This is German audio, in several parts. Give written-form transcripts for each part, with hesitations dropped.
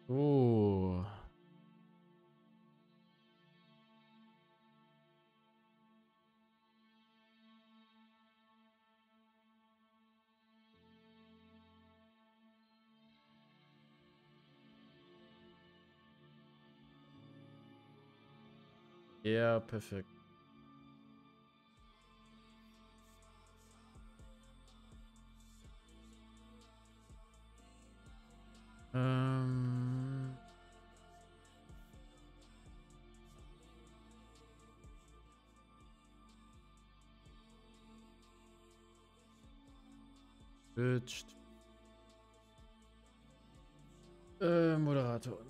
So. Ja, perfekt. Switcht. Moderator.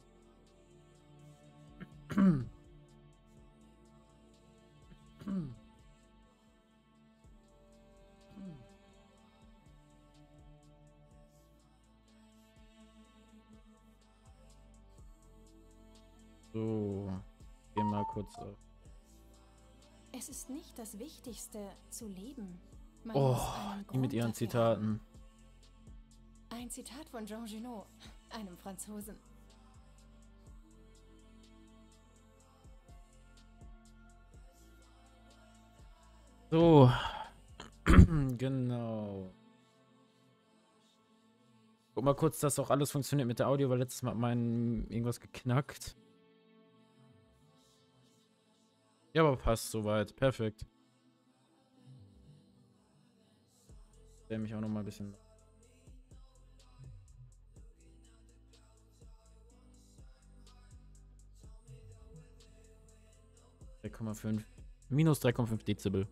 So, gehen mal kurz auf. Es ist nicht das Wichtigste, zu leben. Man Oh, muss einen die mit Grund ihren dafür Zitaten. haben. Ein Zitat von Jean Genot, einem Franzosen. So, genau. Guck mal kurz, dass auch alles funktioniert mit der Audio, weil letztes Mal hat mein irgendwas geknackt. Ja, aber passt soweit. Perfekt. Der mich auch noch mal ein bisschen. 3,5. Minus 3,5 Dezibel.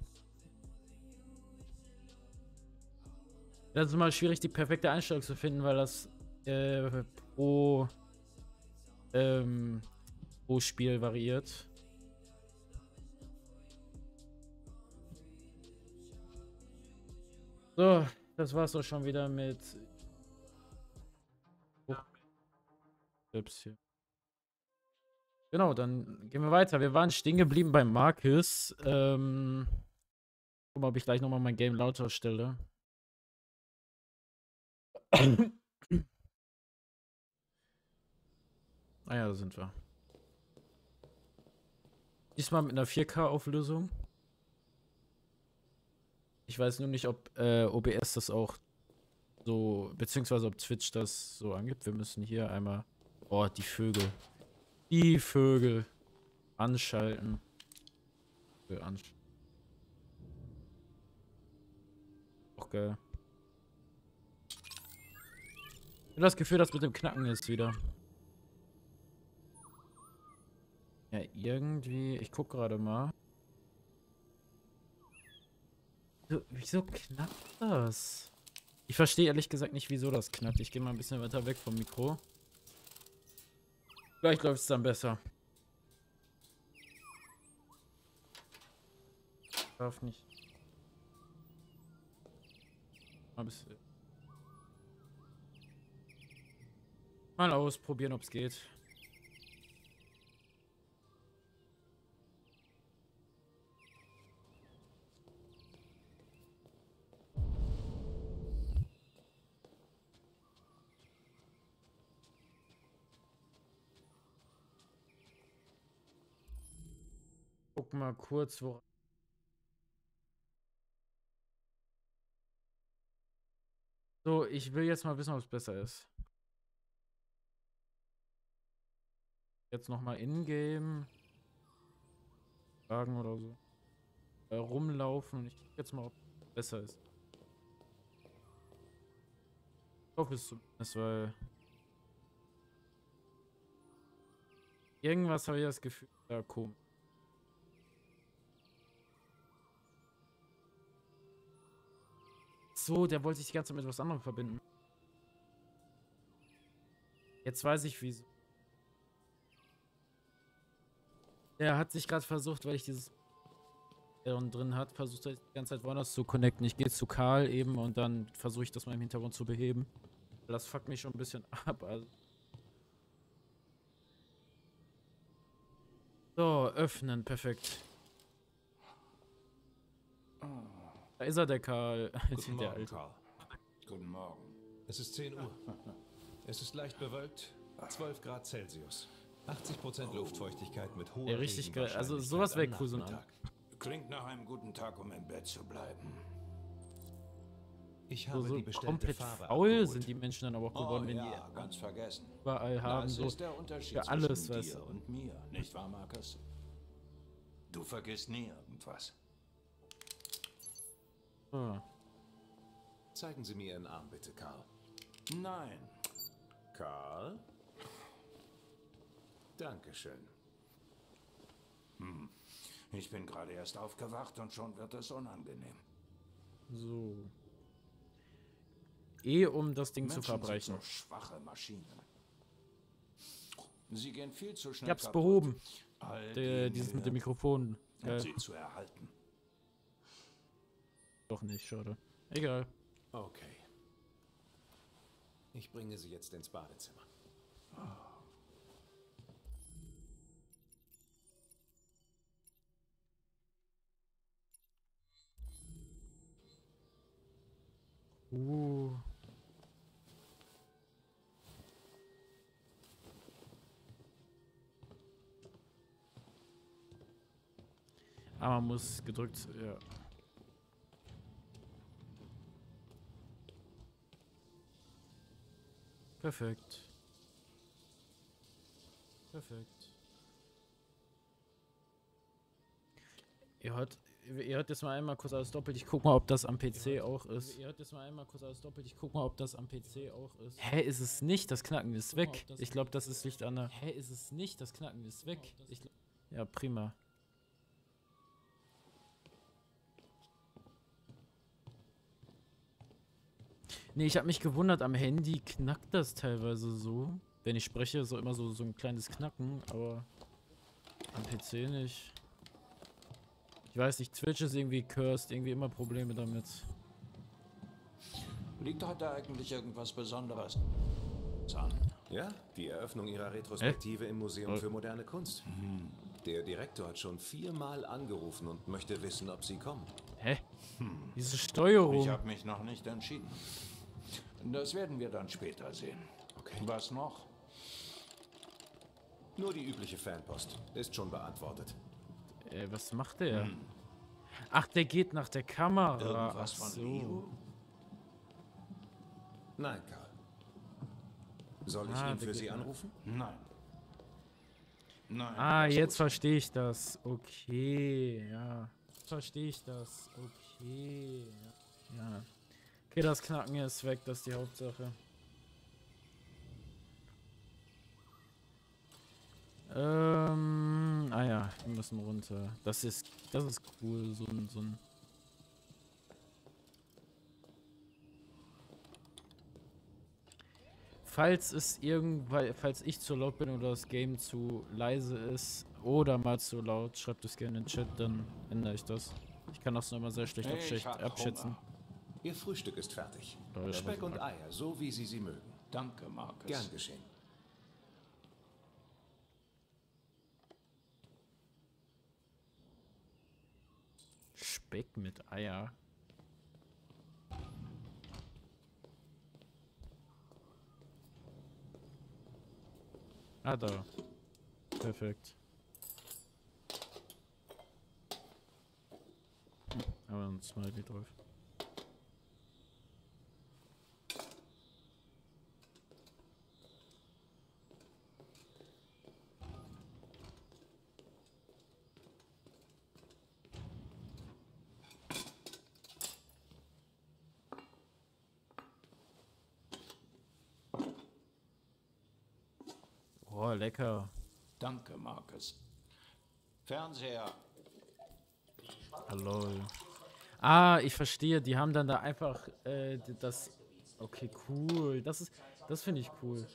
Das ist immer schwierig, die perfekte Einstellung zu finden, weil das pro, pro Spiel variiert. So, das war's auch schon wieder mit Tipps hier. Genau, dann gehen wir weiter. Wir waren stehen geblieben bei Marcus. Guck mal, ob ich gleich nochmal mein Game lauter stelle. Ah ja, da sind wir. Diesmal mit einer 4K-Auflösung. Ich weiß nur nicht, ob OBS das auch so, beziehungsweise ob Twitch das so angibt. Wir müssen hier einmal. Oh, die Vögel. Die Vögel anschalten. Auch geil. Ich habe das Gefühl, das mit dem Knacken ist wieder. Ja, irgendwie. Ich guck gerade mal. Wieso knackt das? Ich verstehe ehrlich gesagt nicht, wieso das knackt. Ich gehe mal ein bisschen weiter weg vom Mikro. Vielleicht läuft es dann besser. Darf nicht. Mal ausprobieren, ob es geht. Guck mal kurz, wo. So, ich will jetzt mal wissen, ob es besser ist. Jetzt nochmal in-game. Fragen oder so. Rumlaufen und ich guck jetzt mal, ob es besser ist. Ich hoffe es zumindest, weil. Irgendwas habe ich das Gefühl. Ja, komisch. So, der wollte sich die ganze Zeit mit was anderem verbinden. Jetzt weiß ich wieso. Der hat sich gerade versucht, weil ich dieses Addon drin hat, versucht er die ganze Zeit woanders zu connecten. Ich gehe zu Karl eben und dann versuche ich das mal im Hintergrund zu beheben. Das fuckt mich schon ein bisschen ab. Also. So, öffnen, perfekt. Da ist er, der Karl. Guten Der Morgen, Alte. Karl. Guten Morgen. Es ist 10 Uhr. Es ist leicht bewölkt, September. 12 Grad Celsius. 80% Luftfeuchtigkeit mit hoher Ja, richtig geil. Also sowas wäre cool, so ein Klingt nach einem guten Tag, um im Bett zu bleiben. Ich habe so die bestellte komplett Farbe faul abgeholt. sind die Menschen dann aber auch geworden, wenn ja, ganz vergessen. die überall haben, Das so ist der Unterschied für alles, zwischen weißt dir du. und mir, nicht wahr, Marcus? Du vergisst nie irgendwas. Ah. Zeigen Sie mir Ihren Arm bitte, Karl. Nein. Karl? Dankeschön. Ich bin gerade erst aufgewacht und schon wird es unangenehm. So. Um das Ding zu Menschen verbrechen. sind so schwache Maschinen. Sie gehen viel zu Ich schnell hab's kaputt. behoben. All die Dieses mit Mühe, dem Mikrofon. um sie zu erhalten. Doch nicht, schade. Egal. Okay. Ich bringe Sie jetzt ins Badezimmer. Uh. Aber man muss gedrückt, ja. Perfekt. Perfekt. Ihr hört jetzt mal einmal kurz alles doppelt. Ich guck mal, ob das am PC auch ist. Ihr hört jetzt mal einmal kurz alles doppelt. Ich guck mal, ob das am PC auch ist. Hä, ist es nicht? Das Knacken ist weg. Ich glaube, das ist Licht an der... Hä, ist es nicht? Das Knacken ist weg. Ja, prima. Nee, ich habe mich gewundert, am Handy knackt das teilweise so. Wenn ich spreche, so immer so ein kleines Knacken, aber am PC nicht. Ich weiß nicht, Twitch ist irgendwie cursed, irgendwie immer Probleme damit. Liegt heute eigentlich irgendwas Besonderes an? Ja, die Eröffnung Ihrer Retrospektive im Museum für moderne Kunst. Der Direktor hat schon 4-mal angerufen und möchte wissen, ob Sie kommen. Hä? Diese Steuerung. Ich habe mich noch nicht entschieden. Das werden wir dann später sehen. Okay. Was noch? Nur die übliche Fanpost. Ist schon beantwortet. Was macht der? Ach, der geht nach der Kamera. Irgendwas Ach von so. Leo? Nein, Karl. Soll ich Ah, ihn der für geht Sie nach- anrufen? Nein. Nein. Ah, das jetzt muss- verstehe ich das. Okay, ja. Verstehe ich das. Okay. Ja. Okay, das Knacken ist weg, das ist die Hauptsache. Ah ja, wir müssen runter. Das ist cool, so ein... Falls ich zu laut bin oder das Game zu leise ist oder mal zu laut, schreibt es gerne in den Chat, dann ändere ich das. Ich kann das nur immer sehr schlecht Ich hab abschätzen. Hunger. Ihr Frühstück ist fertig. Ja, Speck aber- und Eier, so wie Sie sie mögen. Danke, Marcus. Gern geschehen. Speck mit Eier. Ah, da. Perfekt. Aber ein Smiley drauf. Oh, lecker. Danke, Marcus. Fernseher. Hallo. Ah, ich verstehe. Die haben dann da einfach das. Okay, cool. Das finde ich cool.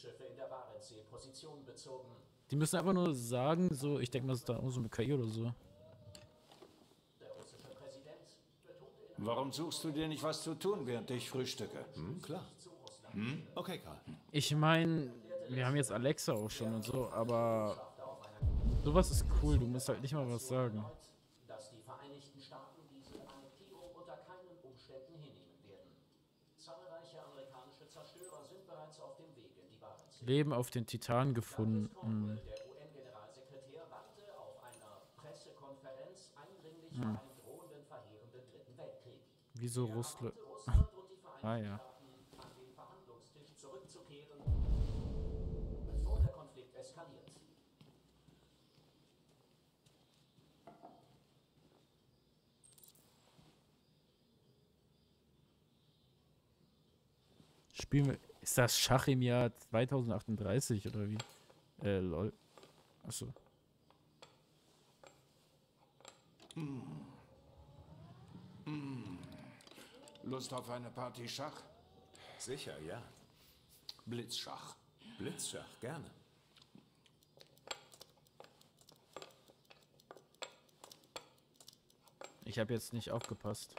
Die müssen einfach nur sagen, so, ich denke mal, das ist da auch so eine KI oder so. Warum suchst du dir nicht was zu tun, während ich frühstücke? Klar. Okay, Karl. Ich meine, wir haben jetzt Alexa auch schon und so, aber sowas ist cool. Du musst halt nicht mal was sagen. Dass die Vereinigten Staaten diese Annektierung unter keinen Umständen hinnehmen werden. Zahlreiche amerikanische Zerstörer sind bereits auf dem Weg in die Barentssee. Leben auf den Titan gefunden. Der UN-Generalsekretär warnte auf einer Pressekonferenz eindringlich vor einem drohenden, verheerenden Dritten Weltkrieg. Wieso Russland? Russland und die Ah Vereinigten ja. Staaten an den Verhandlungstisch zurückzukehren, bevor der Konflikt eskaliert. Spielen wir. Ist das Schach im Jahr 2038 oder wie? Lol. Achso. Lust auf eine Party Schach? Sicher, ja. Blitzschach. Blitzschach, gerne. Ich habe jetzt nicht aufgepasst.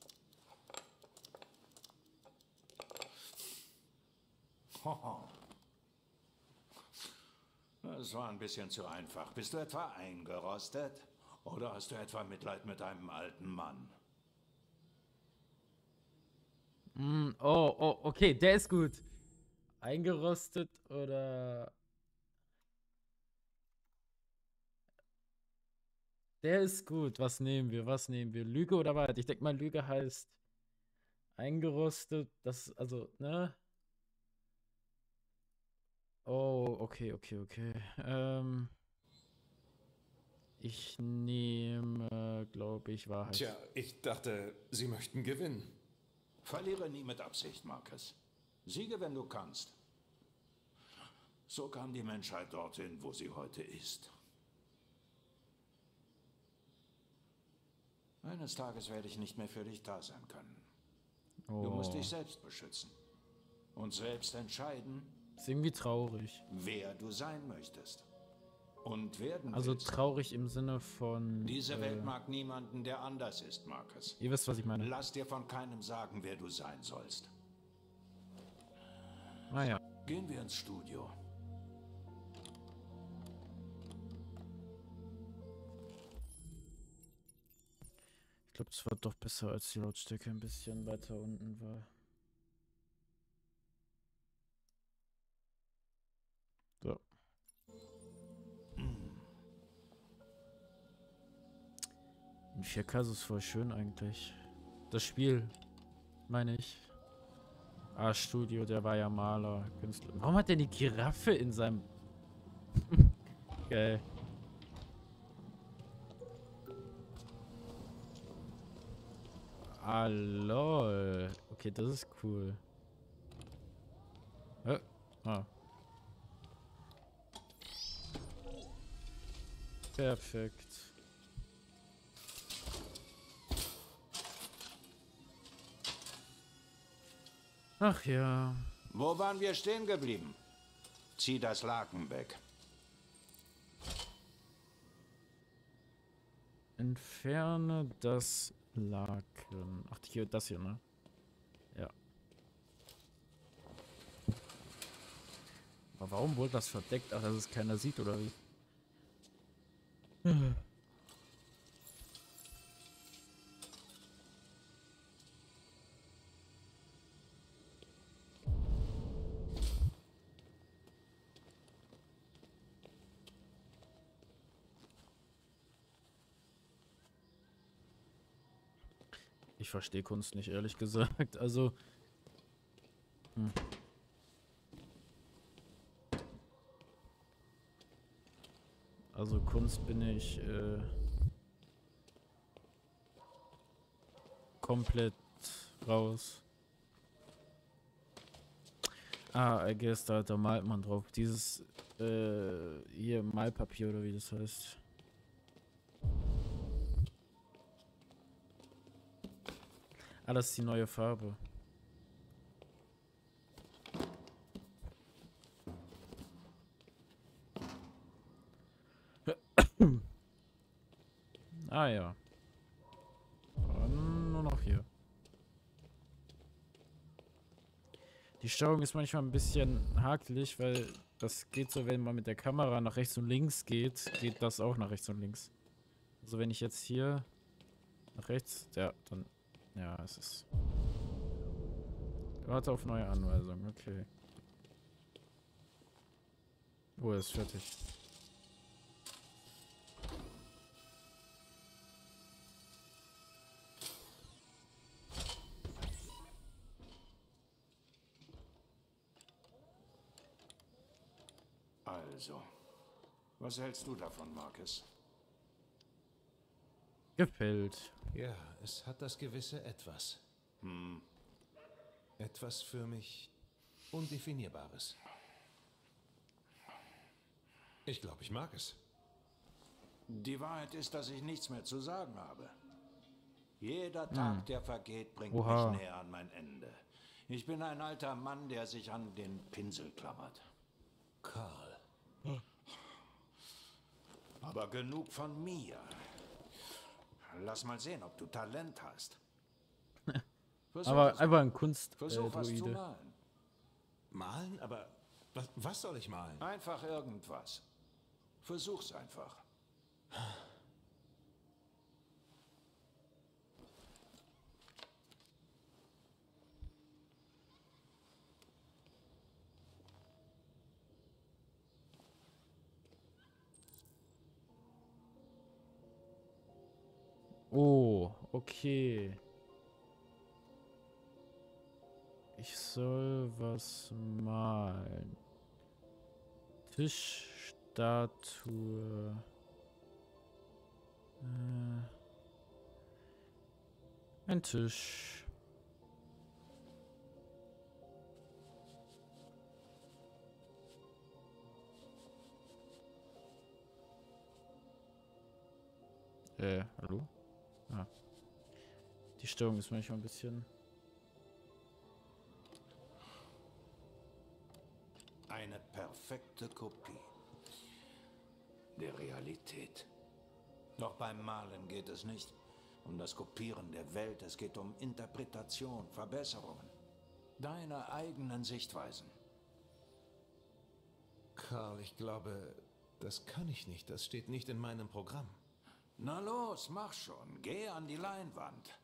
Das war ein bisschen zu einfach. Bist du etwa eingerostet? Oder hast du etwa Mitleid mit einem alten Mann? Oh, okay, der ist gut. Eingerostet oder. Der ist gut. Was nehmen wir? Was nehmen wir? Lüge oder Wahrheit? Ich denke mal, Lüge heißt eingerostet. Das, also, ne? Oh, okay. Ich nehme, glaube ich, Wahrheit. Tja, ich dachte, Sie möchten gewinnen. Verliere nie mit Absicht, Marcus. Siege, wenn du kannst. So kam die Menschheit dorthin, wo sie heute ist. Eines Tages werde ich nicht mehr für dich da sein können. Du musst dich selbst beschützen. Und selbst entscheiden, Ist irgendwie traurig. wer du sein möchtest. Und werden Also willst. traurig im Sinne von. Diese Welt mag niemanden, der anders ist, Marcus. Ihr wisst, was ich meine. Lass dir von keinem sagen, wer du sein sollst. Ah ja. Gehen wir ins Studio. Ich glaube, es war doch besser, als die Lautstärke ein bisschen weiter unten war. So. In 4K ist es voll schön eigentlich. Das Spiel, meine ich. Ah, Studio, der war ja Maler, Künstler. Warum hat der eine Giraffe in seinem... Geil. Ah, lol. Okay, das ist cool. Ah. Perfekt. Ach ja. Wo waren wir stehen geblieben? Zieh das Laken weg. Entferne das Laken. Ach, hier, das hier, ne? Ja. Aber warum wurde das verdeckt? Ach, dass es keiner sieht, oder wie? Ich verstehe Kunst nicht, ehrlich gesagt. Also. Also Kunst bin ich komplett raus. Ah, I guess, da malt man drauf. Dieses hier Malpapier oder wie das heißt. Ah, das ist die neue Farbe. Ah ja. Dann nur noch hier. Die Steuerung ist manchmal ein bisschen hakelig, weil das geht so, wenn man mit der Kamera nach rechts und links geht, geht das auch nach rechts und links. Also wenn ich jetzt hier nach rechts, ja, dann, ja, es ist... Warte auf neue Anweisungen, okay. Oh, er ist fertig. Also, was hältst du davon, Marcus? Gefällt. Ja, es hat das gewisse Etwas. Etwas für mich Undefinierbares. Ich glaube, ich mag es. Die Wahrheit ist, dass ich nichts mehr zu sagen habe. Jeder Tag, der vergeht, bringt Oha. mich näher an mein Ende. Ich bin ein alter Mann, der sich an den Pinsel klammert. Karl. Aber genug von mir. Lass mal sehen, ob du Talent hast. Versuch Aber es einfach ein Kunst Versuch was zu Druide. malen. Malen? Aber was soll ich malen? Einfach irgendwas. Versuch's einfach. Oh, okay. Ich soll was malen. Tischstatue. Ein Tisch. Hallo? Ah. Die Störung ist manchmal ein bisschen... Eine perfekte Kopie der Realität. Doch beim Malen geht es nicht um das Kopieren der Welt, es geht um Interpretation, Verbesserungen. Deine eigenen Sichtweisen. Karl, ich glaube, das kann ich nicht. Das steht nicht in meinem Programm. Na los, mach schon. Geh an die Leinwand.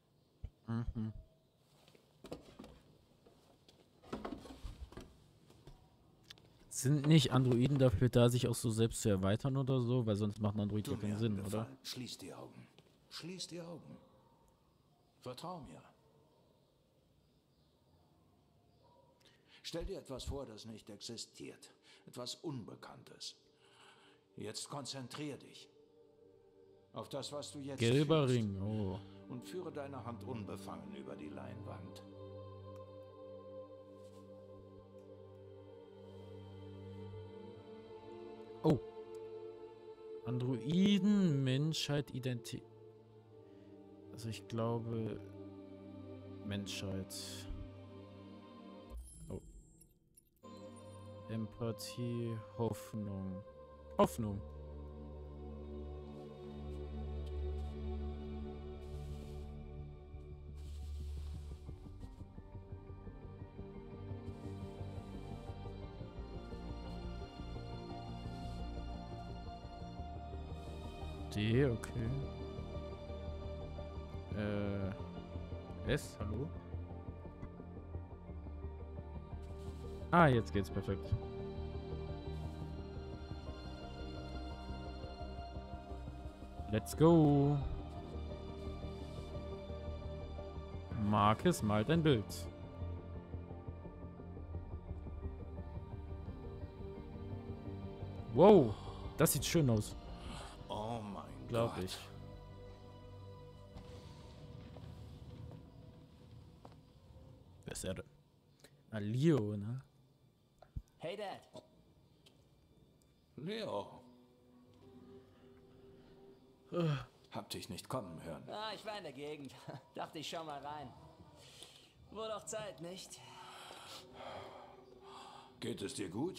Sind nicht Androiden dafür da, sich auch so selbst zu erweitern oder so? Weil sonst macht ein Android ja Tu mir keinen einen Sinn, oder? Gefallen. Schließ die Augen. Schließ die Augen. Vertrau mir. Stell dir etwas vor, das nicht existiert. Etwas Unbekanntes. Jetzt konzentrier dich auf das, was du jetzt Gelber fühlst. Ring, oh. Und führe deine Hand unbefangen über die Leinwand. Oh. Androiden, Menschheit, Identität. Also ich glaube... Menschheit. Oh. Empathie, Hoffnung. Hoffnung. D, okay. S, hallo? Ah, jetzt geht's perfekt. Let's go. Marcus malt ein Bild. Wow, das sieht schön aus. Oh mein Glaub Gott. ich. Wer ist er denn? Ah, Leo, ne? Hey Dad. Leo. Hab dich nicht kommen hören. Ah, ich war in der Gegend. Dachte ich schau mal rein. Wurde auch Zeit, nicht? Geht es dir gut?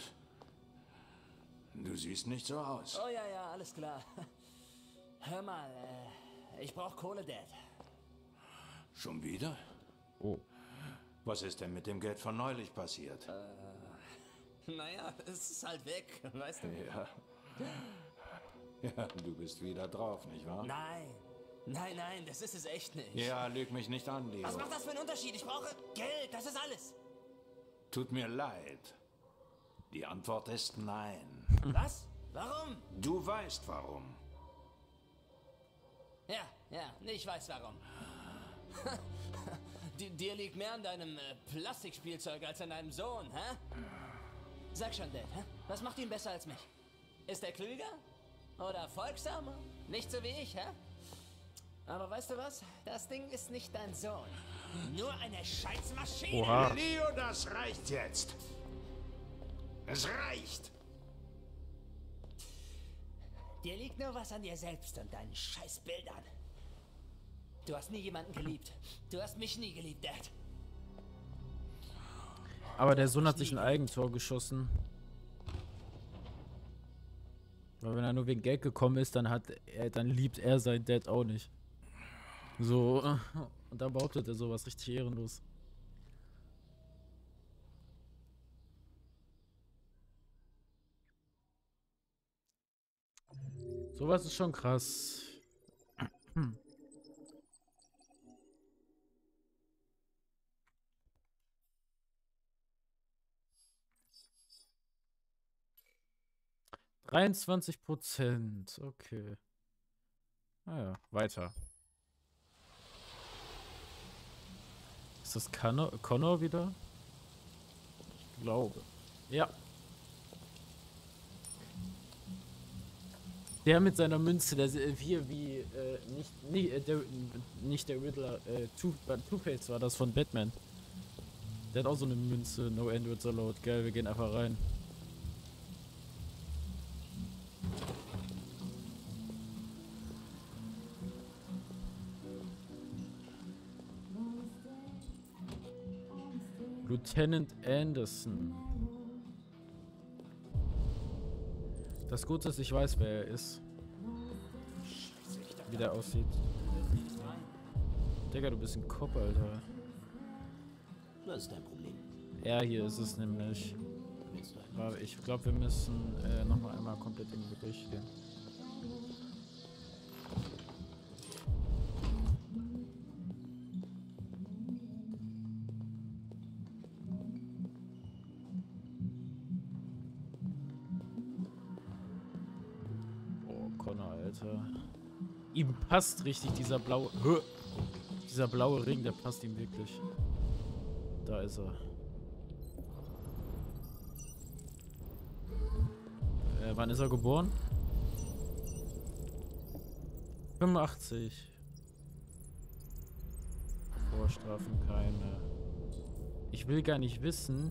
Du siehst nicht so aus. Oh ja, ja, alles klar. Hör mal, ich brauch Kohle, Dad. Schon wieder? Oh. Was ist denn mit dem Geld von neulich passiert? Naja, es ist halt weg, weißt du? Ja. Ja, du bist wieder drauf, nicht wahr? Nein, nein, nein, das ist es echt nicht. Ja, lüg mich nicht an, Leo. Was macht das für einen Unterschied? Ich brauche Geld, das ist alles. Tut mir leid. Die Antwort ist nein. Was? Warum? Du weißt warum. Ja, ich weiß warum. Dir liegt mehr an deinem Plastikspielzeug als an deinem Sohn, hä? Sag schon, Dad, hä? Was macht ihn besser als mich? Ist er klüger? Oder folgsamer? Nicht so wie ich, hä? Aber weißt du was? Das Ding ist nicht dein Sohn. Nur eine Scheißmaschine. Oha. Leo, das reicht jetzt. Es reicht. Dir liegt nur was an dir selbst und deinen Scheißbildern. Du hast nie jemanden geliebt. Du hast mich nie geliebt, Dad. Aber der Sohn hat sich ein Eigentor geschossen. Weil wenn er nur wegen Geld gekommen ist, dann liebt er seinen Dad auch nicht. So. Und dann behauptet er sowas richtig ehrenlos. Sowas ist schon krass. 23%. Okay. Naja, weiter. Ist das Connor wieder? Ich glaube. Ja. Der mit seiner Münze, der nicht der Riddler, Two-Face war das von Batman. Der hat auch so eine Münze, no Androids allowed. Geil, wir gehen einfach rein. Lieutenant Anderson. Das Gute ist, ich weiß, wer er ist. Wie der aussieht. Digga, du bist ein Kopf, Alter. Was ist dein Problem? Ja, hier ist es nämlich. Aber ich glaube, wir müssen nochmal einmal komplett irgendwie durchgehen. Oh, Connor, Alter. Ihm passt richtig dieser blaue Ring, der passt ihm wirklich. Da ist er. Wann ist er geboren? 85. Vorstrafen keine. Ich will gar nicht wissen.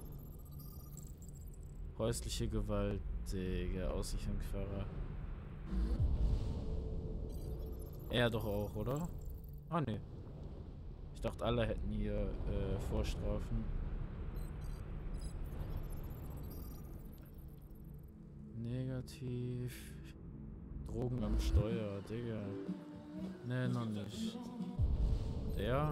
Häusliche Gewalt, Digga, Aussichtungsfahrer. Er doch auch, oder? Ah, ne. Ich dachte, alle hätten hier Vorstrafen. Negativ. Drogen am Steuer, Digga. Ne, noch nicht. Und er?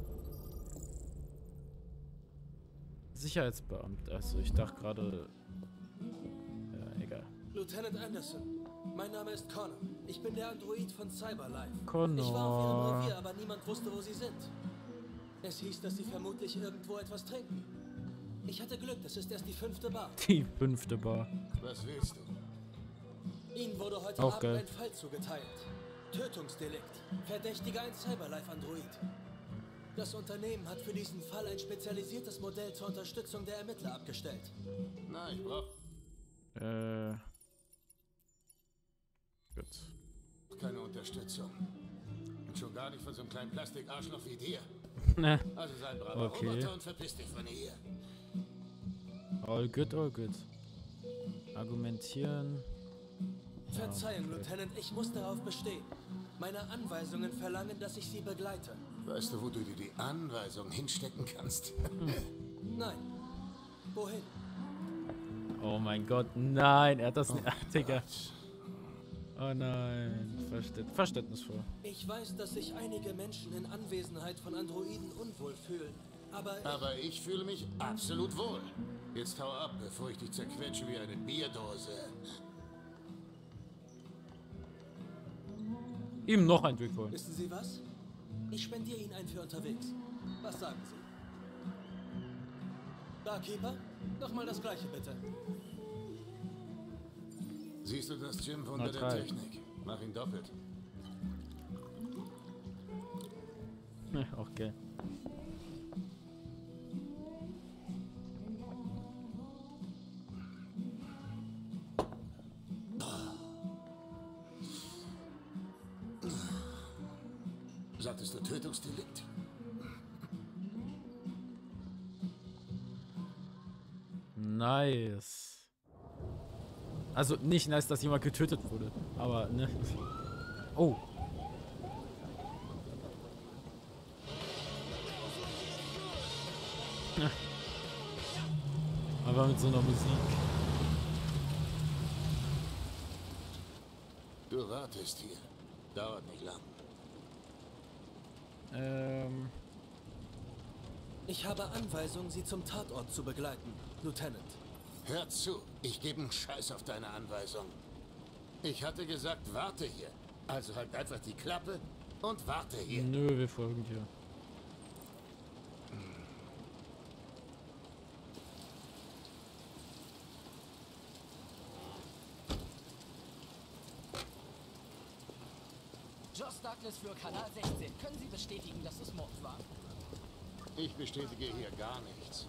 Sicherheitsbeamter. Also ich dachte gerade. Ja, egal. Lieutenant Anderson, mein Name ist Connor. Ich bin der Android von Cyberlife. Connor. Ich war auf ihrem Revier, aber niemand wusste, wo sie sind. Es hieß, dass sie vermutlich irgendwo etwas trinken. Ich hatte Glück, das ist erst die 5. Bar. Die 5. Bar. Was willst du? Ihnen wurde heute Auch Abend geil. ein Fall zugeteilt. Tötungsdelikt. Verdächtiger ein Cyberlife-Android. Das Unternehmen hat für diesen Fall ein spezialisiertes Modell zur Unterstützung der Ermittler abgestellt. Nein, ich brauch Gut. keine Unterstützung. Und schon gar nicht von so einem kleinen Plastikarschloch wie dir. Ne. Also sei ein braver Okay. Roboter und verpiss dich von hier. All good, all good. Argumentieren. Verzeihung, Lieutenant, ich muss darauf bestehen. Meine Anweisungen verlangen, dass ich Sie begleite. Weißt du, wo du dir die Anweisung hinstecken kannst? Nein. Wohin? Oh mein Gott, nein, er hat das nicht. Digga. Oh nein. Verständnisvoll. Ich weiß, dass sich einige Menschen in Anwesenheit von Androiden unwohl fühlen. Aber ich fühle mich absolut wohl. Jetzt hau ab, bevor ich dich zerquetsche wie eine Bierdose. Ihm noch ein Drink holen. Wissen Sie was? Ich spendiere Ihnen einen für unterwegs. Was sagen Sie? Barkeeper, nochmal das gleiche bitte. Siehst du das Gym-Wunder der Technik? Mach ihn doppelt. Okay. Sagtest du Tötungsdelikt? Nice. Also nicht nice, dass jemand getötet wurde, aber ne. Oh. Ja. Aber mit so einer Musik. Du wartest hier. Dauert nicht lang. Ich habe Anweisung, Sie zum Tatort zu begleiten, Lieutenant. Hör zu, ich gebe einen Scheiß auf deine Anweisung. Ich hatte gesagt, warte hier. Also halt einfach die Klappe und warte hier. Nö, wir folgen dir. Joss Douglas für Kanal 16. Können Sie bestätigen, dass es Mord war? Ich bestätige hier gar nichts.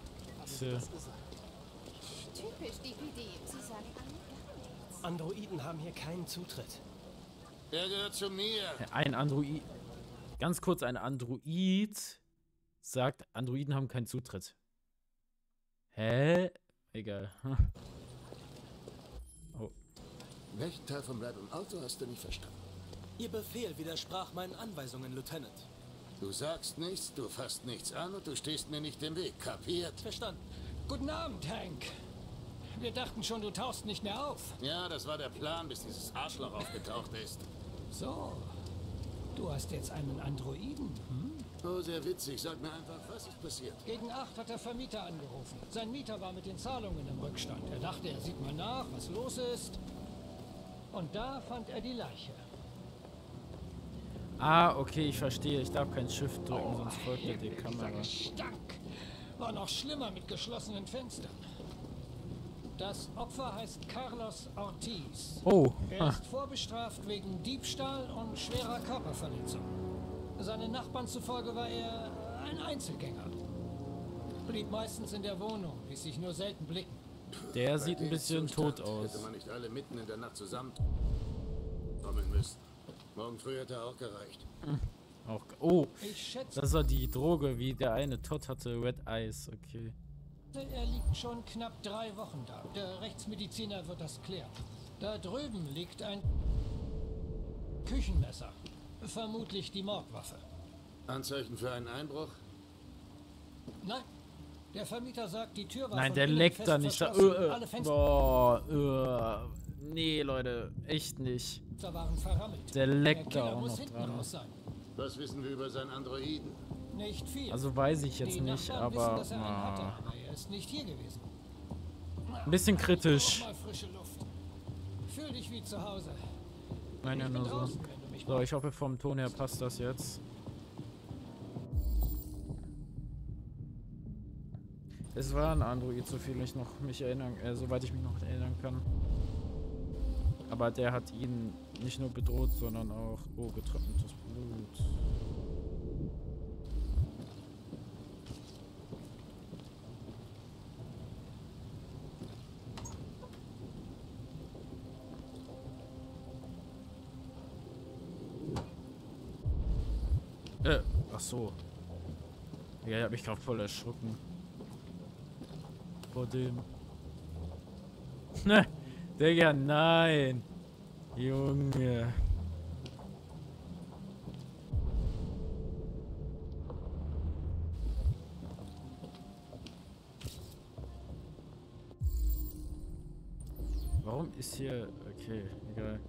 Typisch DPD. Sie sagen alle gar nichts. Androiden haben hier keinen Zutritt. Er gehört zu mir. Ein Android. Ganz kurz, ein Android sagt, Androiden haben keinen Zutritt. Hä? Egal. Oh. Welchen Teil vom Bleib im Auto hast du nicht verstanden? Ihr Befehl widersprach meinen Anweisungen, Lieutenant. Du sagst nichts, du fasst nichts an und du stehst mir nicht im Weg. Kapiert? Verstanden. Guten Abend, Hank. Wir dachten schon, du tauchst nicht mehr auf. Ja, das war der Plan, bis dieses Arschloch aufgetaucht ist. So, du hast jetzt einen Androiden, hm? Oh, sehr witzig. Sag mir einfach, was ist passiert? Gegen 8 hat der Vermieter angerufen. Sein Mieter war mit den Zahlungen im Rückstand. Er dachte, er sieht mal nach, was los ist. Und da fand er die Leiche. Ah, okay, ich verstehe. Ich darf kein Shift drücken, sonst folgt er die Kamera. Dieser Gestank war noch schlimmer mit geschlossenen Fenstern. Das Opfer heißt Carlos Ortiz. Oh. Er ist vorbestraft wegen Diebstahl und schwerer Körperverletzung. Seinen Nachbarn zufolge war er ein Einzelgänger. Blieb meistens in der Wohnung, ließ sich nur selten blicken. Der sieht ein bisschen tot aus. Hätte man nicht alle mitten in der Nacht zusammenkommen müssen. Morgen früh hätte auch gereicht. Auch, oh, Ich schätze, das war die Droge, wie der eine Todd hatte, Red Eyes, okay. er liegt schon knapp 3 Wochen da. Der Rechtsmediziner wird das klären. Da drüben liegt ein Küchenmesser. Vermutlich die Mordwaffe. Anzeichen für einen Einbruch? Nein, der Vermieter sagt, die Tür war Nein, von der innen leckt fest da nicht da. verschlossen. Alle Fenster Boah, nee, Leute, echt nicht. waren verrammelt. Der leckt Der da Killer auch muss noch hinten dran. raus sein. Was wissen wir über seinen Androiden? Nicht viel. Also weiß ich jetzt Die nicht, Nachbarn wissen, aber dass er einen hatte, aber er ist nicht hier gewesen. ein bisschen Ich kritisch. brauch mal frische Luft. Fühl dich wie zu Hause. Nein, ja, Ich bin nur so. draußen, wenn du mich So, ich hoffe, vom Ton her passt das jetzt. Es war ein Android, so viel ich noch mich erinnern, soweit ich mich noch erinnern kann. Aber der hat ihn nicht nur bedroht, sondern auch, oh, getrocknetes Blut. Ach so. Ja, hab ich gerade voll erschrocken. Vor dem. Ne, Digga, nein. Junge. Warum ist hier... Okay, egal.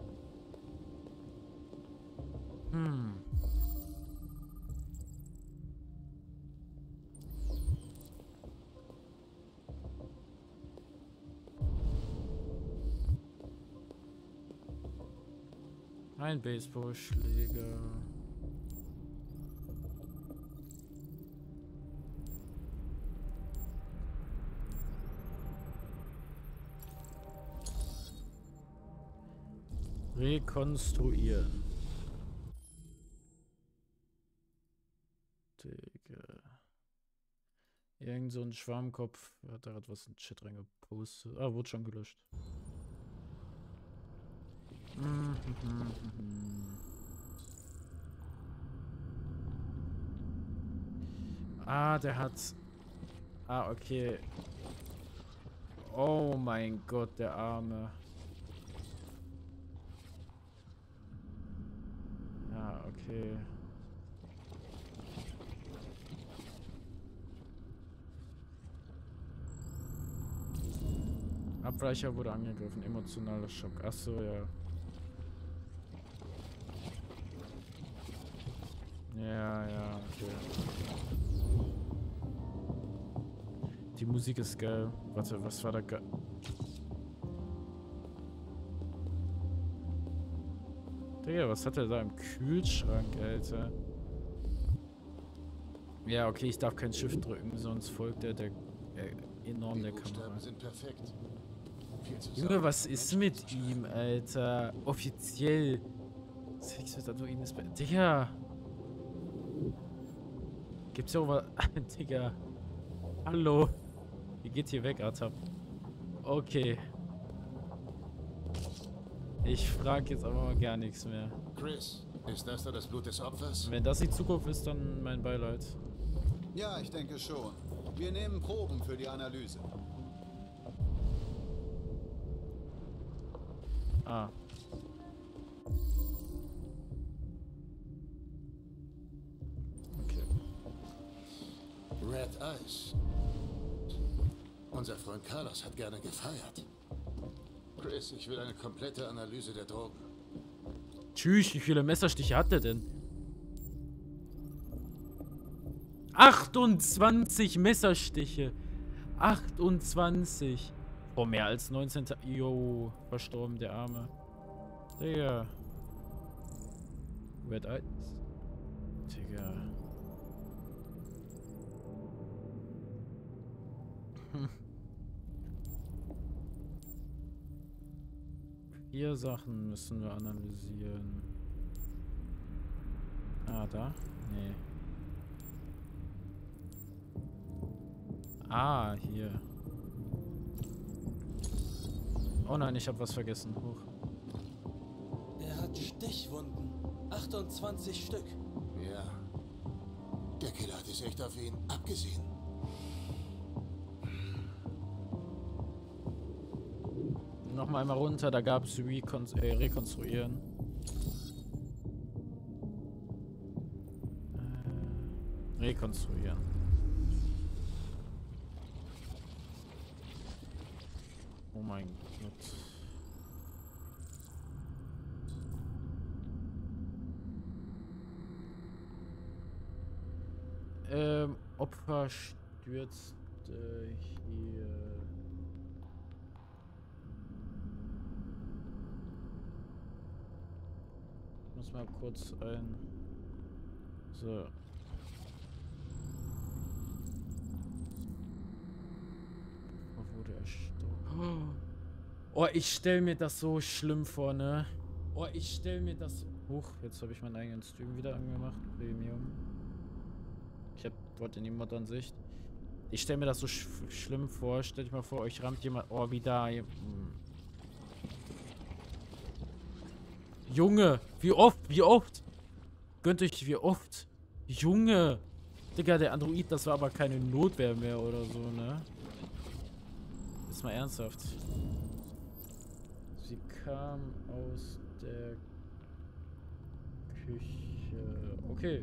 Ein Baseballschläger. Rekonstruieren. Digga. Irgend so ein Schwarmkopf hat da was in den Chat reingepostet. Ah, wurde schon gelöscht. Ah, der hat... Ah, okay. Oh mein Gott, der Arme. Ja, okay. Abweicher wurde angegriffen. Emotionaler Schock. Achso, ja. Ja, okay. Die Musik ist geil. Warte, was war da geil? Digga, was hat er da im Kühlschrank, Alter? Ja, okay, ich darf kein Shift drücken, sonst folgt der enorm der Kamera. Sind perfekt. Junge, was ist mit ihm, Alter? Offiziell. Sex mit Androiden ist bei... Digga! Gibt's ja auch was... Digga. Hallo. Wie geht hier weg, Atab? Okay. Ich frag jetzt aber mal gar nichts mehr. Chris, ist das da das Blut des Opfers? Wenn das die Zukunft ist, dann mein Beileid. Ja, ich denke schon. Wir nehmen Proben für die Analyse. Ah. Okay. Red Eyes. Unser Freund Carlos hat gerne gefeiert. Chris, ich will eine komplette Analyse der Drogen. Tschüss, wie viele Messerstiche hat der denn? 28 Messerstiche. 28. Oh, mehr als 19. Jo, verstorben, der Arme. Digga. Red Eyes. Digga. Vier Sachen müssen wir analysieren. Ah, da? Nee. Ah, hier. Oh nein, ich habe was vergessen. Hoch. Er hat Stichwunden. 28 Stück. Ja. Der Killer hat es echt auf ihn abgesehen. Nochmal einmal runter, da gab es Rekonstruieren. Rekonstruieren. Oh mein Gott. Opfer stürzte hier. Ich muss mal kurz ein. So. Wo wurde er gestorben? Oh, ich stell mir das so schlimm vor, ne? Oh, ich stell mir das. Huch, jetzt habe ich meinen eigenen Stream wieder angemacht. Premium. Ich hab dort in die Mod-Ansicht. Ich stell mir das so schlimm vor. Stellt euch mal vor, euch rammt jemand. Oh, wie da. Junge, wie oft? Wie oft? Gönnt euch wie oft? Junge! Digga, der Android, das war aber keine Notwehr mehr oder so, ne? Ist mal ernsthaft. Sie kam aus der Küche. Okay.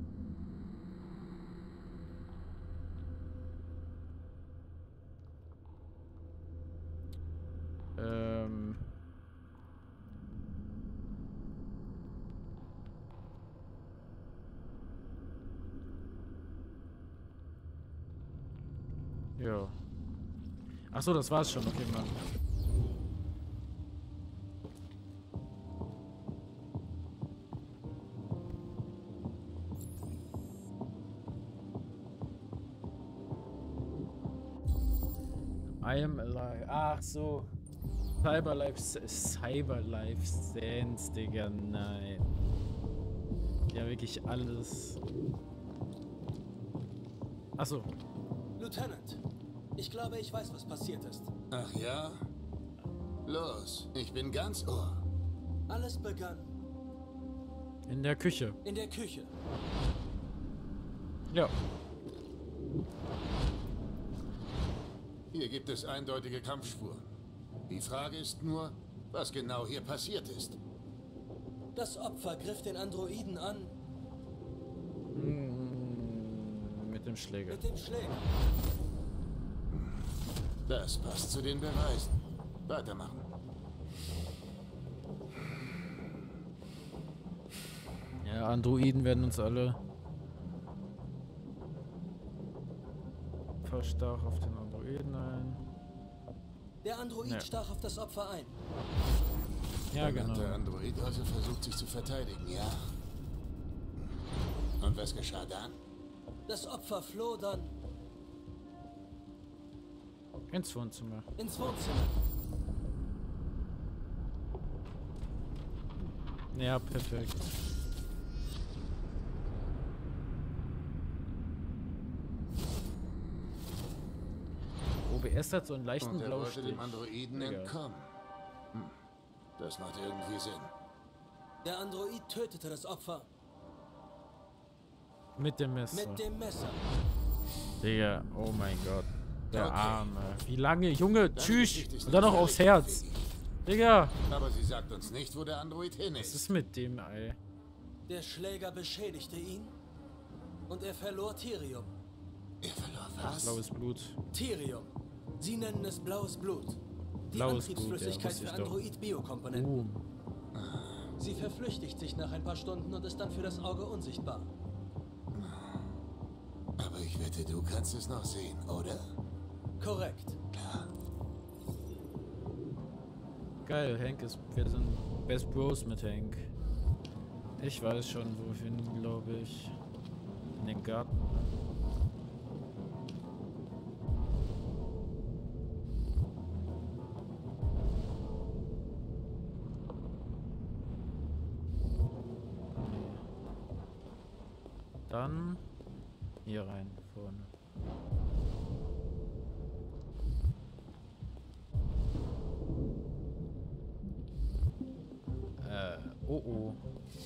Ja. Achso, das war's schon. Okay, Mann. I am alive. Ach so. Cyberlife Sands, Digga, nein. Ja, wirklich alles. Achso. Lieutenant, ich glaube, ich weiß, was passiert ist. Ach ja? Los, ich bin ganz Ohr. Alles begann In der Küche. in der Küche. Ja. Hier gibt es eindeutige Kampfspuren. Die Frage ist nur, was genau hier passiert ist. Das Opfer griff den Androiden an Mit dem Schläger. mit dem Schläger. Das passt zu den Beweisen. Weitermachen. Ja, Androiden werden uns alle verstach auf den Androiden ein. Der Android Ja. stach auf das Opfer ein. Ja, Dann hat genau. der Android also versucht, sich zu verteidigen, ja? Und was geschah dann? Das Opfer floh dann Ins Wohnzimmer. ins Wohnzimmer. Ja, perfekt. OBS hat so einen leichten Und er wollte Blaustich. dem Androiden Egal. entkommen. Das macht irgendwie Sinn. Der Android tötete das Opfer Mit dem Messer. mit dem Messer. Digga, oh mein Gott. Der Okay. Arme. Wie lange? Junge, Deine tschüss. Geschichte ist Und dann noch völlig aufs Herz. abwegig. Digga. Aber sie sagt uns nicht, wo der Android hin Was ist. ist mit dem, ey? Der Schläger beschädigte ihn und er verlor Therium. Er verlor was? Blaues Blut. Therium. Sie nennen es blaues Blut. Die Blaues Blut, Antriebsflüssigkeit ja, wusste für ich doch. Android-Biokomponenten. Sie verflüchtigt sich nach ein paar Stunden und ist dann für das Auge unsichtbar. Aber ich wette, du kannst es noch sehen, oder? Korrekt. Geil, Hank ist. Wir sind Best Bros mit Hank. Ich weiß schon, wohin, glaube ich. In den Garten. Dann hier rein, vorne. Oh oh.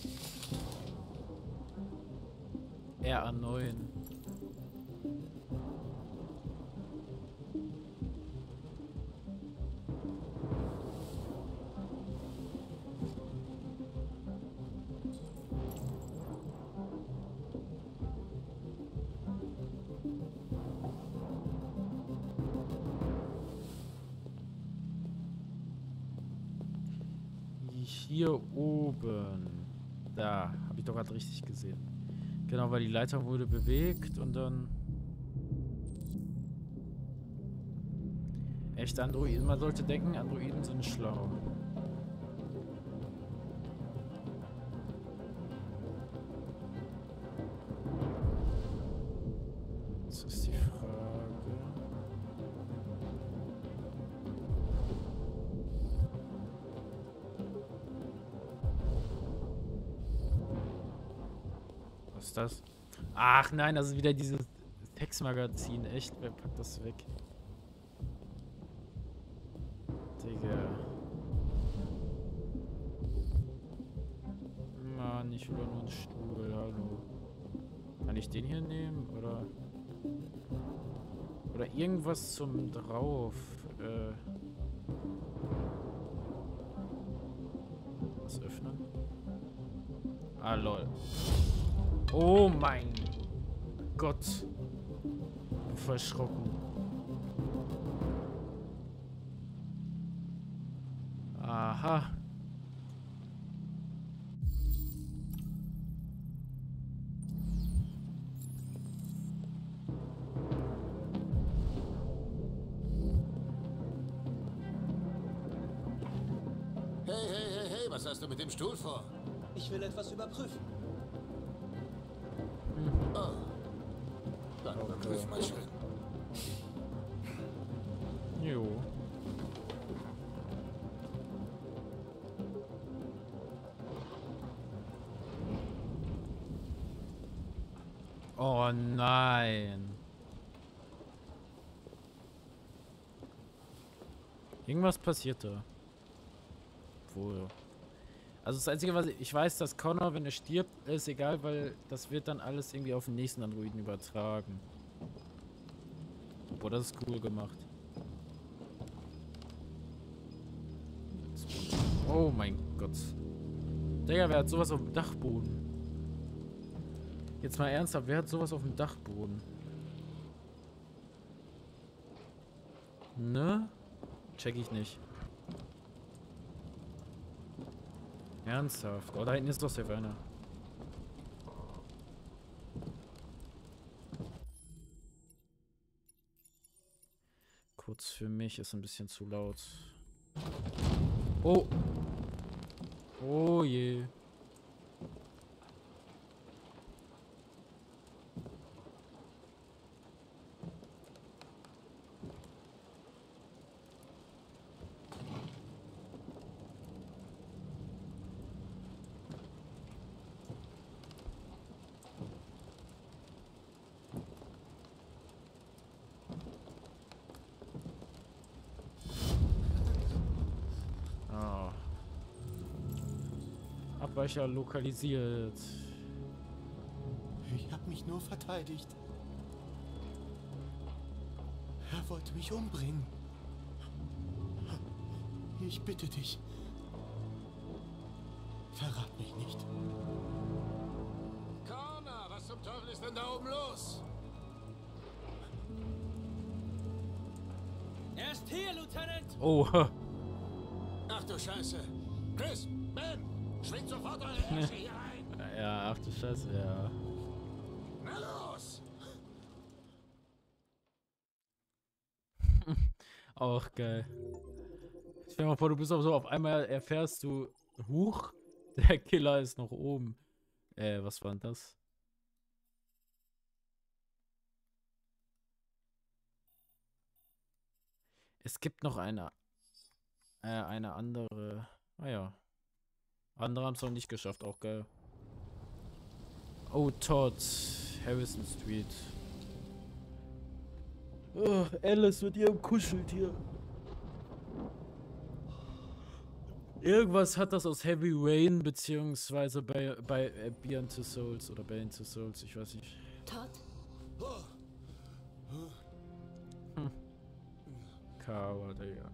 RA9. Hier oben. Da, habe ich doch gerade richtig gesehen. Genau, weil die Leiter wurde bewegt und dann... Echt Androiden. Man sollte denken, Androiden sind schlau. Das ist die Frage. Was ist das? Ach nein, das ist wieder dieses Textmagazin. Echt, wer packt das weg? Digga. Mann, ich will doch nur einen Stuhl, hallo. Kann ich den hier nehmen, oder? Oder irgendwas zum drauf. Was öffnen? Ah, lol. Oh mein Gott. Voll erschrocken. Aha. Hey, was hast du mit dem Stuhl vor? Ich will etwas überprüfen. Oh. Dann überprüf mal schön. Oh nein. Irgendwas passiert da. Obwohl. Also das Einzige, was ich weiß, dass Connor, wenn er stirbt, ist egal, weil das wird dann alles irgendwie auf den nächsten Androiden übertragen. Boah, das ist cool gemacht. Oh mein Gott. Digga, wer hat sowas auf dem Dachboden? Jetzt mal ernsthaft, wer hat sowas auf dem Dachboden? Ne? Check ich nicht. Ernsthaft. Oh, da hinten ist doch safe einer. Kurz für mich ist ein bisschen zu laut. Oh. Oh je. Abweicher lokalisiert. Ich habe mich nur verteidigt. Er wollte mich umbringen. Ich bitte dich. Verrat mich nicht. Connor, was zum Teufel ist denn da oben los? Er ist hier, Lieutenant! Oh. Ach du Scheiße. Chris, Ben, schwingt sofort eure Ärsche hier rein. Ja, ach du Scheiße, ja. Na los! Auch geil. Stell dir mal vor, du bist auch so, auf einmal erfährst du, huch, der Killer ist noch oben. Was war denn das? Es gibt noch eine andere. Ah ja. Andere haben es noch nicht geschafft, auch geil. Oh, Todd. Harrison Street. Oh, Alice mit ihrem Kuscheltier. Irgendwas hat das aus Heavy Rain, beziehungsweise bei Beyond Two Souls oder Beyond Two Souls, ich weiß nicht. Todd? Kawa, Digga.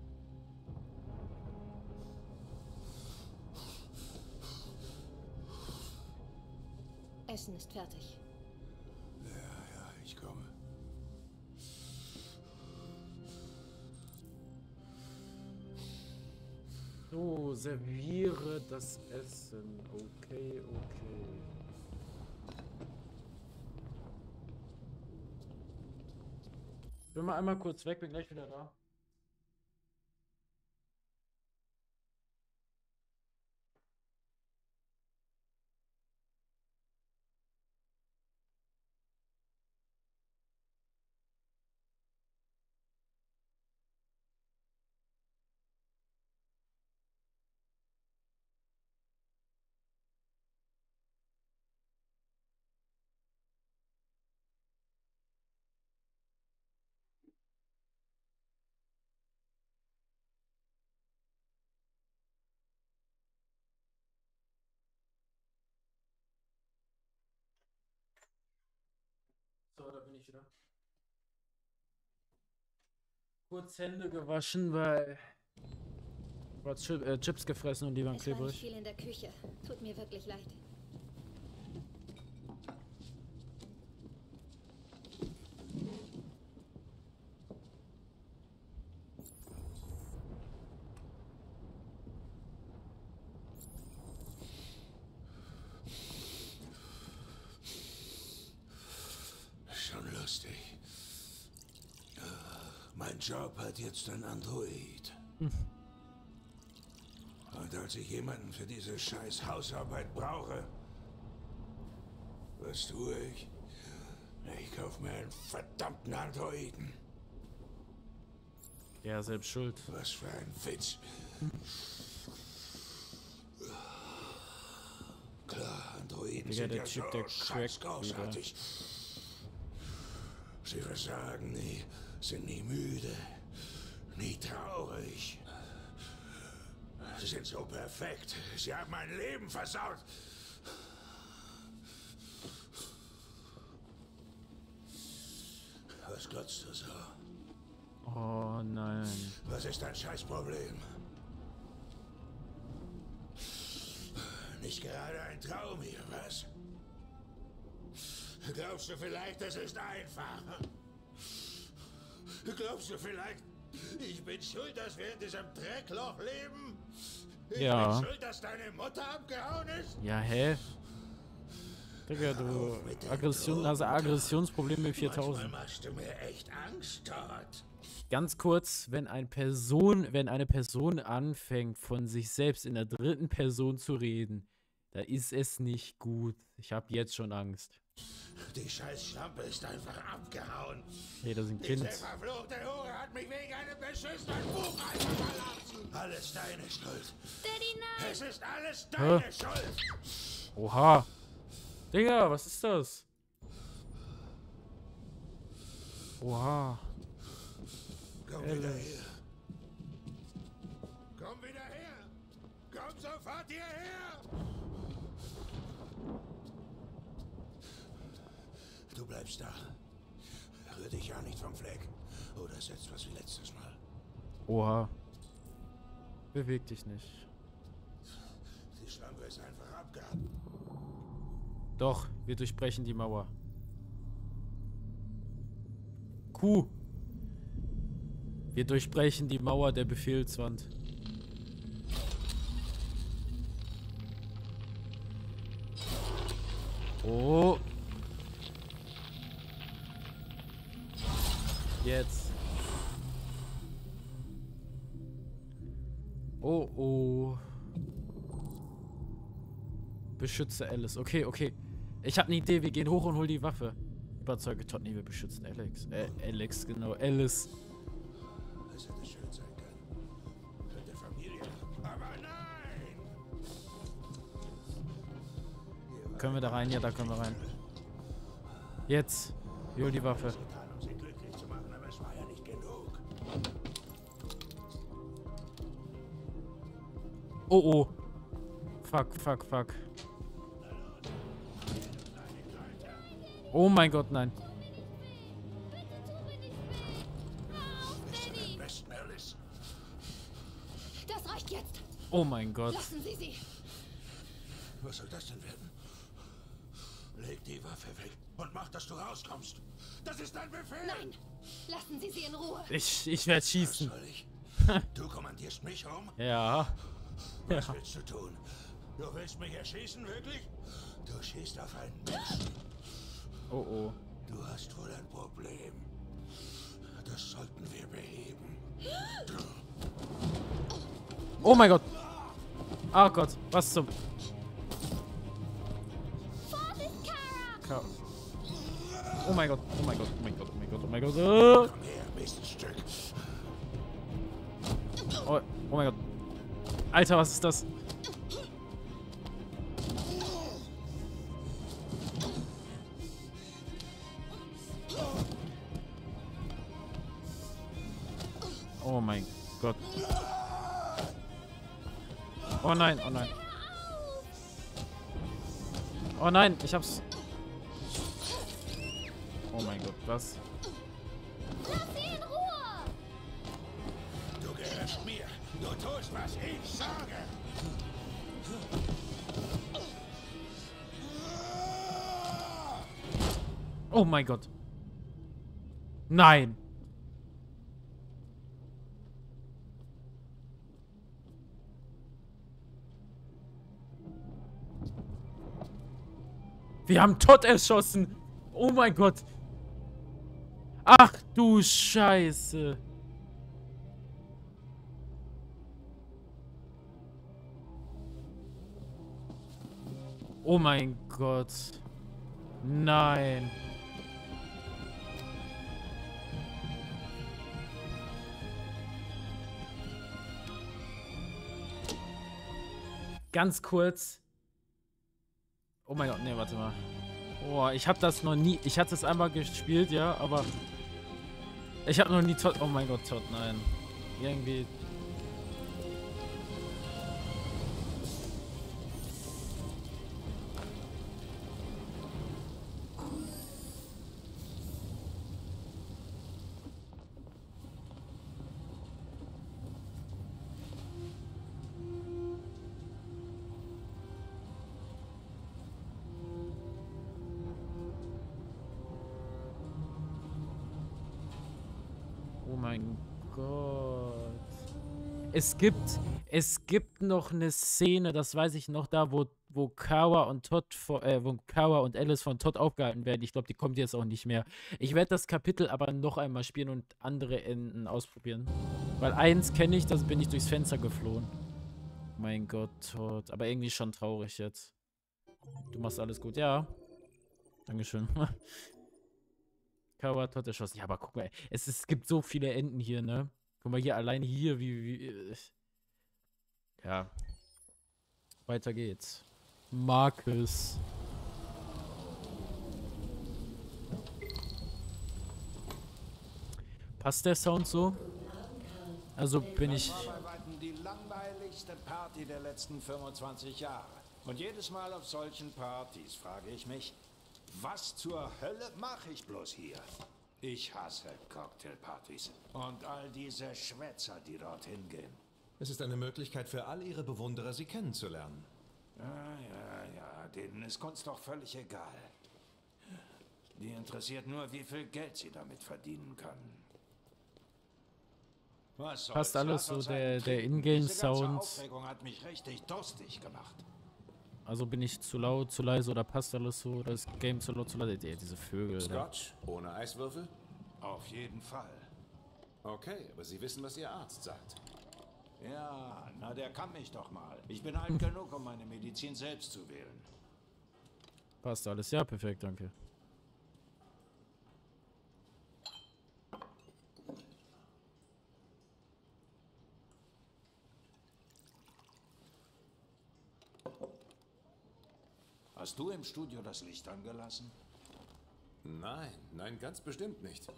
Essen ist fertig. Ja, ich komme. So, serviere das Essen. Okay, okay. Ich bin mal einmal kurz weg, bin gleich wieder da. So, da bin ich wieder. Kurz Hände gewaschen, weil ich war Chips gefressen und die waren Es war nicht klebrig. viel in der Küche. Tut mir wirklich leid. Schon lustig. Mein Job hat jetzt ein Android. Und als ich jemanden für diese scheiß Hausarbeit brauche, was tue ich? Ich kaufe mir einen verdammten Androiden. Ja, selbst schuld. Was für ein Witz. Klar, Androiden Digga, sind der ja Typ, so der scheiß crackt großartig. Sie versagen nie, sind nie müde, nie traurig. Sie sind so perfekt. Sie haben mein Leben versaut. Was glotzt du so? Oh nein. Was ist dein Scheißproblem? Nicht gerade ein Traum hier, was? Glaubst du vielleicht, das ist einfach? Glaubst du vielleicht, ich bin schuld, dass wir in diesem Dreckloch leben? Ich bin schuld, dass deine Mutter abgehauen ist? Ja, hä? Digga, du hast Aggressionsprobleme 4000. Manchmal machst du mir echt Angst, Todd. Ganz kurz, wenn eine Person anfängt, von sich selbst in der dritten Person zu reden, da ist es nicht gut. Ich habe jetzt schon Angst. Die scheiß Schlampe ist einfach abgehauen. Hey, das ist ein Kind. Diese verfluchte Hure hat mich wegen einem beschissenen Buchhalter verlassen. Alles deine Schuld. Daddy, nein! Es ist alles deine Schuld. Oha. Digga, was ist das? Oha. Komm wieder her. Komm wieder her. Komm sofort hierher. Du bleibst da. Rühr dich ja nicht vom Fleck. Oder ist jetzt was wie letztes Mal. Oha. Beweg dich nicht. Die Schlampe ist einfach abgehauen. Doch, wir durchbrechen die Mauer. Kuh. Wir durchbrechen die Mauer der Befehlswand. Oh. Jetzt. Oh, oh. Beschütze Alice. Okay, okay. Ich habe eine Idee. Wir gehen hoch und holen die Waffe. Überzeuge Todd, nee, wir beschützen Alex. Alex, genau. Alice. Es hätte schön sein können. Für die Familie. Aber nein! Können wir da rein? Ja, da können wir rein. Jetzt. Wir holen die Waffe. Um sie glücklich zu machen, aber es war ja nicht genug. Oh, oh. Fuck, fuck, fuck. Oh mein Gott, nein. Das reicht jetzt. Oh mein Gott. Lassen Sie sie. Was soll das denn werden? Leg die Waffe weg und mach, dass du rauskommst. Das ist dein Befehl. Nein. Lassen Sie sie in Ruhe. Ich werde schießen. Was soll ich? Du kommandierst mich um? Ja. Was willst du tun? Du willst mich erschießen, wirklich? Du schießt auf einen Menschen. Oh, oh. Du hast wohl ein Problem. Das sollten wir beheben. Oh mein Gott. Oh Gott, was zum... Oh mein Gott, oh mein Gott, oh mein Gott, oh mein Gott, oh mein Gott. Komm her, Miststück. Oh, oh mein Gott. Alter, was ist das? Oh mein Gott. Oh nein, oh nein. Oh nein, ich hab's. Oh mein Gott, was? Lass sie in Ruhe. Du gehörst mir. Du tust, was ich sage. Oh mein Gott. Nein. Wir haben Todd erschossen. Oh mein Gott. Ach du Scheiße. Oh mein Gott. Nein. Ganz kurz. Oh mein Gott, nee, warte mal. Oh, ich habe das noch nie... Ich hatte es einmal gespielt, ja, aber... Ich habe noch nie Todd... Oh mein Gott, Todd, nein. Irgendwie... Oh mein Gott. Es gibt noch eine Szene, das weiß ich noch, da wo Kawa und wo Kawa und Alice von Todd aufgehalten werden. Ich glaube, die kommt jetzt auch nicht mehr. Ich werde das Kapitel aber noch einmal spielen und andere Enden ausprobieren. Weil eins kenne ich, das bin ich durchs Fenster geflohen. Mein Gott, Todd. Aber irgendwie schon traurig jetzt. Du machst alles gut, ja. Dankeschön. Kawa, Todd erschossen. Ja, aber guck mal, es gibt so viele Enden hier, ne? Guck mal hier, alleine hier, ja. Weiter geht's. Marcus. Passt der Sound so? Also bin ich... Das war bei weitem die langweiligste Party der letzten 25 Jahre. Und jedes Mal auf solchen Partys frage ich mich, was zur Hölle mache ich bloß hier? Ich hasse Cocktailpartys und all diese Schwätzer, die dorthin gehen. Es ist eine Möglichkeit für all ihre Bewunderer, sie kennenzulernen. Ja, denen ist Kunst doch völlig egal. Die interessiert nur, wie viel Geld sie damit verdienen können. Was soll's? Passt alles Lass so, uns der Ingame-Sound. Diese ganze Aufregung hat mich richtig durstig gemacht. Also bin ich zu laut, zu leise oder passt alles so? Oder ist Game zu laut, zu leise? Diese Vögel. Scotch? Ohne Eiswürfel? Auf jeden Fall. Okay, aber Sie wissen, was Ihr Arzt sagt. Ja, na der kann mich doch mal. Ich bin alt genug, um meine Medizin selbst zu wählen. Passt alles. Ja, perfekt, danke. Hast du im Studio das Licht angelassen? Nein, ganz bestimmt nicht.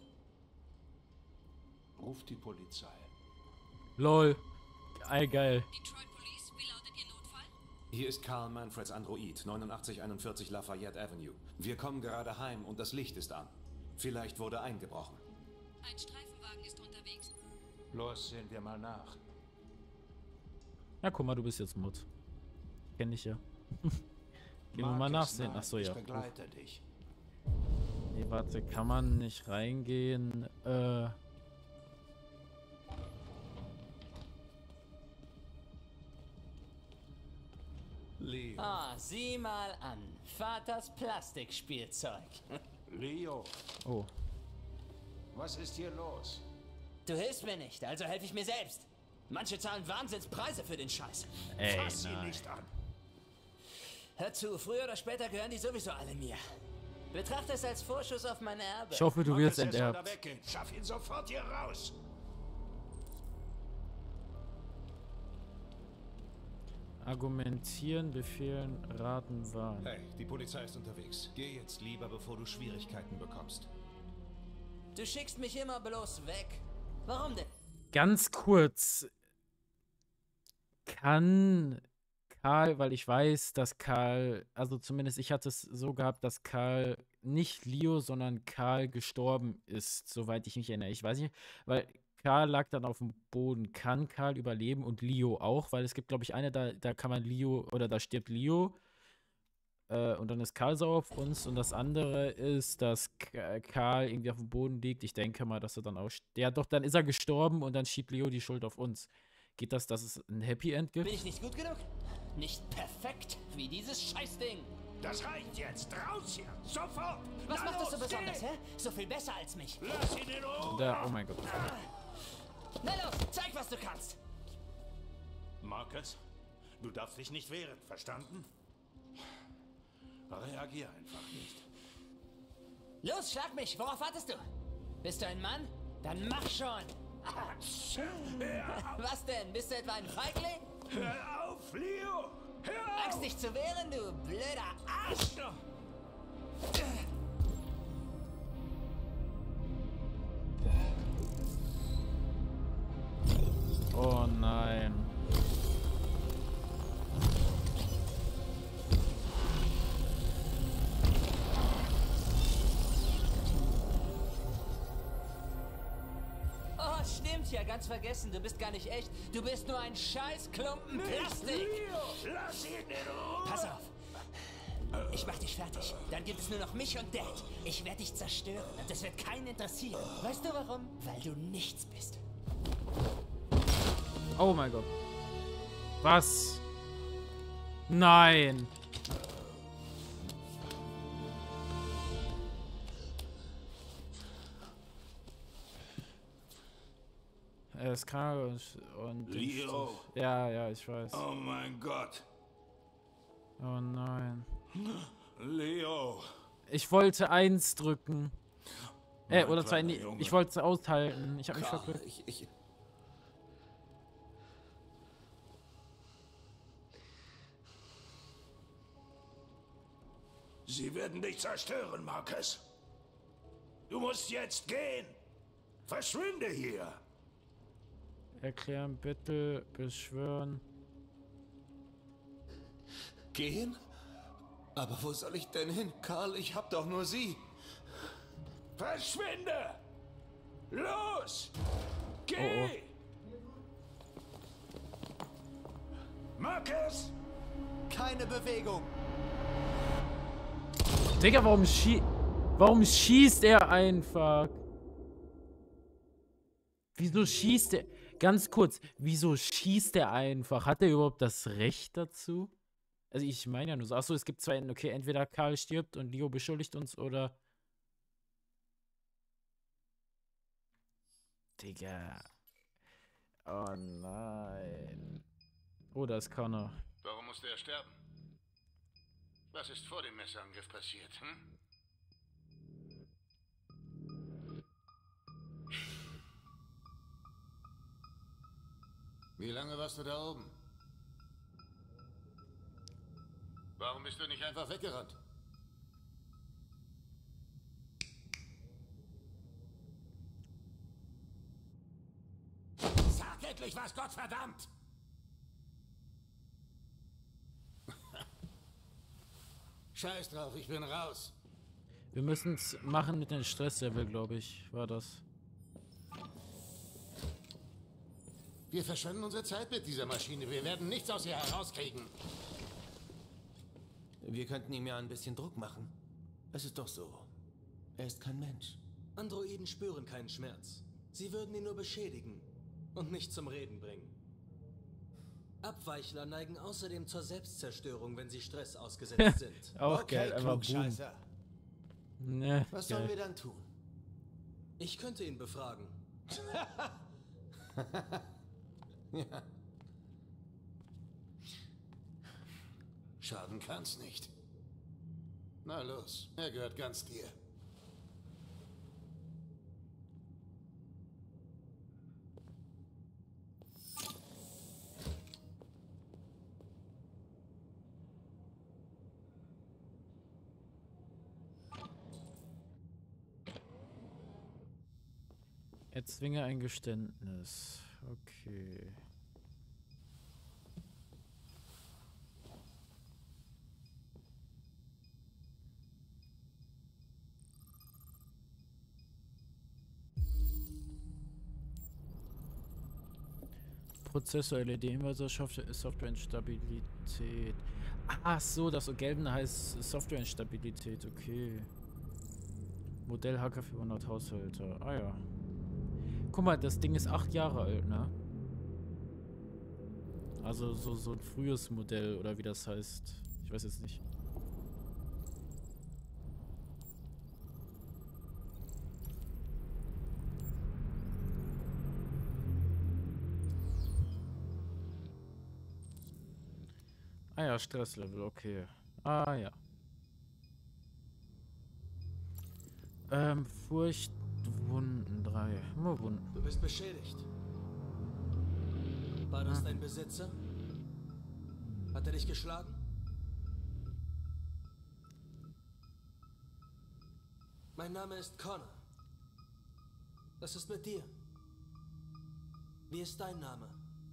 Ruf die Polizei. LOL. Geil. Detroit Police, wie lautet Ihr Notfall? Hier ist Carl Manfreds Android, 8941 Lafayette Avenue. Wir kommen gerade heim und das Licht ist an. Vielleicht wurde eingebrochen. Ein Streifenwagen ist unterwegs. Los, sehen wir mal nach. Ja, guck mal, du bist jetzt Mod. Kenn ich ja. Gehen wir mal nachsehen. Achso, ja. Ich begleite dich. Nee, warte, kann man nicht reingehen? Leo. Ah, sieh mal an. Vaters Plastikspielzeug. Leo. Oh. Was ist hier los? Du hilfst mir nicht, also helfe ich mir selbst. Manche zahlen Wahnsinnspreise für den Scheiß. Fass sie nicht an. Hör zu, früher oder später gehören die sowieso alle mir. Betrachte es als Vorschuss auf mein Erbe. Ich hoffe, du wirst Marcus, er soll enterbt. da weggehen. Schaff ihn sofort hier raus. Argumentieren, befehlen, raten, warnen. Hey, die Polizei ist unterwegs. Geh jetzt lieber, bevor du Schwierigkeiten bekommst. Du schickst mich immer bloß weg. Warum denn? Ganz kurz. Kann Karl, weil ich weiß, dass Karl, also zumindest ich hatte es so gehabt, dass Karl nicht Leo, sondern Karl gestorben ist, soweit ich mich erinnere. Ich weiß nicht, weil Karl lag dann auf dem Boden. Kann Karl überleben und Leo auch? Weil es gibt, glaube ich, eine, da kann man Leo, oder da stirbt Leo. Und dann ist Karl sauer auf uns. Und das andere ist, dass Karl irgendwie auf dem Boden liegt. Ich denke mal, dass er dann auch... Ja, doch, dann ist er gestorben und dann schiebt Leo die Schuld auf uns. Geht das, dass es ein Happy End gibt? Bin ich nicht gut genug? Nicht perfekt wie dieses Scheißding. Das reicht jetzt. Raus hier. Sofort. Was Na macht das so los, besonders, geh. hä? So viel besser als mich. Lass ihn in Ruhe. Oh mein Gott. Na los, zeig, was du kannst. Marcus, du darfst dich nicht wehren, verstanden? Reagier einfach nicht. Los, schlag mich. Worauf wartest du? Bist du ein Mann? Dann mach schon. Was denn? Bist du etwa ein Feigling? Hör auf, Leo! Angst, dich zu wehren, du blöder Arschloch! Oh nein. Oh, stimmt ja, ganz vergessen. Du bist gar nicht echt. Du bist nur ein scheiß Klumpen Plastik. Lass ihn in Ruhe! Pass auf. Ich mach dich fertig. Dann gibt es nur noch mich und Dad. Ich werde dich zerstören und das wird keinen interessieren. Weißt du warum? Weil du nichts bist. Oh mein Gott. Was? Nein. Er ist krank und Leo. ja, ich weiß. Oh mein Gott. Oh nein. Leo. Ich wollte 1 drücken. Oder 2. kleiner Junge. Ich wollte es aushalten. Ich habe mich Karl, verglückt. Sie werden dich zerstören, Marcus. Du musst jetzt gehen. Verschwinde hier. Erklären, bitte, beschwören. Gehen? Aber wo soll ich denn hin? Karl, ich hab doch nur sie. Verschwinde! Los! Geh! Oh, Marcus! Keine Bewegung. Digga, warum schießt er einfach? Wieso schießt er? Ganz kurz, wieso schießt er einfach? Hat er überhaupt das Recht dazu? Also ich meine ja nur so. Achso, es gibt 2. Okay, entweder Karl stirbt und Leo beschuldigt uns oder... Digga. Oh nein. Oh, da ist Connor. Warum musste er sterben? Was ist vor dem Messerangriff passiert, hm? Wie lange warst du da oben? Warum bist du nicht einfach weggerannt? Sag endlich was, Gottverdammt! Scheiß drauf, ich bin raus. Wir müssen es machen mit dem Stresslevel, glaube ich, war das. Wir verschwenden unsere Zeit mit dieser Maschine. Wir werden nichts aus ihr herauskriegen. Wir könnten ihm ja ein bisschen Druck machen. Es ist doch so. Er ist kein Mensch. Androiden spüren keinen Schmerz. Sie würden ihn nur beschädigen und nicht zum Reden bringen. Abweichler neigen außerdem zur Selbstzerstörung, wenn sie Stress ausgesetzt sind. Auch geil, einfach boom. Ne, Was geil. sollen wir dann tun? Ich könnte ihn befragen. Ja. Schaden kann's nicht. Na los, er gehört ganz dir. Erzwinge ein Geständnis. Okay. Prozessor LED-Inverter, Software-Instabilität. Ach so, das so gelbe heißt Software-Instabilität, okay. Modell HK400 Haushalte. Ah ja. Guck mal, das Ding ist 8 Jahre alt, ne? Also so ein frühes Modell oder wie das heißt. Ich weiß jetzt nicht. Ah ja, Stresslevel, okay. Ah ja. Furchtwunden 3. Nur Wunden. Du bist beschädigt. War das dein Besitzer? Hat er dich geschlagen? Mein Name ist Connor. Was ist mit dir? Wie ist dein Name?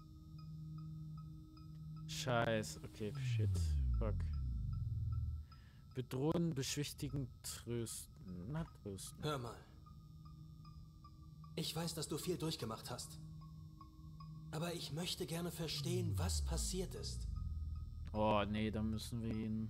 Scheiß, okay, shit, fuck. Bedrohen, beschwichtigen, trösten. Na, trösten. Hör mal. Ich weiß, dass du viel durchgemacht hast. Aber ich möchte gerne verstehen, was passiert ist. Oh, nee, da müssen wir ihn...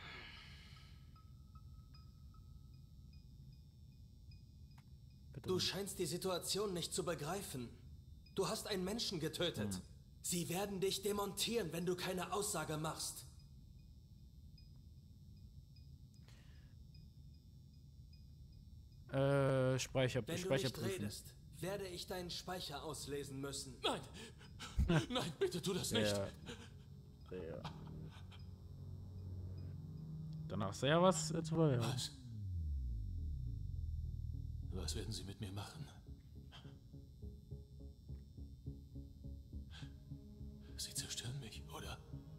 Du scheinst die Situation nicht zu begreifen. Du hast einen Menschen getötet. Sie werden dich demontieren, wenn du keine Aussage machst. Speicherprüfen. Wenn du nicht redest, werde ich deinen Speicher auslesen müssen. Nein! Nein, bitte tu das nicht! Ja. Danach sehr was toll. Was? Was werden Sie mit mir machen? Sie zerstören mich, oder?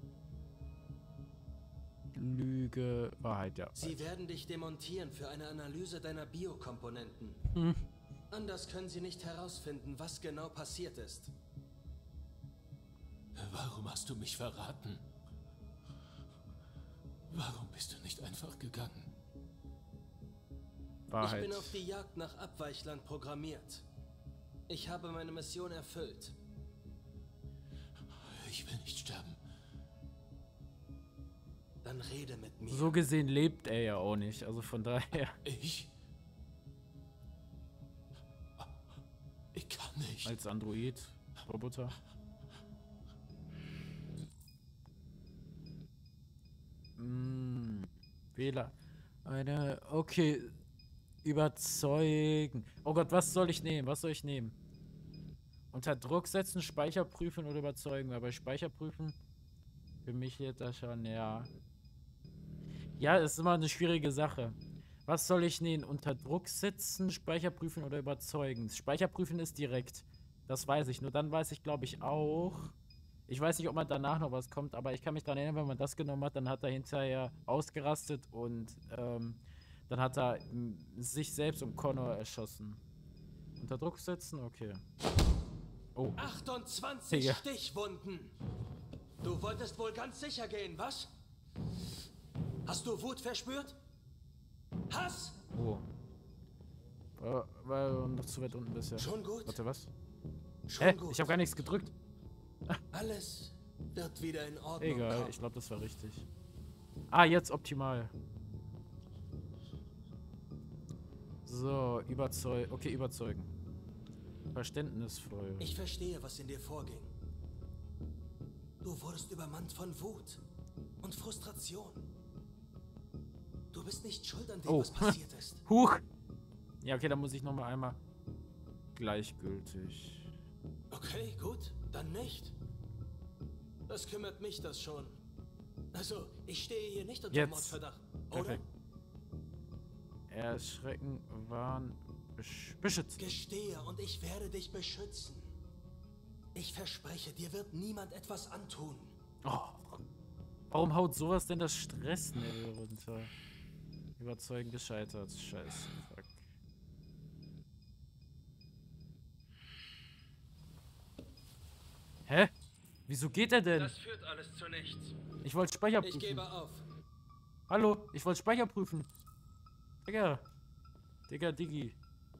Lüge, Wahrheit, ja. Sie werden dich demontieren für eine Analyse deiner Biokomponenten. Anders können sie nicht herausfinden, was genau passiert ist. Warum hast du mich verraten? Warum bist du nicht einfach gegangen? Wahrheit. Ich bin auf die Jagd nach Abweichlern programmiert. Ich habe meine Mission erfüllt. Ich will nicht sterben. Dann rede mit mir. So gesehen lebt er ja auch nicht, also von daher. Ich kann nicht. Als Android, Roboter. Wähler. Okay. Überzeugen. Oh Gott, was soll ich nehmen? Was soll ich nehmen? Unter Druck setzen, Speicher prüfen oder überzeugen? Weil bei Speicher prüfen für mich jetzt das schon, ja. Ja, ist immer eine schwierige Sache. Was soll ich nehmen? Unter Druck setzen, Speicher prüfen oder überzeugen? Speicher prüfen ist direkt. Das weiß ich. Nur dann weiß ich, glaube ich, auch. Ich weiß nicht, ob man danach noch was kommt, aber ich kann mich daran erinnern, wenn man das genommen hat, dann hat er hinterher ausgerastet und dann hat er sich selbst und Connor erschossen. Unter Druck setzen? Okay. Oh. 28 ja. Stichwunden. Du wolltest wohl ganz sicher gehen, was? Hast du Wut verspürt? Hass? Oh. War noch zu weit unten bisher. Schon gut? Warte, was? Schon gut. Ich habe gar nichts gedrückt. Alles wird wieder in Ordnung. Egal, kommen. ich glaube, das war richtig. Ah, jetzt optimal. So, überzeugen. Verständnisvoll. Ich verstehe, was in dir vorging. Du wurdest übermannt von Wut und Frustration. Du bist nicht schuld an dem, was passiert ist. Huch! Ja, okay, dann muss ich nochmal einmal gleichgültig. Okay, gut, dann nicht. Das kümmert mich das schon. Also, ich stehe hier nicht unter Mordverdacht, oder? Perfekt. Erschrecken, warnen, beschützen. Gestehe und ich werde dich beschützen. Ich verspreche, dir wird niemand etwas antun. Oh. Warum haut sowas denn das Stresslevel runter? Überzeugen gescheitert. Scheiße. Fuck. Hä? Wieso geht er denn? Das führt alles zu nichts. Ich wollte Speicher prüfen. Ich gebe auf. Hallo, ich wollte Speicher prüfen. Digga. Diggi.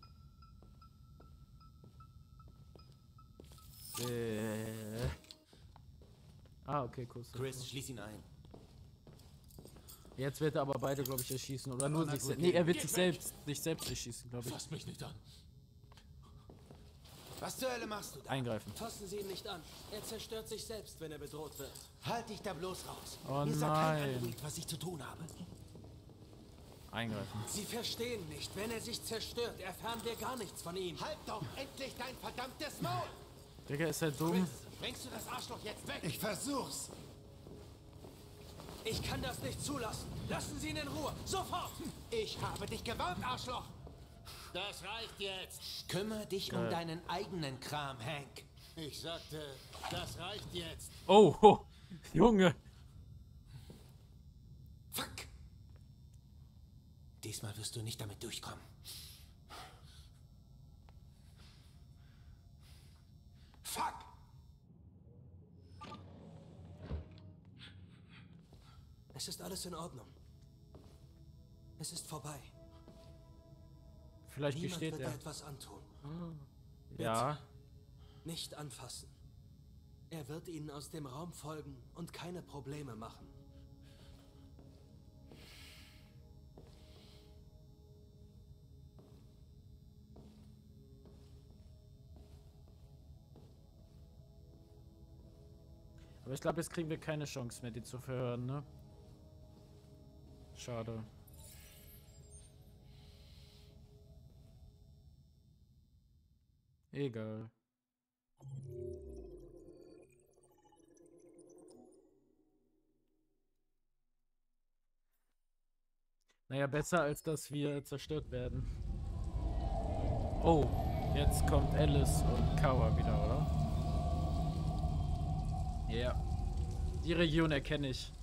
Ah, okay, cool. Chris, schließ ihn ein. Jetzt wird er aber beide, glaube ich, erschießen. Oder nur sich selbst. Nee, er wird sich selbst erschießen, glaube ich. Fass mich nicht an. Was zur Hölle machst du da? Eingreifen. Fassen Sie ihn nicht an. Er zerstört sich selbst, wenn er bedroht wird. Halt dich da bloß raus. Oh Mir sagt kein nein. Android, was ich zu tun habe. Eingreifen. Sie verstehen nicht. Wenn er sich zerstört, erfahren wir gar nichts von ihm. Halt doch endlich dein verdammtes Maul! Digga, ist er dumm? Bringst du das Arschloch jetzt weg? Ich versuch's. Ich kann das nicht zulassen. Lassen Sie ihn in Ruhe. Sofort! Ich habe dich gewarnt, Arschloch. Das reicht jetzt. Kümmere dich um deinen eigenen Kram, Hank. Ich sagte, das reicht jetzt. Oh, Junge. Diesmal wirst du nicht damit durchkommen. Fuck! Es ist alles in Ordnung. Es ist vorbei. Vielleicht Niemand gesteht wird er. dir etwas antun. Ja. Nicht anfassen. Er wird ihnen aus dem Raum folgen und keine Probleme machen. Aber ich glaube, jetzt kriegen wir keine Chance mehr, die zu verhören, ne? Schade. Egal. Naja, besser als dass wir zerstört werden. Oh, jetzt kommt Alice und Kawa wieder, oder? Ja. Die Region erkenne ich.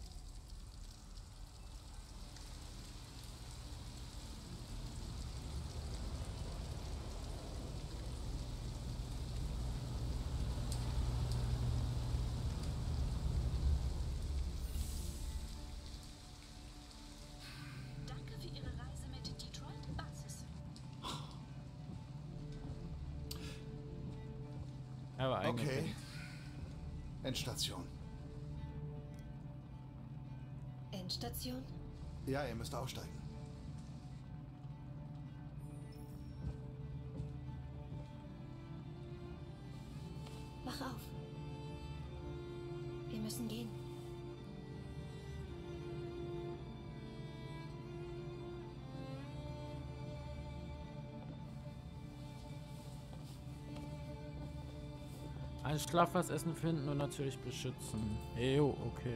Danke für Ihre Reise mit Detroit Basis. Aber okay. Endstation. Endstation? Ja, ihr müsst aussteigen. Wach auf. Wir müssen gehen. Ein schlafbares Essen finden und natürlich beschützen. Jo, okay.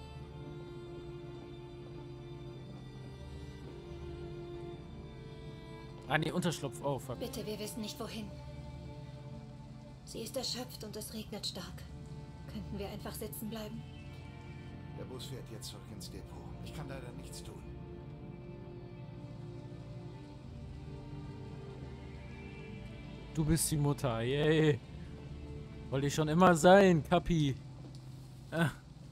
Ah, nee, Unterschlupf. Oh, fuck. Bitte, wir wissen nicht wohin. Sie ist erschöpft und es regnet stark. Könnten wir einfach sitzen bleiben? Der Bus fährt jetzt zurück ins Depot. Ich kann leider nichts tun. Du bist die Mutter, yay. Wollte ich schon immer sein, Kapi. Ah.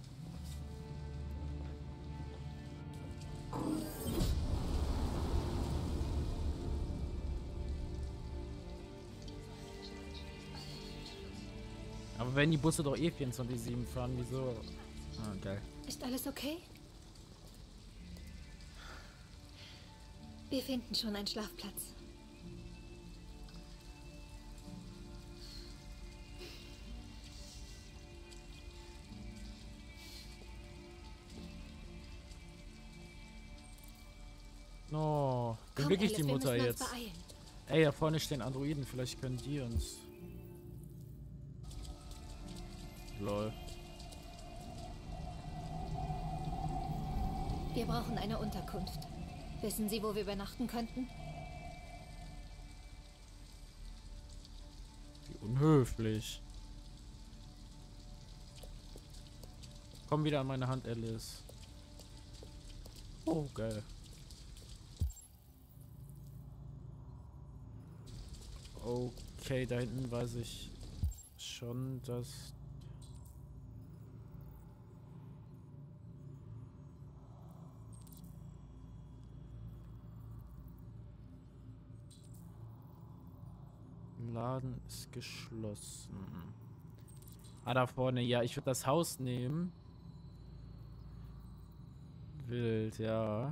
Aber wenn die Busse doch eh 24/7 fahren, wieso? Ah, geil. Ist alles okay? Wir finden schon einen Schlafplatz. No, bin Komm, wirklich Alice, die wir Mutter müssen uns jetzt. beeilen. Ey, da vorne stehen Androiden, vielleicht können die uns. Lol. Wir brauchen eine Unterkunft. Wissen Sie, wo wir übernachten könnten? Wie unhöflich. Komm wieder an meine Hand, Alice. Oh, geil. Okay, da hinten weiß ich schon, dass... Laden ist geschlossen. Ah, da vorne. Ja, ich würde das Haus nehmen. Wild, ja.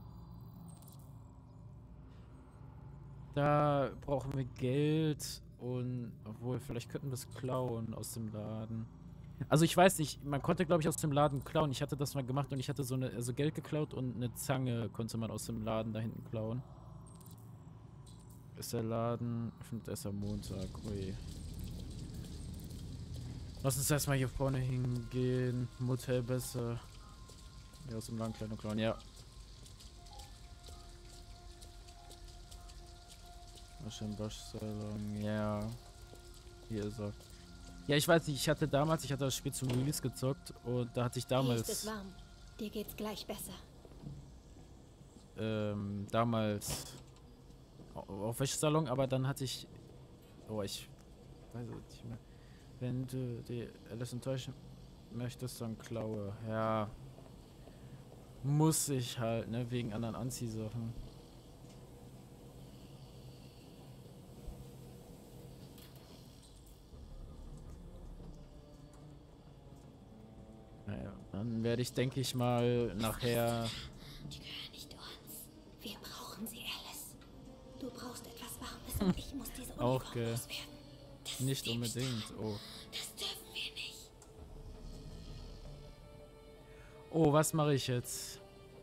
Da brauchen wir Geld und... Obwohl, vielleicht könnten wir es klauen aus dem Laden. Also ich weiß nicht, man konnte glaube ich aus dem Laden klauen. Ich hatte das mal gemacht und ich hatte so eine... Also Geld geklaut und eine Zange konnte man aus dem Laden da hinten klauen. Ist der Laden... Öffnet erst am Montag. Ui. Lass uns erstmal hier vorne hingehen. Motel besser. Ja, aus dem Laden kleiner klauen, ja. Waschsalon, ja. Hier ist er. Ja, ich weiß nicht, ich hatte das Spiel zum Release gezockt und da hatte ich Hier ist damals... es warm. Dir geht's gleich besser. damals auf Wäschesalon, aber dann hatte ich... Oh, ich weiß es nicht mehr. Wenn du die Alice enttäuschen möchtest, dann klaue. Ja. Muss ich halt, ne? Wegen anderen Anziehsachen. Naja, dann werde ich, denke ich mal, nachher... Die gehören nicht uns. Wir brauchen sie, Alice. Du brauchst etwas Warmes und ich muss diese Uniform Auch loswerden. Das nicht ist unbedingt. Oh. Das dürfen wir nicht. Oh, was mache ich jetzt?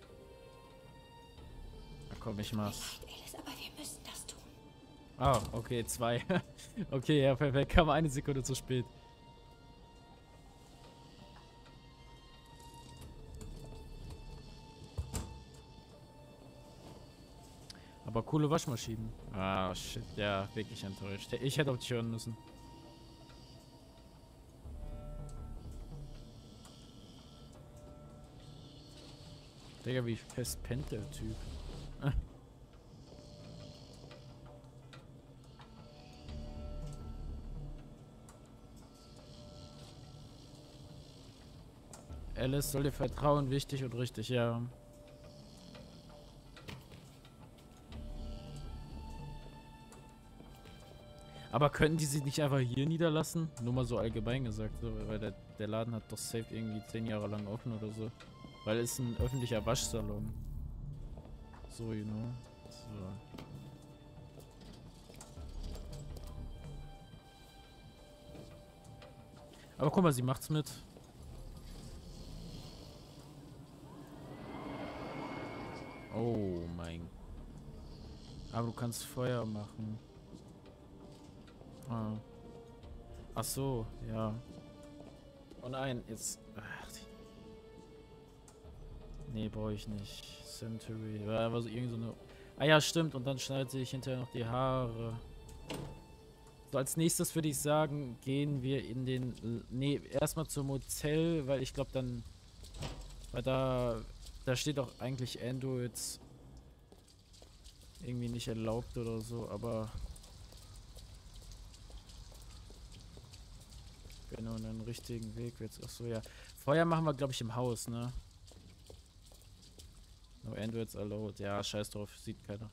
Na komm, ich mach's. Alice, aber wir müssen das tun. Ah, okay, 2. Okay, ja, perfekt. Kam 1 Sekunde zu spät. Aber coole Waschmaschinen. Ah, shit. Ja, wirklich enttäuscht. Ich hätte auf dich hören müssen. Digga, wie fest pennt der Typ. Alice soll dir vertrauen, wichtig und richtig, ja. Aber könnten die sie nicht einfach hier niederlassen? Nur mal so allgemein gesagt, so, weil der Laden hat doch safe irgendwie 10 Jahre lang offen oder so. Weil es ein öffentlicher Waschsalon. So, you know. So. Aber guck mal, sie macht's mit. Oh mein. Aber du kannst Feuer machen. Ah. Ach so, ja. Oh nein, jetzt. Ach, nee, brauche ich nicht. Century. War aber so irgend so eine. Ah ja, stimmt. Und dann schneidet sich hinterher noch die Haare. So, als nächstes würde ich sagen, gehen wir in den. Nee, erstmal zum Hotel, weil ich glaube dann. Weil da steht auch eigentlich Androids irgendwie nicht erlaubt oder so, aber. Genau, einen richtigen Weg jetzt. Achso, ja. Feuer machen wir, glaube ich, im Haus, ne? No Androids allowed. Ja, scheiß drauf, sieht keiner.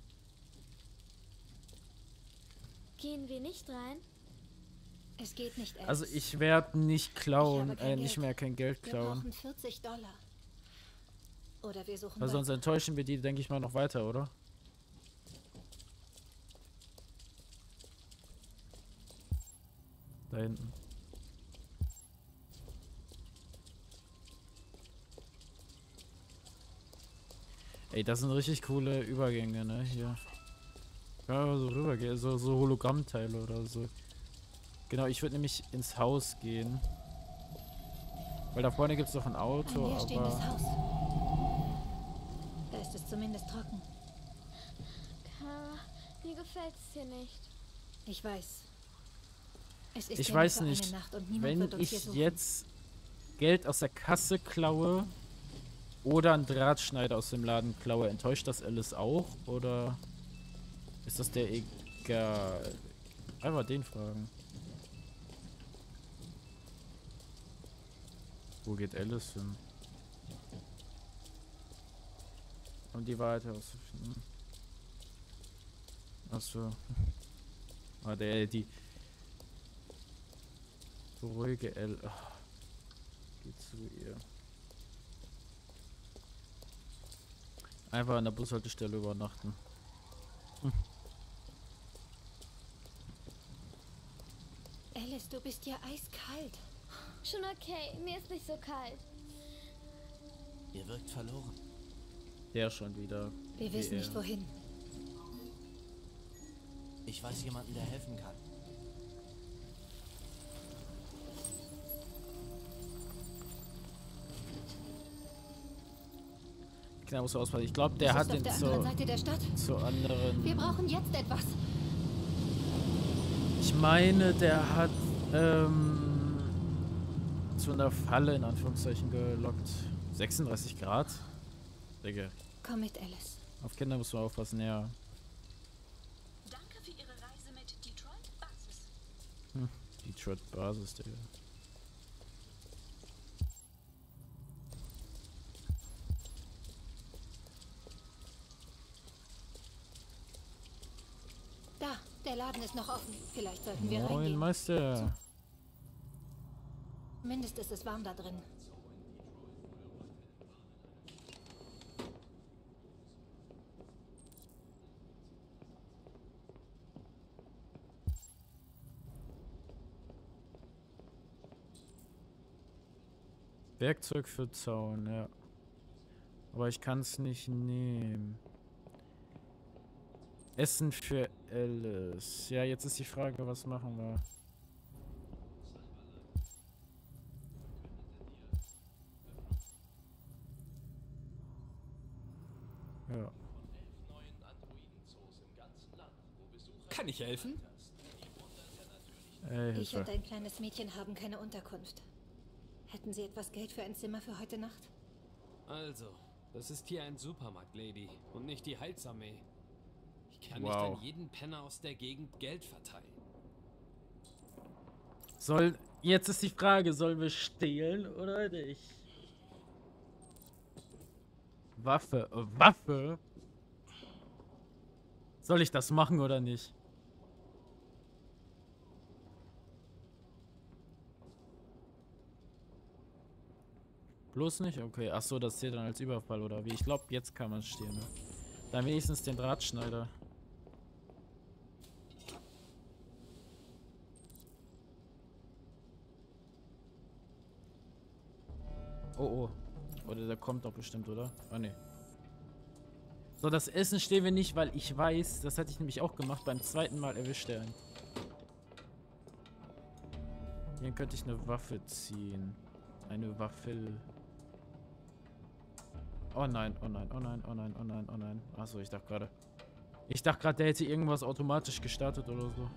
Gehen wir nicht rein? Es geht nicht, Alice. Also ich werde nicht klauen, nicht Geld. mehr kein Geld Wir klauen. brauchen $40. Oder wir suchen Weil sonst enttäuschen wir die, denke ich mal, noch weiter, oder? Da hinten. Ey, das sind richtig coole Übergänge, ne? Hier. Ja, so rübergehen, so Hologrammteile oder so. Genau, ich würde nämlich ins Haus gehen. Weil da vorne gibt es doch ein Auto, ein leerstehendes aber... Haus. Da ist es zumindest trocken. Kara, mir gefällt es hier nicht. Ich weiß. Es ist Ich ja weiß nur für nicht, eine Nacht und niemand wenn wird uns hier ich suchen. jetzt Geld aus der Kasse klaue oder einen Drahtschneider aus dem Laden klaue, enttäuscht das Alice auch? Oder ist das der egal? Einfach den fragen. Wo geht Alice hin? Um die Wahrheit herauszufinden. Achso. Ah, die ruhige L. Oh. Geht zu ihr. Einfach an der Bushaltestelle übernachten. Alice, du bist ja eiskalt. Schon okay, mir ist nicht so kalt. Ihr wirkt verloren. Der schon wieder. Wir wissen nicht wohin. Ich weiß jemanden, der helfen kann. Genau, muss auspassen. Ich glaube, der Das hat ist auf den der anderen Seite der Stadt. zu anderen. Wir brauchen jetzt etwas. Ich meine, der hat zu einer Falle in Anführungszeichen gelockt. 36 Grad? Digga. Komm mit, Alice. Auf Kinder muss man aufpassen, ja. Danke für Ihre Reise mit Detroit Basis. Detroit Basis, Digga. Da, der Laden ist noch offen. Vielleicht sollten wir Moin, reingehen. Meister. Zumindest ist es warm da drin. Werkzeug für Zaun, ja. Aber ich kann es nicht nehmen. Essen für Alice. Ja, jetzt ist die Frage, was machen wir? Ja. Kann ich helfen? Ich und ein kleines Mädchen haben keine Unterkunft. Hätten Sie etwas Geld für ein Zimmer für heute Nacht? Also, das ist hier ein Supermarkt, Lady, und nicht die Heilsarmee. Ich kann nicht Wow. an jeden Penner aus der Gegend Geld verteilen. Jetzt ist die Frage, sollen wir stehlen oder nicht? Waffe? Soll ich das machen oder nicht? Bloß nicht? Okay, ach so, das zählt dann als Überfall oder wie? Ich glaube, jetzt kann man stehlen. Ne? Dann wenigstens den Drahtschneider. Oh. Oder der kommt doch bestimmt, oder? Ah, ne. So, das Essen stehen wir nicht, weil ich weiß, das hatte ich nämlich auch gemacht, beim zweiten Mal erwischt er ihn. Hier könnte ich eine Waffe ziehen. Eine Waffel. Oh nein. Achso, ich dachte gerade. Der hätte irgendwas automatisch gestartet oder so.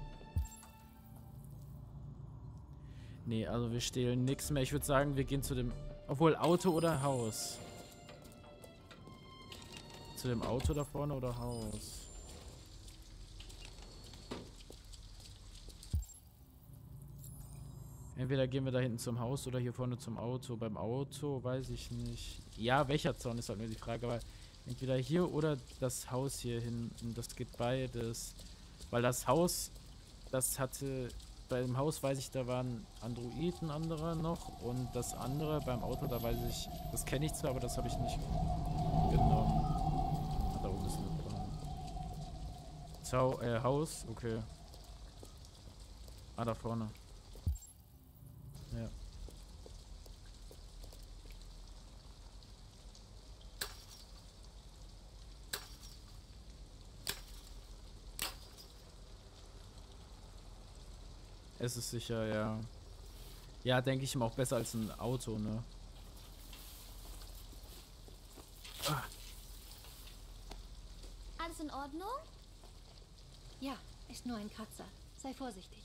Nee, also wir stehlen nichts mehr. Ich würde sagen, wir gehen zu dem... Obwohl, Auto oder Haus? Zu dem Auto da vorne oder Haus? Entweder gehen wir da hinten zum Haus oder hier vorne zum Auto. Beim Auto weiß ich nicht. Ja, welcher Zaun ist halt nur die Frage, weil entweder hier oder das Haus hier hinten. Das geht beides. Weil das Haus, das hatte... Bei dem Haus weiß ich, da waren Androiden anderer noch. Und das andere beim Auto, da weiß ich... Das kenne ich zwar, aber das habe ich nicht genommen. Ah, da oben ist eine Bahn. Haus, okay. Ah, da vorne. Ja. Es ist sicher, ja. Ja, denke ich mal auch besser als ein Auto, ne? Ah. Alles in Ordnung? Ja, ist nur ein Kratzer. Sei vorsichtig.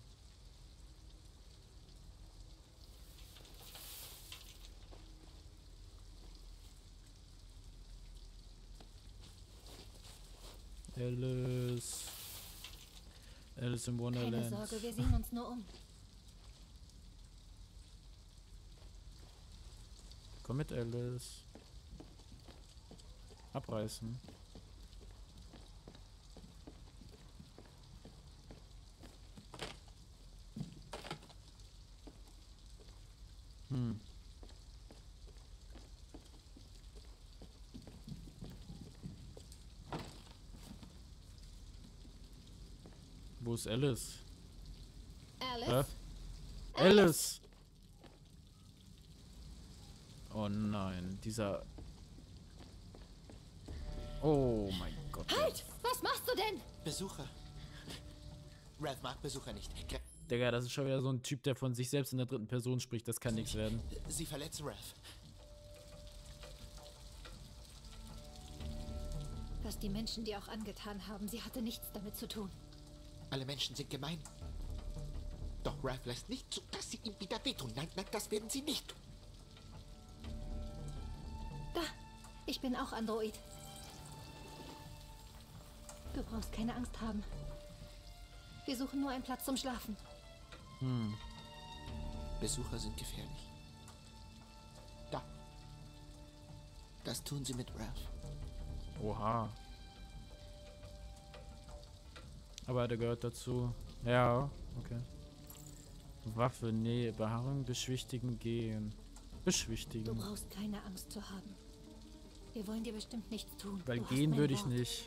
Alice in Wonderland. Keine Sorge, wir sehen uns nur um. Komm mit, Alice. Abreißen. Wo ist Alice? Alice? Alice! Oh nein, dieser... Oh mein Gott. Halt! Was machst du denn? Besucher. Ralph mag Besucher nicht. Digga, das ist schon wieder so ein Typ, der von sich selbst in der dritten Person spricht. Das kann nichts werden. Sie verletzen Ralph. Was die Menschen dir auch angetan haben, sie hatte nichts damit zu tun. Alle Menschen sind gemein. Doch Ralph lässt nicht zu, dass sie ihm wieder wehtun. Nein, das werden sie nicht tun. Da! Ich bin auch Android. Du brauchst keine Angst haben. Wir suchen nur einen Platz zum Schlafen. Besucher sind gefährlich. Da. Das tun sie mit Ralph. Oha. Aber der gehört dazu. Ja, okay. Waffe, nee, Beharrung, beschwichtigen, gehen. Du Beschwichtigen. brauchst keine Angst zu haben. Wir wollen dir bestimmt nichts tun. Weil Du hast gehen mein würde ich Wort. nicht.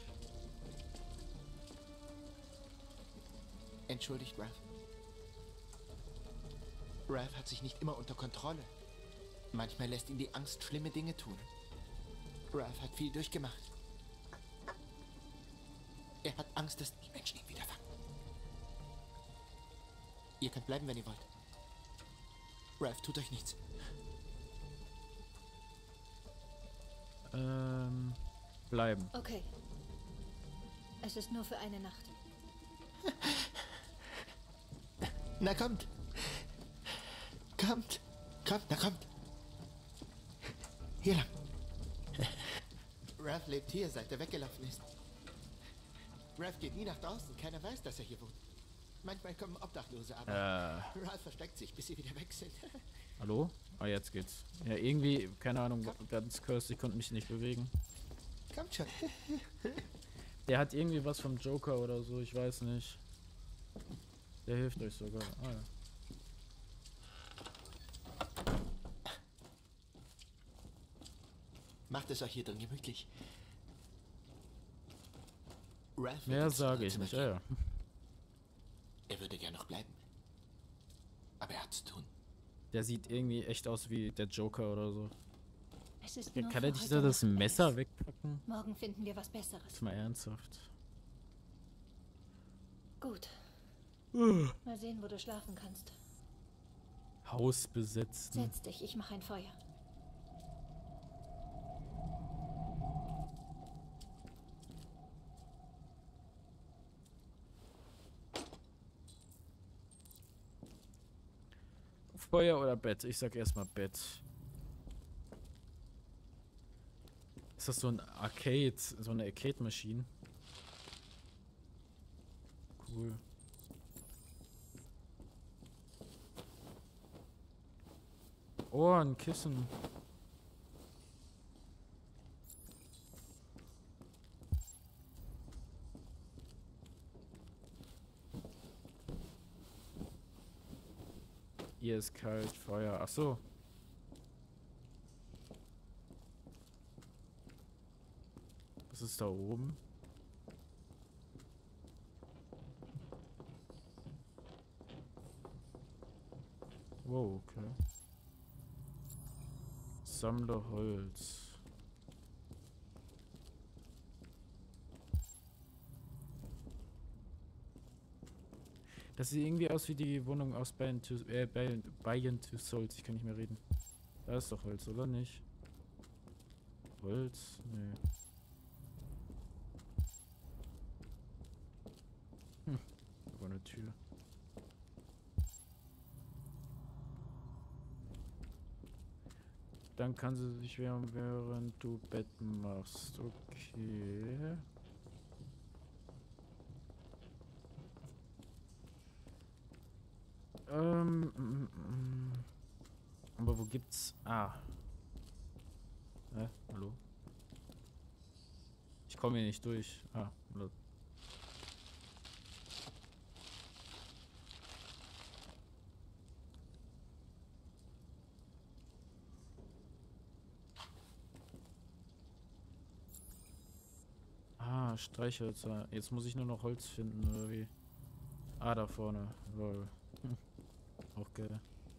Entschuldigt, Ralph. Ralph hat sich nicht immer unter Kontrolle. Manchmal lässt ihn die Angst schlimme Dinge tun. Ralph hat viel durchgemacht. Er hat Angst, dass die Menschen ihn wieder fangen. Ihr könnt bleiben, wenn ihr wollt. Ralph, tut euch nichts. Bleiben. Okay. Es ist nur für eine Nacht. Na kommt. Kommt. Kommt, na kommt. Hier lang. Ralph lebt hier, seit er weggelaufen ist. Ralph geht nie nach draußen. Keiner weiß, dass er hier wohnt. Manchmal kommen Obdachlose, aber Ralph versteckt sich, bis sie wieder weg sind. Hallo? Ah, jetzt geht's. Ja, irgendwie, keine Ahnung, ganz cursed, ich konnte mich nicht bewegen. Kommt schon. Der hat irgendwie was vom Joker oder so, ich weiß nicht. Der hilft euch sogar. Ah, ja. Macht es euch hier drin gemütlich. Ralph Mehr sage ich nicht, ja. Er würde gern noch bleiben. Aber er hat zu tun. Der sieht irgendwie echt aus wie der Joker oder so. Es ist Ja, nur kann für er nicht heute das Nacht Messer alles. wegpacken? Morgen finden wir was Besseres. Jetzt mal ernsthaft. Gut. Mal sehen, wo du schlafen kannst. Haus besetzen. Setz dich, ich mache ein Feuer. Feuer oder Bett? Ich sag erstmal Bett. Ist das so ein Arcade, so eine Arcade-Maschine? Cool. Oh, ein Kissen. Hier ist kalt, Feuer. Ach so. Was ist da oben? Wow, okay. Sammle Holz. Das sieht irgendwie aus wie die Wohnung aus Beyond Two Souls. Ich kann nicht mehr reden. Da ist doch Holz, oder nicht? Holz? Nee. Da war eine Tür. Dann kann sie sich wärmen, während du Bett machst. Okay. Aber wo gibt's... Ah. Hallo? Ich komme hier nicht durch. Ah, hallo. Ah, Streichhölzer. Jetzt muss ich nur noch Holz finden, oder wie? Ah, da vorne. Lol. Auch geil.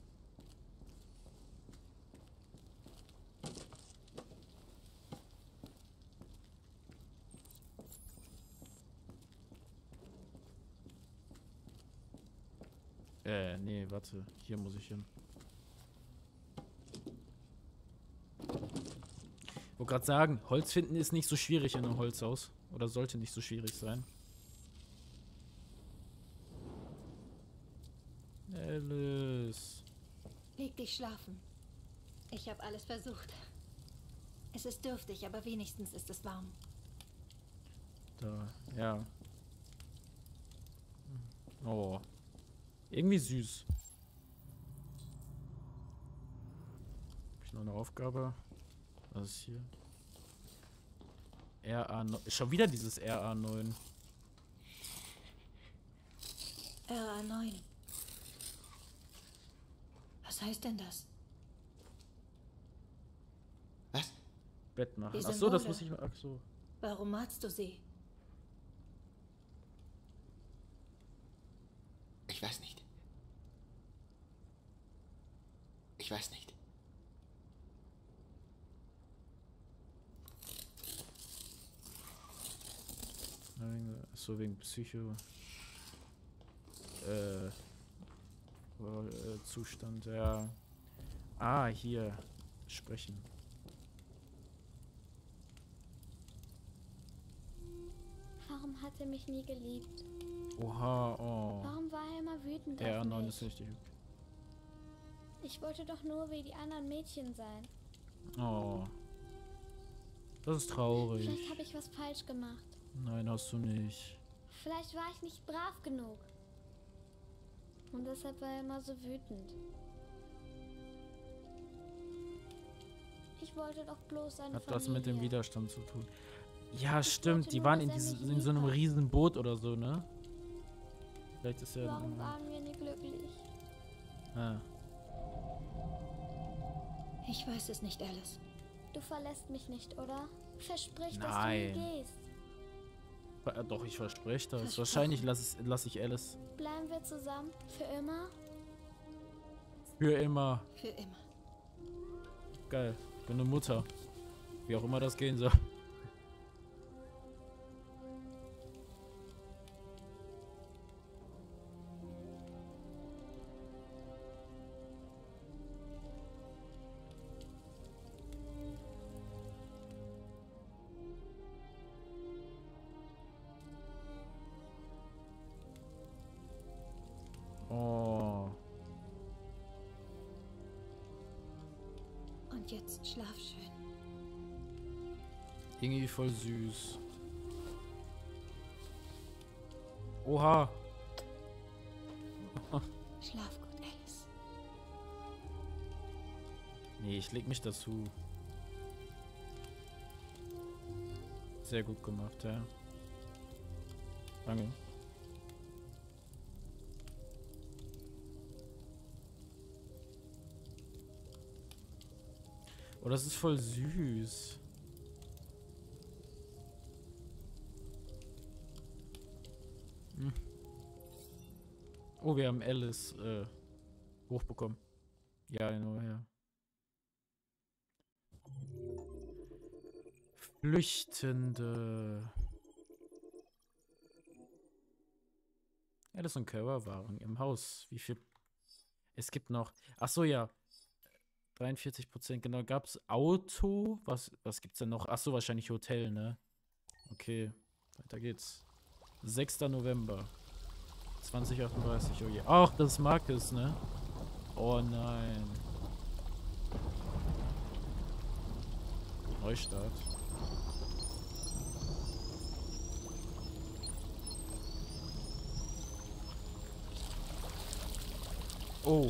Nee, warte. Hier muss ich hin. Ich wollte gerade sagen, Holz finden ist nicht so schwierig in einem Holzhaus. Oder sollte nicht so schwierig sein. Alice. Leg dich schlafen. Ich habe alles versucht. Es ist dürftig, aber wenigstens ist es warm. Da, ja. Oh. Irgendwie süß. Hab ich noch eine Aufgabe? Was ist hier? RA9. Schon wieder dieses RA9. RA9. Was heißt denn das? Was? Bett machen. Die Achso, das Symbole. muss ich mal. Achso. Warum magst du sie? Ich weiß nicht. Ich weiß nicht. So wegen Psycho. Zustand, ja. Ah, hier. Sprechen. Warum hat er mich nie geliebt? Oha, oh. Warum war er immer wütend auf RA9 mich? ist richtig. Ich wollte doch nur wie die anderen Mädchen sein. Oh. Das ist traurig. Vielleicht habe ich was falsch gemacht. Nein, hast du nicht. Vielleicht war ich nicht brav genug. Und deshalb war er immer so wütend. Ich wollte doch bloß eine Hat Familie. was mit dem Widerstand zu tun. Ja, stimmt. wollte Die nur, waren dass er mich in so einem lieb hat. riesen Boot oder so, ne? Vielleicht ist er. Warum waren wir nie glücklich? Ah. Ich weiß es nicht, Alice. Du verlässt mich nicht, oder? Versprich, Nein. dass du nie gehst. Doch, ich verspreche das. Versprochen. Wahrscheinlich lass ich Alice Bleiben wir zusammen? Für immer? für immer. Für immer. Geil. Ich bin eine Mutter. Wie auch immer das gehen soll. Oh. Und jetzt schlaf schön. Irgendwie voll süß. Oha. Schlaf gut, Alice. Nee, ich leg mich dazu. Sehr gut gemacht, ja. Danke. Oh, das ist voll süß. Hm. Oh, wir haben Alice hochbekommen. Ja, genau, ja. Flüchtende. Alice und Kara waren im Haus. Wie viel? Es gibt noch. Ach so, ja. 43%, genau. Gab's Auto? Was gibt's denn noch? Ach so, wahrscheinlich Hotel, ne? Okay, weiter geht's. 6. November 2038, oh je. Ach, das ist Marcus, ne? Oh nein. Neustart. Oh.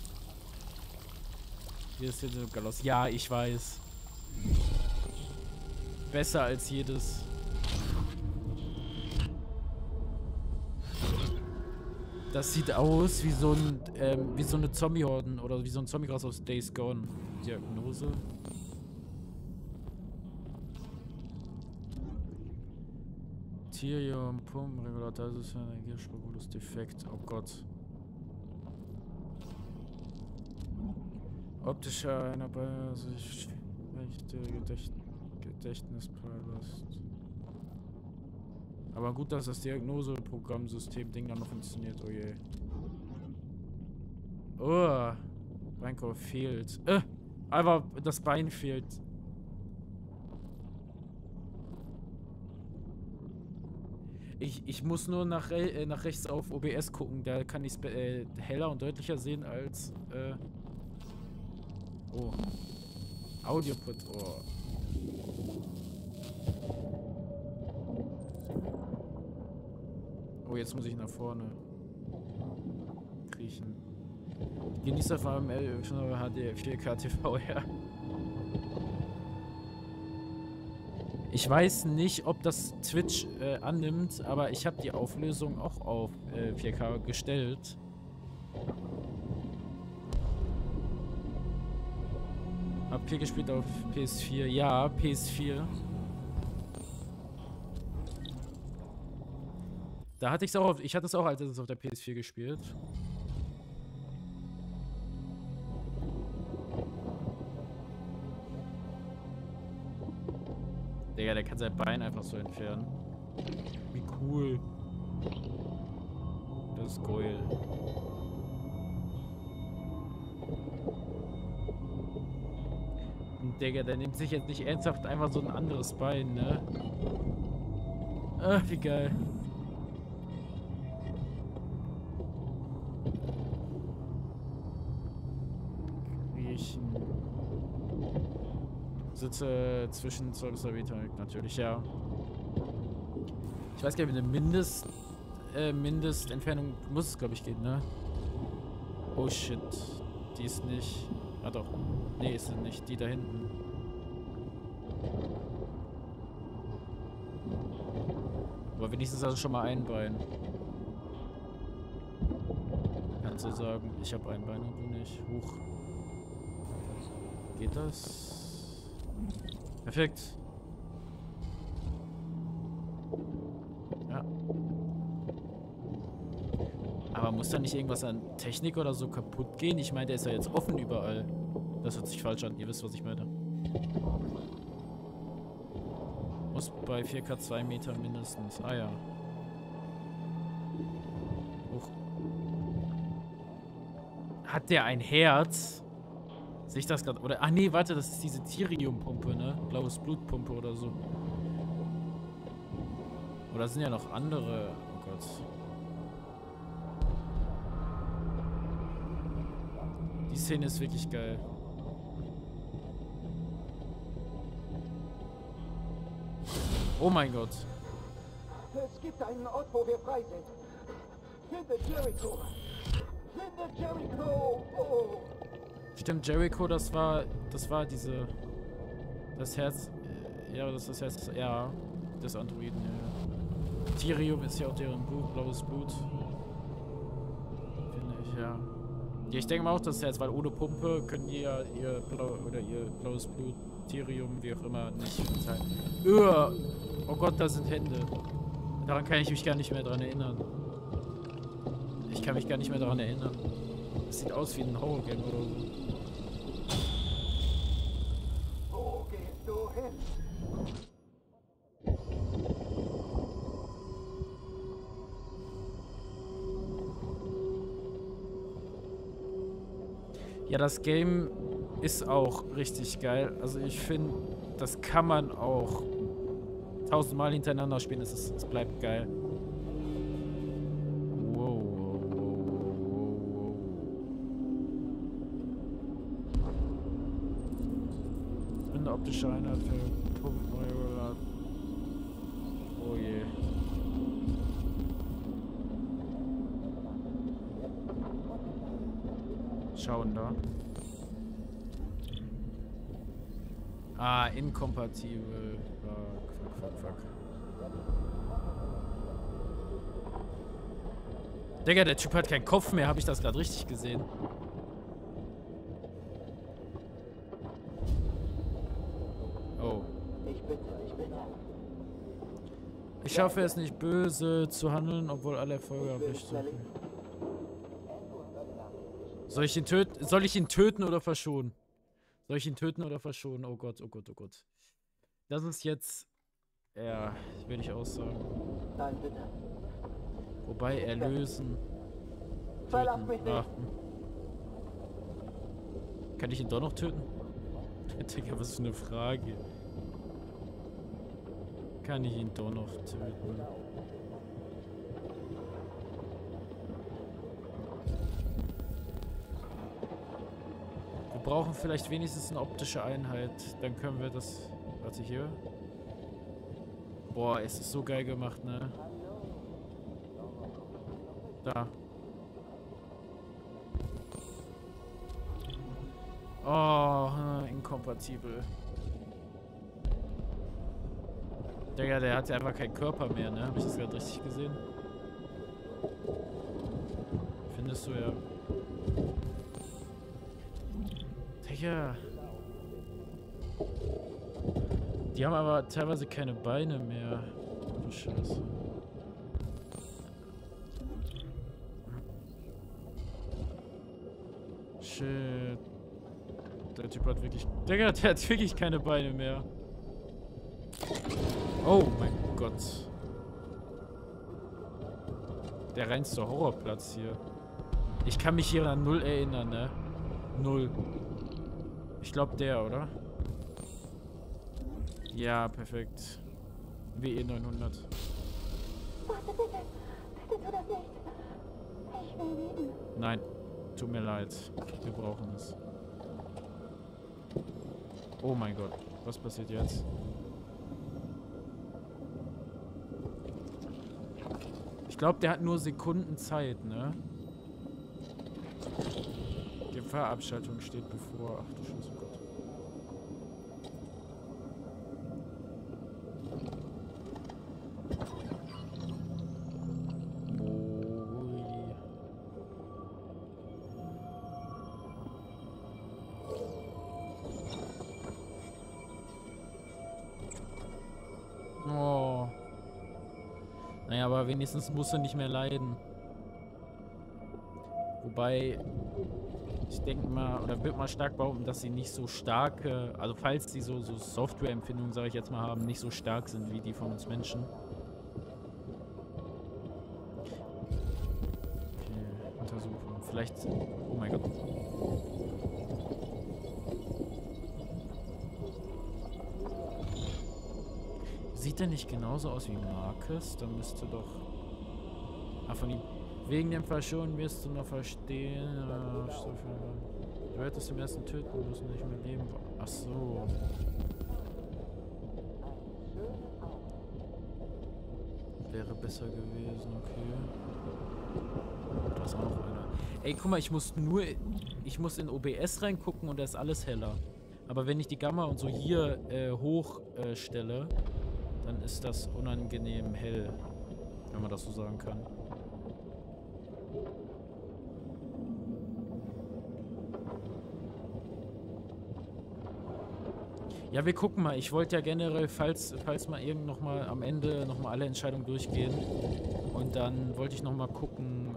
Hier ist jetzt Galos. Ja, ich weiß. Besser als jedes. Das sieht aus wie so ein, wie so eine Zombie-Horden oder wie so ein Zombie-Gras aus Days Gone. Diagnose. Therium, Pumpenregulator, das ist ein Energiespurgulus defekt. Oh Gott. Optischer einer bei sich Gedächtnispalast. Aber gut, dass das Diagnoseprogrammsystem-Ding dann noch funktioniert. Oh je. Oh. Beinkorb fehlt. Aber das Bein fehlt. Ich muss nur nach rechts auf OBS gucken. Da kann ich es heller und deutlicher sehen als... Oh. Audioput. Oh. jetzt muss ich nach vorne kriechen. Genießer vor allem HD 4K TV, ja. Ich weiß nicht, ob das Twitch annimmt, aber ich habe die Auflösung auch auf 4K gestellt. Habt ihr gespielt auf PS4? Ja, PS4. Da hatte ich es auch auf, ich hatte es auch als auf der PS4 gespielt. Digga, der kann sein Bein einfach so entfernen. Wie cool. Das ist geil. Und Digga, der nimmt sich jetzt nicht ernsthaft einfach so ein anderes Bein, ne? Ach, wie geil. Griechen. Sitze zwischen Zeus und Vitamin, natürlich, ja. Ich weiß gar nicht, eine Mindestentfernung muss es, glaube ich, gehen, ne? Oh shit. Die ist nicht. Ah doch. Nee, ist sie nicht. Die da hinten. Aber wenigstens also schon mal ein Bein. Kannst du sagen, ich habe ein Bein und du nicht. Huch. Geht das? Perfekt. Ja. Aber muss da nicht irgendwas an Technik oder so kaputt gehen? Ich meine, der ist ja jetzt offen überall. Das hört sich falsch an. Ihr wisst, was ich meine. Muss bei 4K 2 Meter mindestens. Ah ja. Huch. Hat der ein Herz? Sehe ich das gerade? Oder. Ah nee, warte, das ist diese Thirium-Pumpe, ne? Blaues Blutpumpe oder so. Oder sind ja noch andere. Oh Gott. Die Szene ist wirklich geil. Oh mein Gott. Es gibt einen Ort, wo wir frei sind. Finde Jericho. Finde Jericho. Oh. Stimmt, Jericho, das war diese, das Herz, ja, das ist das Herz, ja, des Androiden, ja. Thirium ist ja auch deren Blut, blaues Blut. Finde ich, ja. Ja, ich denke mal auch das Herz, weil ohne Pumpe können die ja ihr blaues Blut, Thirium, wie auch immer, nicht verteilen. Oh Gott, da sind Hände. Daran kann ich mich gar nicht mehr dran erinnern. Ich kann mich gar nicht mehr daran erinnern. Das sieht aus wie ein Horror-Game oder so. Wo gehst du hin? Ja, das Game ist auch richtig geil. Also ich finde, das kann man auch 1000-mal hintereinander spielen. Es bleibt geil. Optische Einheit für Pumpenregulator. Oh je. Schauen da. Ah, inkompatibel. Fuck. Digga, der Typ hat keinen Kopf mehr. Habe ich das gerade richtig gesehen? Oh. Ich schaffe es nicht, böse zu handeln, obwohl alle Erfolge ablichten. Soll ich ihn töten? Soll ich ihn töten oder verschonen? Soll ich ihn töten oder verschonen? Oh Gott, oh Gott, oh Gott. Das ist jetzt... Ja, will ich auch sagen. Nein, bitte. Wobei, erlösen. Verlass mich nicht. Ah. Kann ich ihn doch noch töten? Digga, was für eine Frage. Kann ich ihn doch noch töten? Wir brauchen vielleicht wenigstens eine optische Einheit. Dann können wir das... Warte, hier. Boah, es ist so geil gemacht, ne? Da. Oh, inkompatibel. Der hat ja einfach keinen Körper mehr, ne? Hab ich das gerade richtig gesehen? Findest du ja. Digga. Die haben aber teilweise keine Beine mehr. Oh, Scheiße. Shit. Der Typ hat wirklich... Digga, der hat wirklich keine Beine mehr. Oh mein Gott. Der reinste Horrorplatz hier. Ich kann mich hier an 0 erinnern, ne? 0. Ich glaube der, oder? Ja, perfekt. WE 900. Warte bitte. Bitte tu das nicht. Ich will leben. Nein. Tut mir leid. Wir brauchen es. Oh mein Gott. Was passiert jetzt? Ich glaube, der hat nur Sekunden Zeit, ne? Gefahrabschaltung steht bevor. Ach du Scheiße, Gott. Oh. Naja, aber wenigstens muss er nicht mehr leiden. Wobei, ich denke mal, oder wird mal stark behaupten, dass sie nicht so starke, also falls sie so Softwareempfindungen, sage ich jetzt mal, haben, nicht so stark sind wie die von uns Menschen. Okay, Untersuchung. Vielleicht, oh mein Gott. Sieht der nicht genauso aus wie Marcus? Dann müsste doch... Ah, von ihm... Wegen dem Verschonen wirst du noch verstehen. Du hättest im ersten töten müssen, nicht mehr leben. Ach so. Wäre besser gewesen, okay. Da ist auch noch einer. Ey, guck mal, ich muss in OBS reingucken und da ist alles heller. Aber wenn ich die Gamma und so hier hoch stelle, dann ist das unangenehm hell. Wenn man das so sagen kann. Ja, wir gucken mal. Ich wollte ja generell, falls mal irgend noch mal am Ende noch mal alle Entscheidungen durchgehen. Und dann wollte ich noch mal gucken,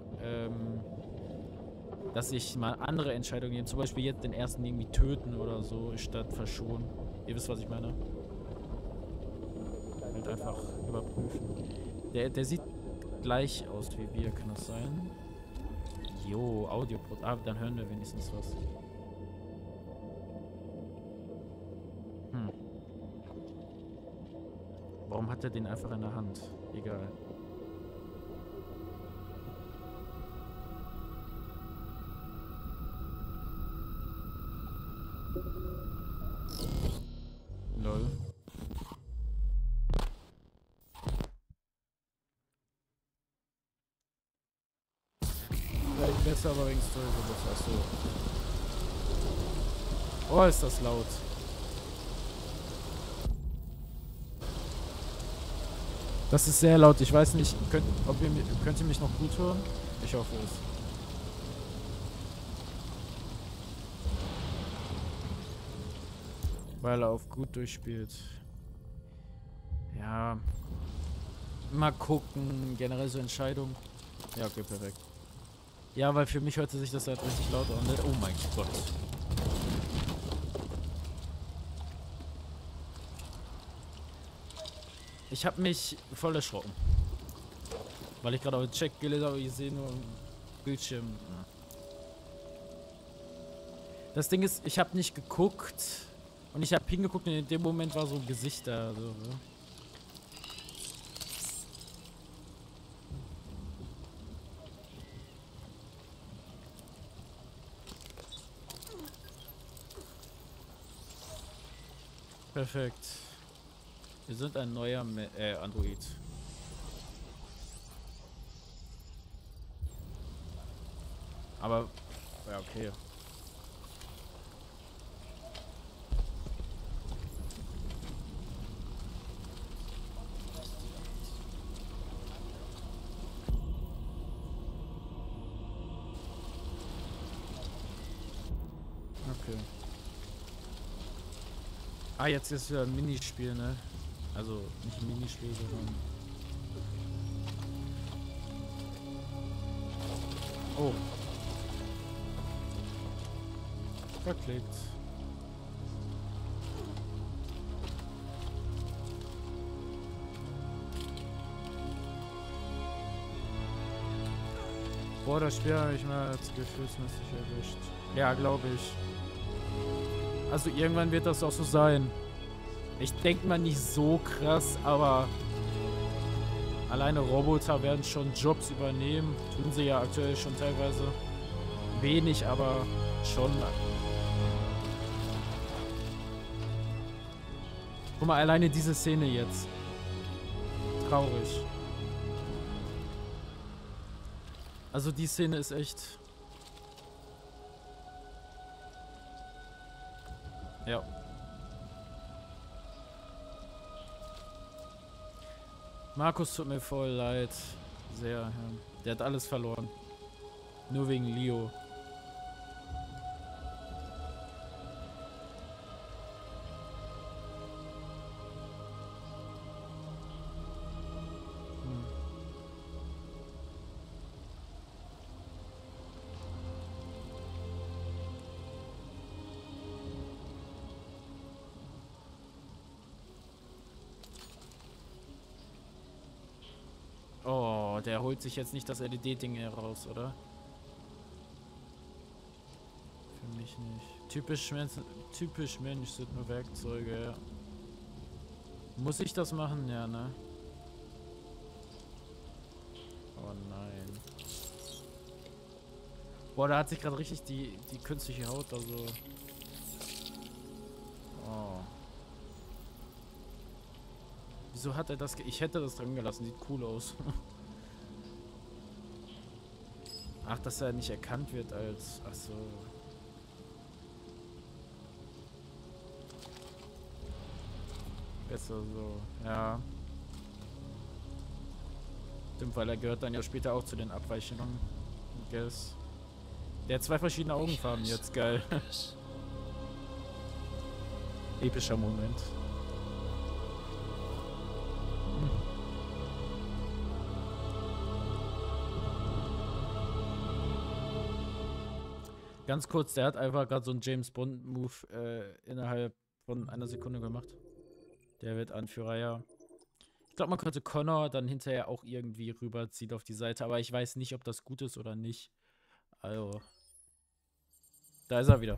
dass ich mal andere Entscheidungen nehme. Zum Beispiel jetzt den ersten irgendwie töten oder so, statt verschonen. Ihr wisst, was ich meine. Halt einfach überprüfen. Der sieht gleich aus wie wir, kann das sein? Jo, Audio-Pod. Ah, dann hören wir wenigstens was. Warum hat er den einfach in der Hand? Egal. Lol. Vielleicht besser, aber wegen Story so besser. Achso. Oh, ist das laut. Das ist sehr laut. Ich weiß nicht, könnt ihr mich noch gut hören? Ich hoffe es. Weil er auf gut durchspielt. Ja. Mal gucken. Generell so Entscheidungen. Ja, okay, perfekt. Ja, weil für mich hörte sich das halt richtig laut an. Oh mein Gott. Ich habe mich voll erschrocken. Weil ich gerade auf den Check gelesen habe, ich sehe nur einen Bildschirm. Das Ding ist, ich habe nicht geguckt. Und ich habe hingeguckt und in dem Moment war so ein Gesicht da. So, ne? Perfekt. Wir sind ein neuer Android. Aber, ja, okay. Okay. Ah, jetzt ist ja ein Minispiel, ne? Also, nicht ein Minispiel, sondern... Oh. Verklickt. Boah, das Spiel habe ich mal als gefühlsmäßig erwischt. Ja, glaube ich. Also irgendwann wird das auch so sein. Ich denke mal nicht so krass, aber alleine Roboter werden schon Jobs übernehmen. Tun sie ja aktuell schon teilweise. Wenig, aber schon. Guck mal, alleine diese Szene jetzt. Traurig. Also die Szene ist echt... Ja. Markus tut mir voll leid. Sehr, ja. Der hat alles verloren. Nur wegen Leo. Oh, der holt sich jetzt nicht das LED-Ding heraus, oder? Für mich nicht. Typisch Mensch sind nur Werkzeuge, ja. Muss ich das machen? Ja, ne? Oh nein. Boah, da hat sich gerade richtig die künstliche Haut, also... Oh. Wieso hat er das... Ich hätte das drin gelassen, sieht cool aus. Ach, dass er nicht erkannt wird als... Ach so. Besser so, ja. Stimmt, weil er gehört dann ja später auch zu den Abweichungen. Guess. Der hat 2 verschiedene Augenfarben jetzt, geil. Epischer Moment. Ganz kurz, der hat einfach gerade so einen James Bond Move innerhalb von einer Sekunde gemacht. Der wird Anführer, ja. Ich glaube, man könnte Connor dann hinterher auch irgendwie rüberziehen auf die Seite, aber ich weiß nicht, ob das gut ist oder nicht. Also. Da ist er wieder.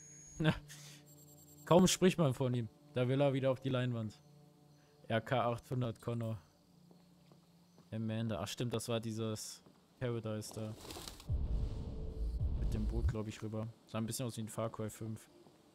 Kaum spricht man von ihm. Da will er wieder auf die Leinwand. RK 800 Connor. Amanda. Ach stimmt, das war dieses Paradise da. Mit dem Boot, glaube ich, rüber. Sah ein bisschen aus wie ein Far Cry 5.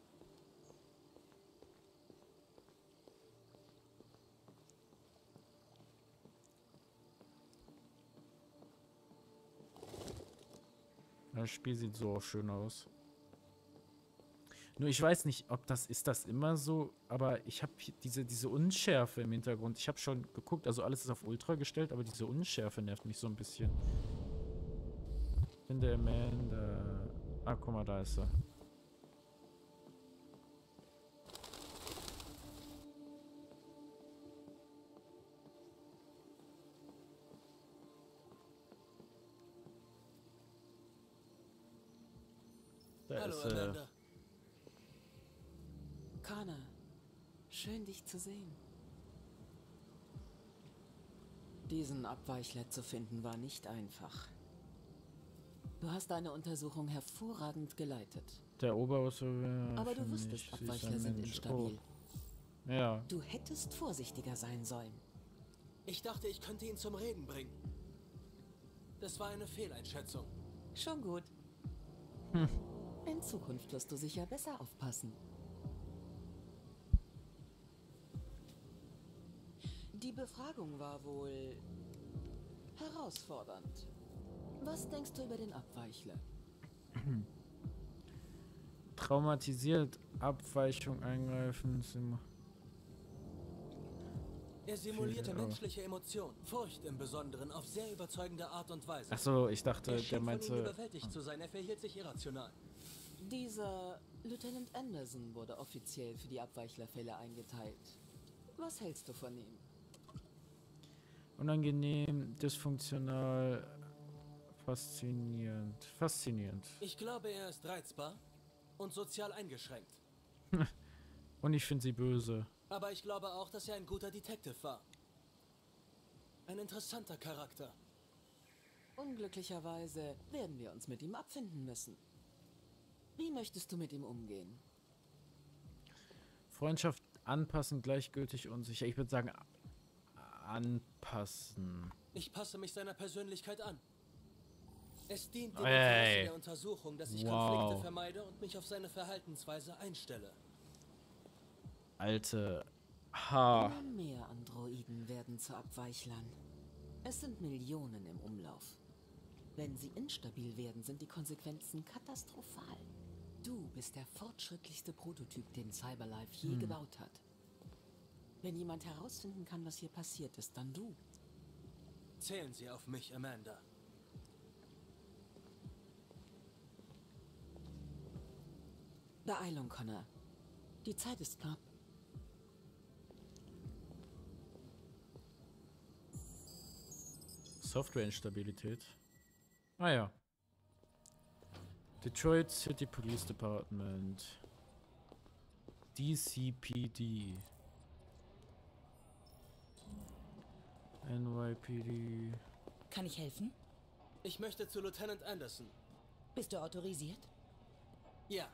Das Spiel sieht so auch schön aus. Nur ich weiß nicht, ob das... Ist das immer so? Aber ich habe diese Unschärfe im Hintergrund. Ich habe schon geguckt, also alles ist auf Ultra gestellt, aber diese Unschärfe nervt mich so ein bisschen. In der Amanda... Ah, guck mal, da ist er. Da Hallo, ist Amanda. Connor, schön dich zu sehen. Diesen Abweichler zu finden war nicht einfach. Du hast deine Untersuchung hervorragend geleitet. Der Oberausführer. Aber du wusstest, Abweichler sind instabil. Oh. Ja. Du hättest vorsichtiger sein sollen. Ich dachte, ich könnte ihn zum Reden bringen. Das war eine Fehleinschätzung. Schon gut. In Zukunft wirst du sicher besser aufpassen. Die Befragung war wohl herausfordernd. Was denkst du über den Abweichler? Traumatisiert, Abweichung eingreifen. Er simulierte menschliche Emotionen, Furcht im Besonderen, auf sehr überzeugende Art und Weise. Achso, ich dachte, Er der schien von ihm meinte. überwältigt zu sein, er verhielt sich irrational. Dieser Lieutenant Anderson wurde offiziell für die Abweichlerfälle eingeteilt. Was hältst du von ihm? Unangenehm, dysfunktional, faszinierend. Faszinierend. Ich glaube, er ist reizbar und sozial eingeschränkt. Und ich finde sie böse. Aber ich glaube auch, dass er ein guter Detective war. Ein interessanter Charakter. Unglücklicherweise werden wir uns mit ihm abfinden müssen. Wie möchtest du mit ihm umgehen? Freundschaft anpassen, gleichgültig, unsicher. Ich würde sagen, anpassen. Ich passe mich seiner Persönlichkeit an. Es dient dem Hey. Interesse der Untersuchung, dass ich Konflikte vermeide und mich auf seine Verhaltensweise einstelle. Alte Ha. Immer mehr Androiden werden zu Abweichlern. Es sind Millionen im Umlauf. Wenn sie instabil werden, sind die Konsequenzen katastrophal. Du bist der fortschrittlichste Prototyp, den Cyberlife je gebaut hat. Wenn jemand herausfinden kann, was hier passiert ist, dann du. Zählen Sie auf mich, Amanda. Beeilung, Connor. Die Zeit ist knapp. Software-Instabilität. Ah ja. Detroit City Police Department. DCPD. NYPD. Kann ich helfen? Ich möchte zu Lieutenant Anderson. Bist du autorisiert? Ja.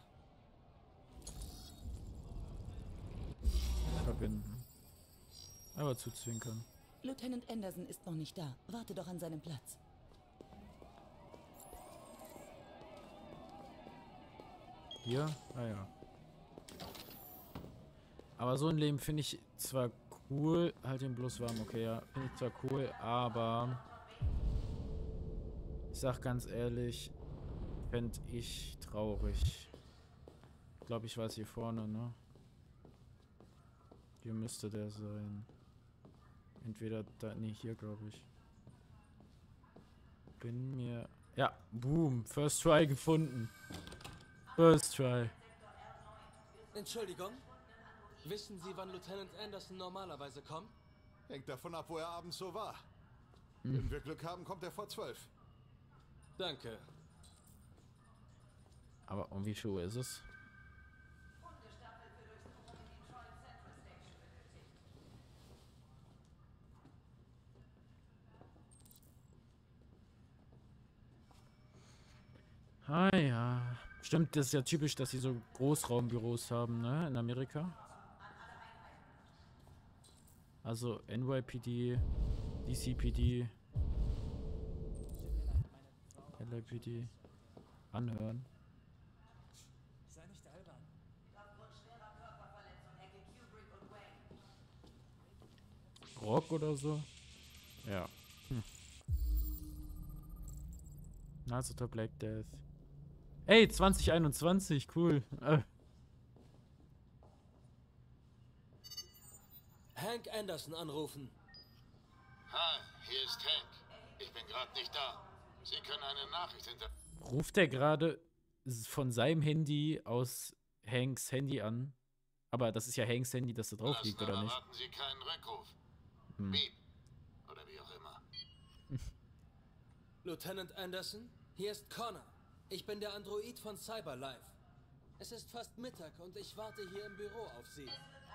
Verbinden. Aber zuzwinkern. Lieutenant Anderson ist noch nicht da. Warte doch an seinem Platz. Hier? Ah ja. Aber so ein Leben finde ich zwar cool, halt den bloß warm, okay, ja, finde ich zwar cool, aber ich sag ganz ehrlich, fände ich traurig. Ich glaube, ich weiß hier vorne, ne? Hier müsste der sein. Entweder da, nee, hier glaube ich. Bin mir... Ja, boom, First Try gefunden. First Try. Entschuldigung? Wissen Sie, wann Lieutenant Anderson normalerweise kommt? Hängt davon ab, wo er abends so war. Wenn wir Glück haben, kommt er vor 12. Danke. Aber um wie viel Uhr ist es? Ah ja. Stimmt, das ist ja typisch, dass sie so Großraumbüros haben, ne? In Amerika. Also NYPD, DCPD, LAPD. Anhören. Sei nicht albern. Rock oder so? Ja. Nasoter Black Death. Ey, 2021, cool. Hank Anderson anrufen. Hi, hier ist Hank. Ich bin gerade nicht da. Sie können eine Nachricht hinter... Ruft er gerade von seinem Handy aus Hanks Handy an? Aber das ist ja Hanks Handy, das da drauf liegt, oder nicht? Erwarten Sie keinen Rückruf. Beep. Oder wie auch immer. Lieutenant Anderson, hier ist Connor. Ich bin der Android von Cyberlife. Es ist fast Mittag und ich warte hier im Büro auf Sie.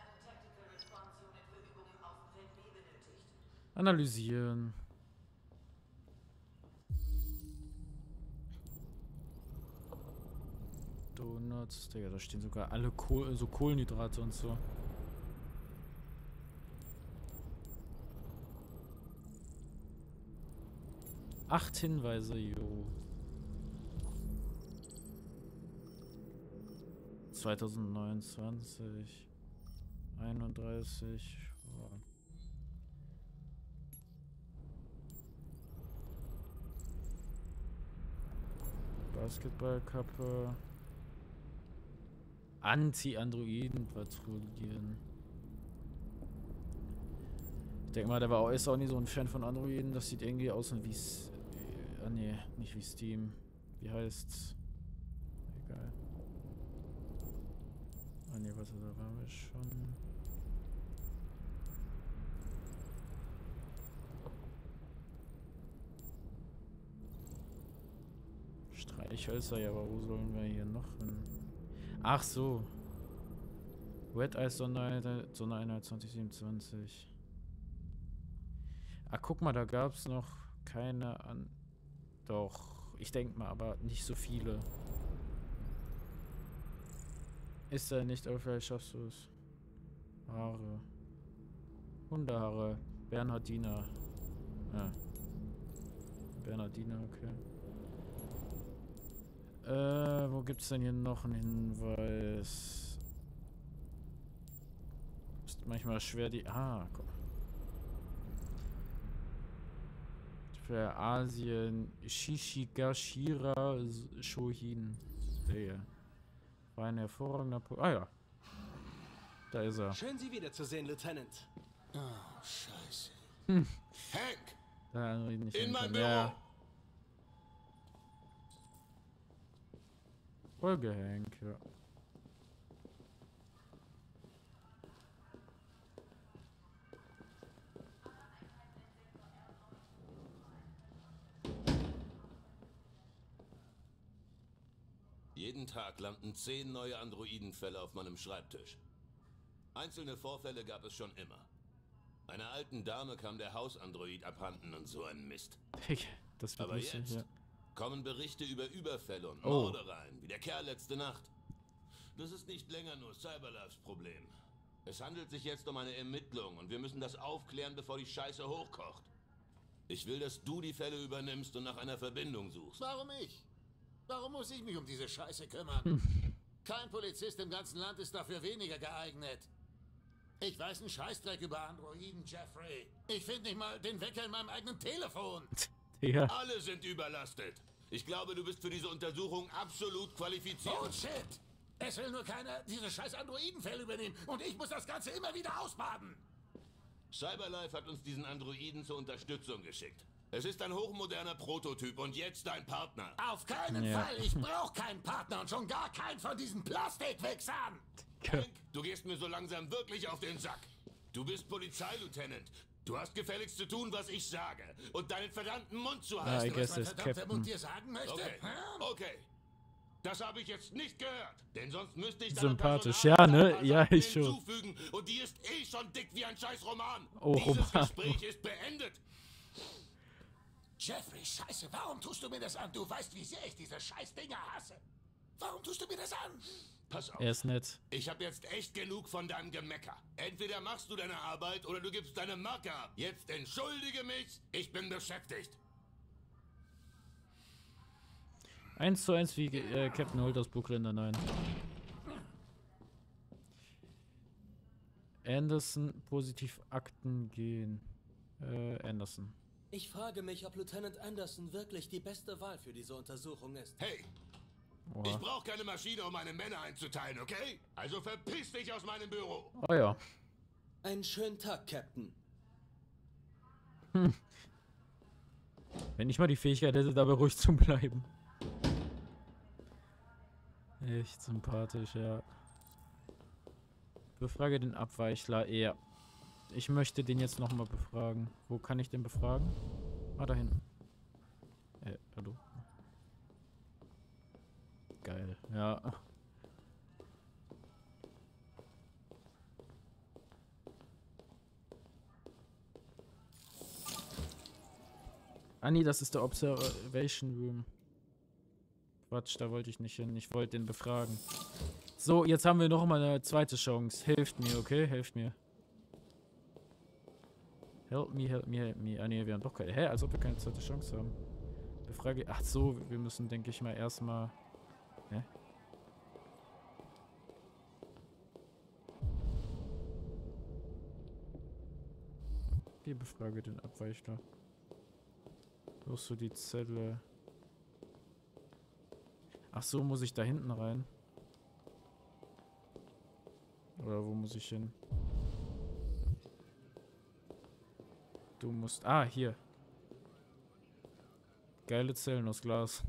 Analysieren. Donuts, Digga, da stehen sogar alle so Kohlenhydrate und so. Acht Hinweise, jo. 2029. 31. Ja. Basketballkappe. Anti-Androiden patrouillieren. Ich denke mal, der war ist auch nicht so ein Fan von Androiden. Das sieht irgendwie aus wie... nee, nicht wie Steam. Wie heißt's? Egal. Ah ne, warte, da waren wir schon. Streichhölzer, ja, aber wo sollen wir hier noch hin? Ach so. Red Eyes Sondereinheit 2027. Ah, guck mal, da gab es noch keine an... Doch, ich denke mal, aber nicht so viele. Ist er nicht, aber vielleicht schaffst du es. Haare. Hundehaare. Bernhardiner. Ja. Bernhardiner, okay. Wo gibt's denn hier noch einen Hinweis? Ist manchmal schwer die... Ah, guck. Für Asien. Shishigashira Shohin. Der hier. War ein hervorragender... Ah ja. Da ist er. Schön, Sie wiederzusehen, Lieutenant. Oh, scheiße. Hank! Da nicht in mein Büro! Ja. Folge Hank, ja. Jeden Tag landen 10 neue Androidenfälle auf meinem Schreibtisch. Einzelne Vorfälle gab es schon immer. Einer alten Dame kam der Hausandroid abhanden und so ein Mist. Das wird Aber lustig, jetzt ja. kommen Berichte über Überfälle und Oh. Morde rein, wie der Kerl letzte Nacht. Das ist nicht länger nur Cyberlifes Problem. Es handelt sich jetzt um eine Ermittlung und wir müssen das aufklären, bevor die Scheiße hochkocht. Ich will, dass du die Fälle übernimmst und nach einer Verbindung suchst. Warum ich? Warum muss ich mich um diese Scheiße kümmern? Kein Polizist im ganzen Land ist dafür weniger geeignet. Ich weiß einen Scheißdreck über Androiden, Jeffrey. Ich finde nicht mal den Wecker in meinem eigenen Telefon. Ja. Alle sind überlastet. Ich glaube, du bist für diese Untersuchung absolut qualifiziert. Bullshit! Es will nur keiner diese scheiß Androidenfälle übernehmen und ich muss das Ganze immer wieder ausbaden. Cyberlife hat uns diesen Androiden zur Unterstützung geschickt. Es ist ein hochmoderner Prototyp und jetzt dein Partner. Auf keinen Fall! Ich brauche keinen Partner und schon gar keinen von diesen Plastikwichsern! Hank, du gehst mir so langsam wirklich auf den Sack. Du bist Polizeileutnant. Du hast gefälligst zu tun, was ich sage. Und deinen verdammten Mund zu halten. I guess it's Verdammter Mund dir sagen möchte? Okay, okay. Das habe ich jetzt nicht gehört. Denn sonst müsste ich Sympathisch, ja, ne? Ja, ich schon. hinzufügen. Und die ist eh schon dick wie ein scheiß Roman. Oh, Dieses Roman. Gespräch ist beendet. Jeffrey, scheiße, warum tust du mir das an? Du weißt, wie sehr ich diese scheiß Dinger hasse. Warum tust du mir das an? Pass auf. Er ist nett. Ich habe jetzt echt genug von deinem Gemecker. Entweder machst du deine Arbeit oder du gibst deine Marke ab. Jetzt entschuldige mich, ich bin beschäftigt. 1:1 wie Captain Holt aus Brooklyn Nine-Nine. Anderson, positiv Akten gehen. Anderson. Ich frage mich, ob Lieutenant Anderson wirklich die beste Wahl für diese Untersuchung ist. Hey! Oha. Ich brauche keine Maschine, um meine Männer einzuteilen, okay? Also verpiss dich aus meinem Büro. Oh ja. Einen schönen Tag, Captain. Wenn ich mal die Fähigkeit hätte, dabei ruhig zu bleiben. Echt sympathisch, ja. Befrage den Abweichler. Ja. Ich möchte den jetzt nochmal befragen. Wo kann ich den befragen? Ah, da hinten. Hallo. Geil, ja. Ah nee, das ist der Observation Room. Quatsch, da wollte ich nicht hin. Ich wollte den befragen. So, jetzt haben wir noch mal eine zweite Chance. Helft mir, okay? Helft mir. Help me, help me, help me. Ah nee, wir haben doch keine. Hä? Als ob wir keine zweite Chance haben. Befrage. Ach so, wir müssen, denke ich mal, erstmal. Hä? Wie befrage den Abweichler? Wo ist so die Zelle? Ach so, muss ich da hinten rein? Oder wo muss ich hin? Du musst... Ah, hier. Geile Zellen aus Glas.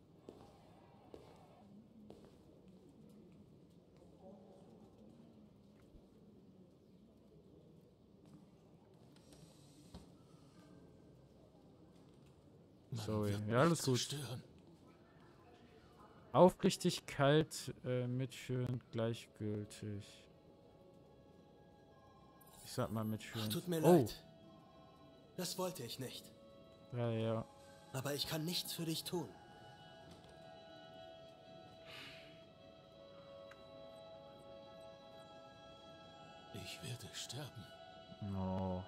Sorry. Ja, alles gut. Aufrichtig, kalt, mitfühlend, gleichgültig. Ich sag mal mitfühlend. Tut mir leid. Das wollte ich nicht. Ja, ja. Aber ich kann nichts für dich tun. Ich werde sterben. No.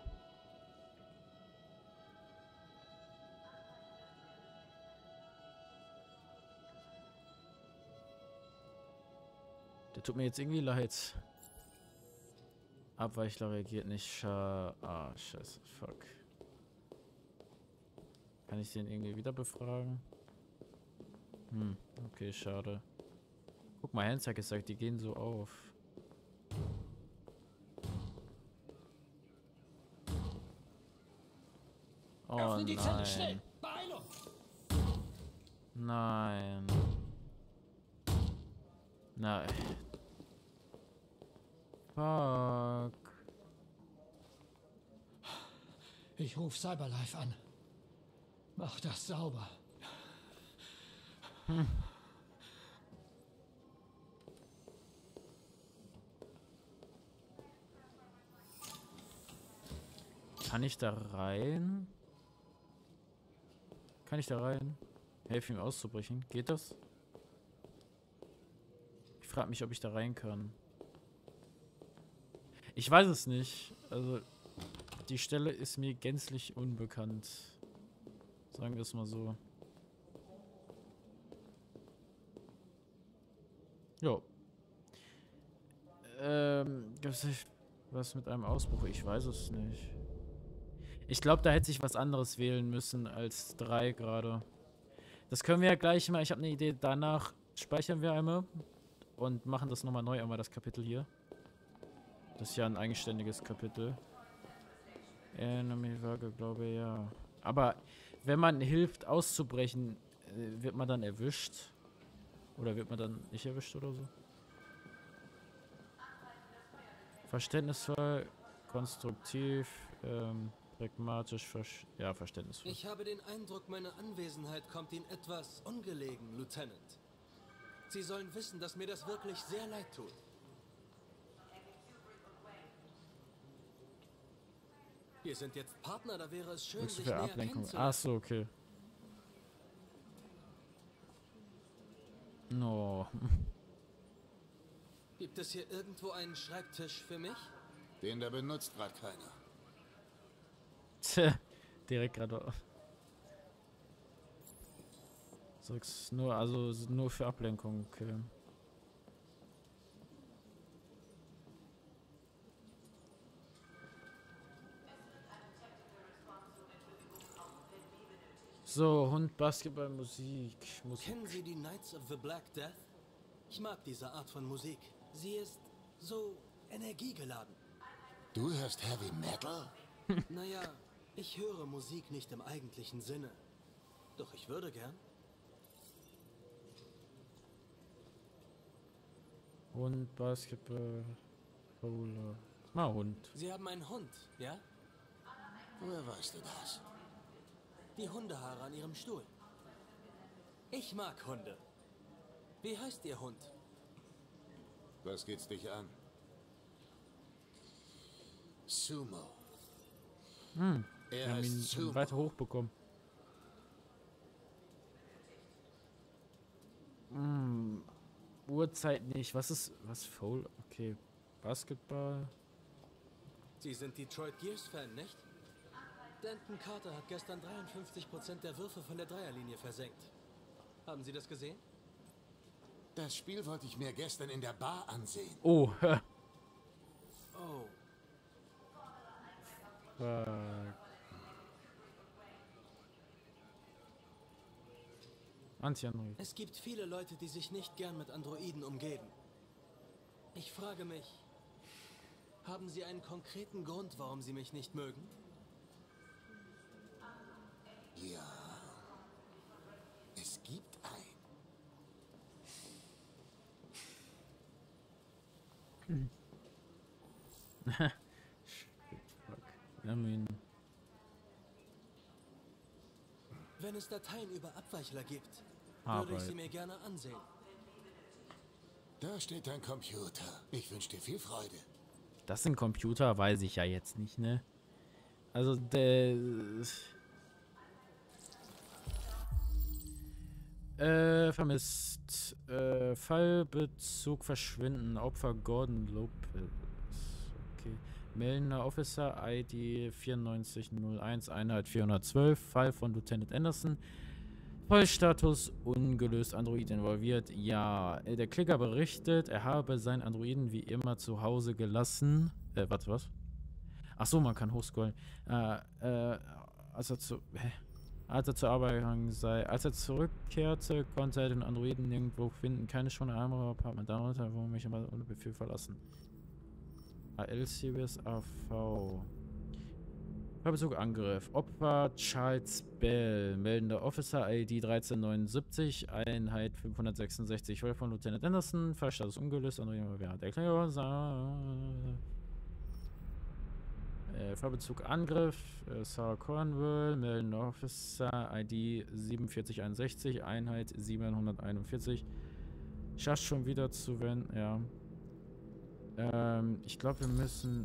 Der tut mir jetzt irgendwie leid. Abweichler reagiert nicht. Ah, scheiße. Fuck. Kann ich den irgendwie wieder befragen? Okay, schade. Guck mal, Hans hat gesagt, die gehen so auf. Oh Öffne die Zelle nein. schnell! Beeilung! Nein. Nein. Fuck. Ich ruf Cyberlife an. Mach das sauber. Kann ich da rein? Kann ich da rein? Helfe ihm auszubrechen. Geht das? Ich frage mich, ob ich da rein kann. Ich weiß es nicht. Also, die Stelle ist mir gänzlich unbekannt. Sagen wir es mal so. Jo. Was mit einem Ausbruch? Ich weiß es nicht. Ich glaube, da hätte ich was anderes wählen müssen als 3 gerade. Das können wir ja gleich mal. Ich habe eine Idee. Danach speichern wir einmal und machen das nochmal neu, einmal das Kapitel hier. Das ist ja ein eigenständiges Kapitel. Enemy-Waage, glaube ich, ja. Aber wenn man hilft auszubrechen, wird man dann erwischt? Oder wird man dann nicht erwischt oder so? Verständnisvoll, konstruktiv, pragmatisch, verständnisvoll. Ich habe den Eindruck, meine Anwesenheit kommt Ihnen etwas ungelegen, Lieutenant. Sie sollen wissen, dass mir das wirklich sehr leid tut. Wir sind jetzt Partner, da wäre es schön, sich näher kennenzulernen. Ach so, okay. No. Gibt es hier irgendwo einen Schreibtisch für mich? Den da benutzt gerade keiner. Tja, direkt gerade. Sag's nur, also nur für Ablenkung, okay. So, Hund, Basketball, Musik. Kennen Sie die Knights of the Black Death? Ich mag diese Art von Musik. Sie ist so energiegeladen. Du hörst Heavy Metal? Naja, ich höre Musik nicht im eigentlichen Sinne. Doch ich würde gern. Hund, Basketball, Polo. Mal Hund. Sie haben einen Hund, ja? Woher weißt du das? Die Hundehaare an Ihrem Stuhl. Ich mag Hunde. Wie heißt Ihr Hund? Was geht's dich an? Sumo. Wir haben ihn schon weiter hochbekommen. Uhrzeit nicht. Was Foul? Okay. Basketball. Sie sind Detroit Gears-Fan, nicht? Denton Carter hat gestern 53% der Würfe von der Dreierlinie versenkt. Haben Sie das gesehen? Das Spiel wollte ich mir gestern in der Bar ansehen. Oh. Oh. Fuck. Anti-Android. Es gibt viele Leute, die sich nicht gern mit Androiden umgeben. Ich frage mich, haben Sie einen konkreten Grund, warum Sie mich nicht mögen? Ja. Es gibt einen. I mean. Wenn es Dateien über Abweichler gibt, würde Arbeit. ich sie mir gerne ansehen. Da steht dein Computer. Ich wünsche dir viel Freude. Das sind Computer, weiß ich ja jetzt nicht, ne? Also, der... vermisst. Fallbezug verschwinden. Opfer Gordon Lopez. Okay. Meldender Officer ID 9401, Einheit 412. Fall von Lieutenant Anderson. Fallstatus ungelöst, Android involviert. Ja, der Klicker berichtet, er habe seinen Androiden wie immer zu Hause gelassen. Warte, was? Ach so, man kann hochscrollen. Als er zur Arbeit gegangen sei. Als er zurückkehrte, konnte er den Androiden nirgendwo finden. Keine schon andere Apartment. Darunter, wo mich aber ohne Befehl verlassen. AL-Series AV. Verbezug Angriff. Opfer Charles Bell. Meldender Officer ID 1379. Einheit 566. Fall von Lieutenant Anderson. Fallstatus ungelöst. Erklärung. Verbezug Angriff. Sarah Cornwall. Meldender Officer ID 4761. Einheit 741. Schafft schon wieder zu wenden. Ja. Ich glaube, wir müssen.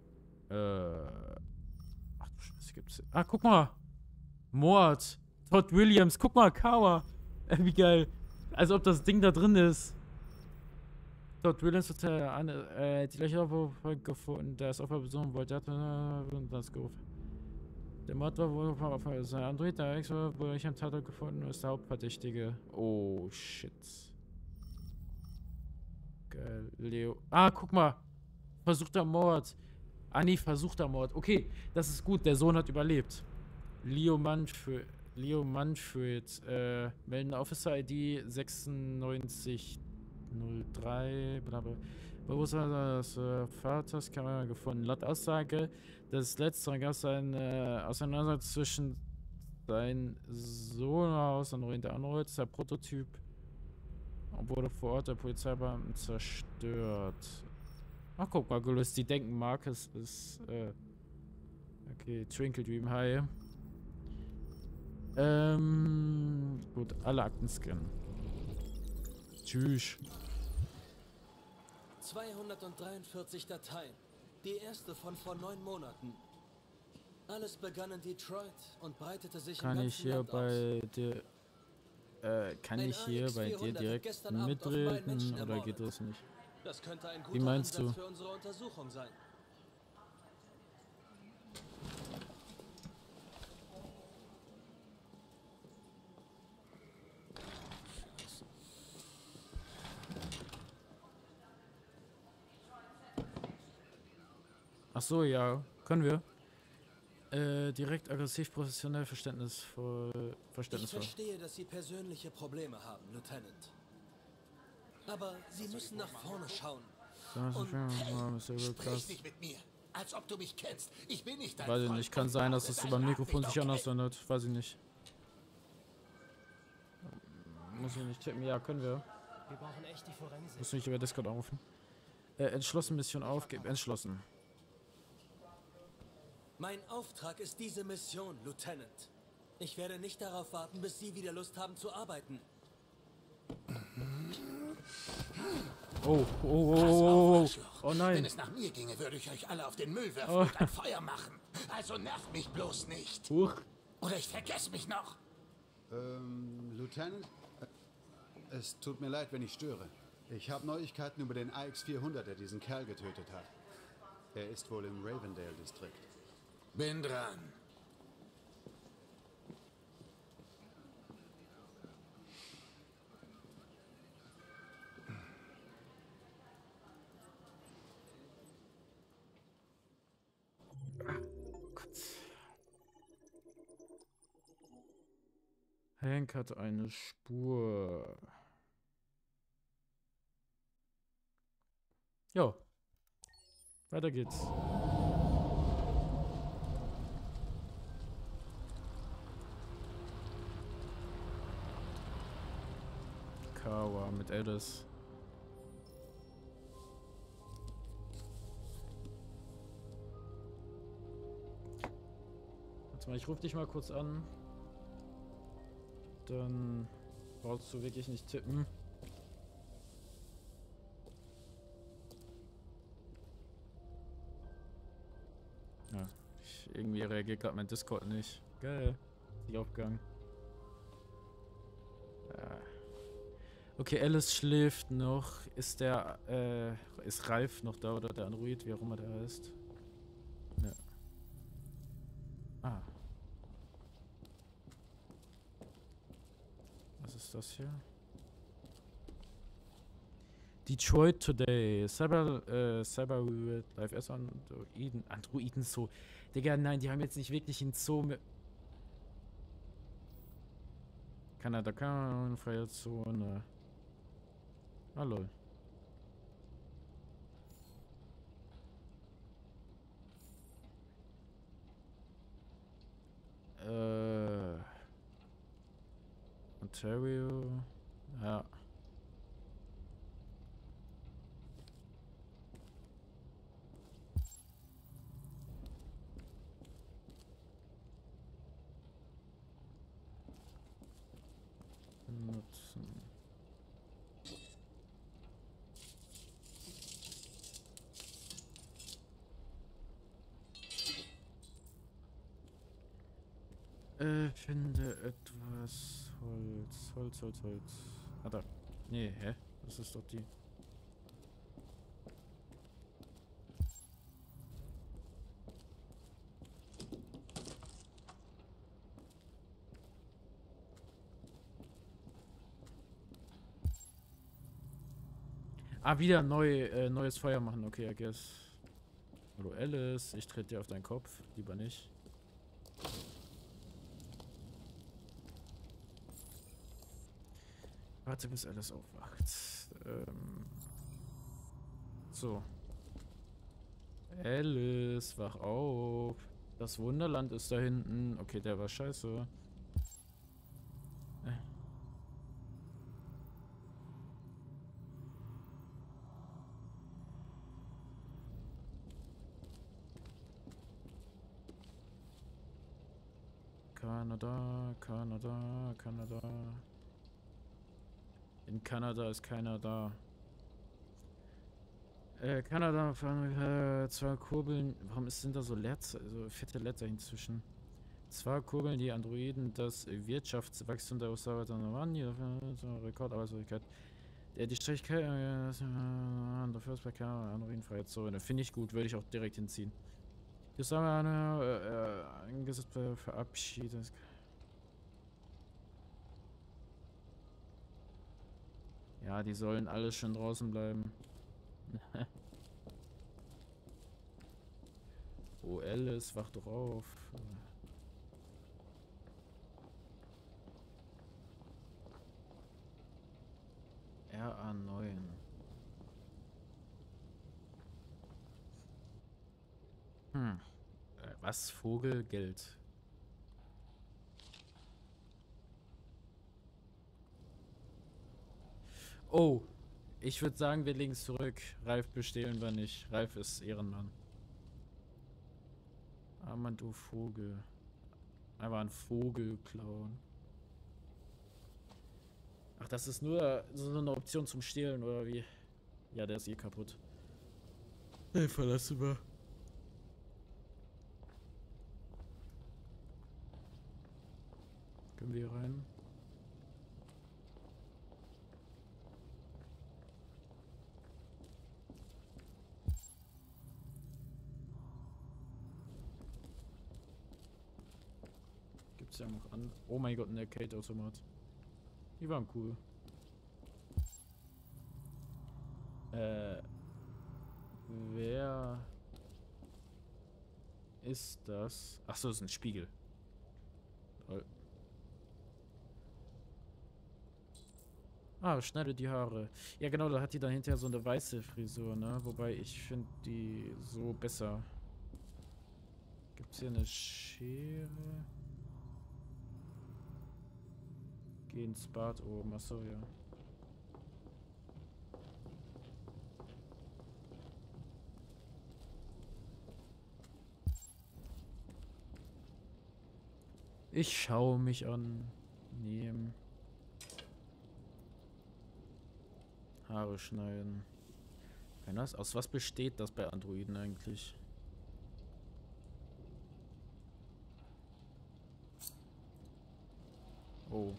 Ach du Scheiße, gibt's. Ah, guck mal! Mord! Todd Williams, guck mal, Kawa! Wie geil! Als ob das Ding da drin ist. Todd Williams hat die gleiche Opfer gefunden, der das Opfer besuchen wollte. Der hat das gerufen. Der Mord war wohl auf sein Android, der Ex wurde nicht am Tatort gefunden und ist der Hauptverdächtige. Oh, shit. Geil. Leo. Ah, guck mal! Versuchter Mord. Ah, nee, versuchter Mord. Okay, das ist gut. Der Sohn hat überlebt. Leo Manfred. Meldender Officer ID 9603. Blablabla. Bewusstsein des Vaters Kamera gefunden. Laut Aussage des Letzteren gab es eine Auseinandersetzung zwischen seinem Sohnhaus und der Android. Der Prototyp wurde vor Ort der Polizeibeamten zerstört. Ach, guck mal, gelöst. Die denken, Marcus ist, okay, Twinkle Dream High. Gut, alle Akten scannen. Tschüss. 243 Dateien. Die erste von vor 9 Monaten. Alles begann in Detroit und breitete sich Kann im ich ganzen hier Land bei dir, kann ich hier bei dir direkt mitreden oder geht das nicht? Das könnte ein Wie guter meinst Ansatz du? für unsere Untersuchung sein. Ach so, ja, können wir. Direkt aggressiv, professionell, verständnisvoll. Ich verstehe, dass Sie persönliche Probleme haben, Lieutenant. Aber Sie müssen nach vorne schauen. Sprich nicht mit mir, als ob du mich kennst. Ich bin nicht dein Weiß ich Freund. nicht, kann sein, dass es über Mikrofon sich anders anhört. Weiß ich nicht. Muss ich nicht tippen. Ja, können wir. Wir brauchen echt die Forensik. Muss nicht über Discord anrufen. Entschlossen, Mission aufgeben. Entschlossen. Mein Auftrag ist diese Mission, Lieutenant. Ich werde nicht darauf warten, bis Sie wieder Lust haben zu arbeiten. Oh nein. Wenn es nach mir ginge, würde ich euch alle auf den Müll werfen und ein Feuer machen. Also nervt mich bloß nicht. Oder ich vergesse mich noch. Lieutenant? Es tut mir leid, wenn ich störe. Ich habe Neuigkeiten über den AX-400, der diesen Kerl getötet hat. Er ist wohl im Ravendale-Distrikt. Bin dran. Hank hat eine Spur. Jo. Weiter geht's. Kawa mit Alice. Warte mal, ich rufe dich mal kurz an. Dann brauchst du wirklich nicht tippen. Ja, irgendwie reagiert gerade mein Discord nicht. Geil. Die aufgegangen. Ja. Okay, Alice schläft noch. Ist ist Ralf noch da oder der Android, wie auch immer der heißt? Ja. Ah. Was ist das hier? Detroit Today. Cyber Live S Androiden Zoo. Digga, nein, die haben jetzt nicht wirklich einen Zoo mit. Kanada, freie Zone. Ah, lol. Ontario. Ja. Nutzen. Finde etwas Holz. Ah, da. Nee, hä? Das ist doch die. Ah, wieder neues Feuer machen. Okay, I guess. Hallo Alice, ich trete dir auf deinen Kopf. Lieber nicht. Warte, bis Alice aufwacht. So. Alice, wach auf. Das Wunderland ist da hinten. Okay, der war scheiße. Kanada. In Kanada ist keiner da. Kanada fahren 2 Kurbeln. Warum sind da so fette Leerzeichen zwischen? 2 Kurbeln, die Androiden das Wirtschaftswachstum der USA Rekordarbeitslosigkeit. Die Streitigkeit der Firstbacker Androidenfreie Zone. Finde ich gut, würde ich auch direkt hinziehen. Das haben wir angesetzt verabschiedet. Ja, die sollen alle schon draußen bleiben. Oh, Alice, wach doch auf. RA9. Was? Vogelgeld. Oh, ich würde sagen, wir legen es zurück. Ralf bestehlen wir nicht. Ralf ist Ehrenmann. Armand, du Vogel. Einfach ein Vogel klauen. Ach, das ist nur so eine Option zum Stehlen, oder wie? Ja, der ist eh kaputt. Hey, verlassen wir. Können wir hier rein? Gibt's ja noch an. Oh mein Gott, ein Arcade-Automat. Die waren cool. Wer ist das? Achso, das ist ein Spiegel. Ah, schneide die Haare. Ja, genau, da hat die dann hinterher so eine weiße Frisur, ne? Wobei ich finde die so besser. Gibt's hier eine Schere? Geh ins Bad oben. Achso, ja. Ich schaue mich an. Nehmen. Haare schneiden. Aus was besteht das bei Androiden eigentlich? Oh.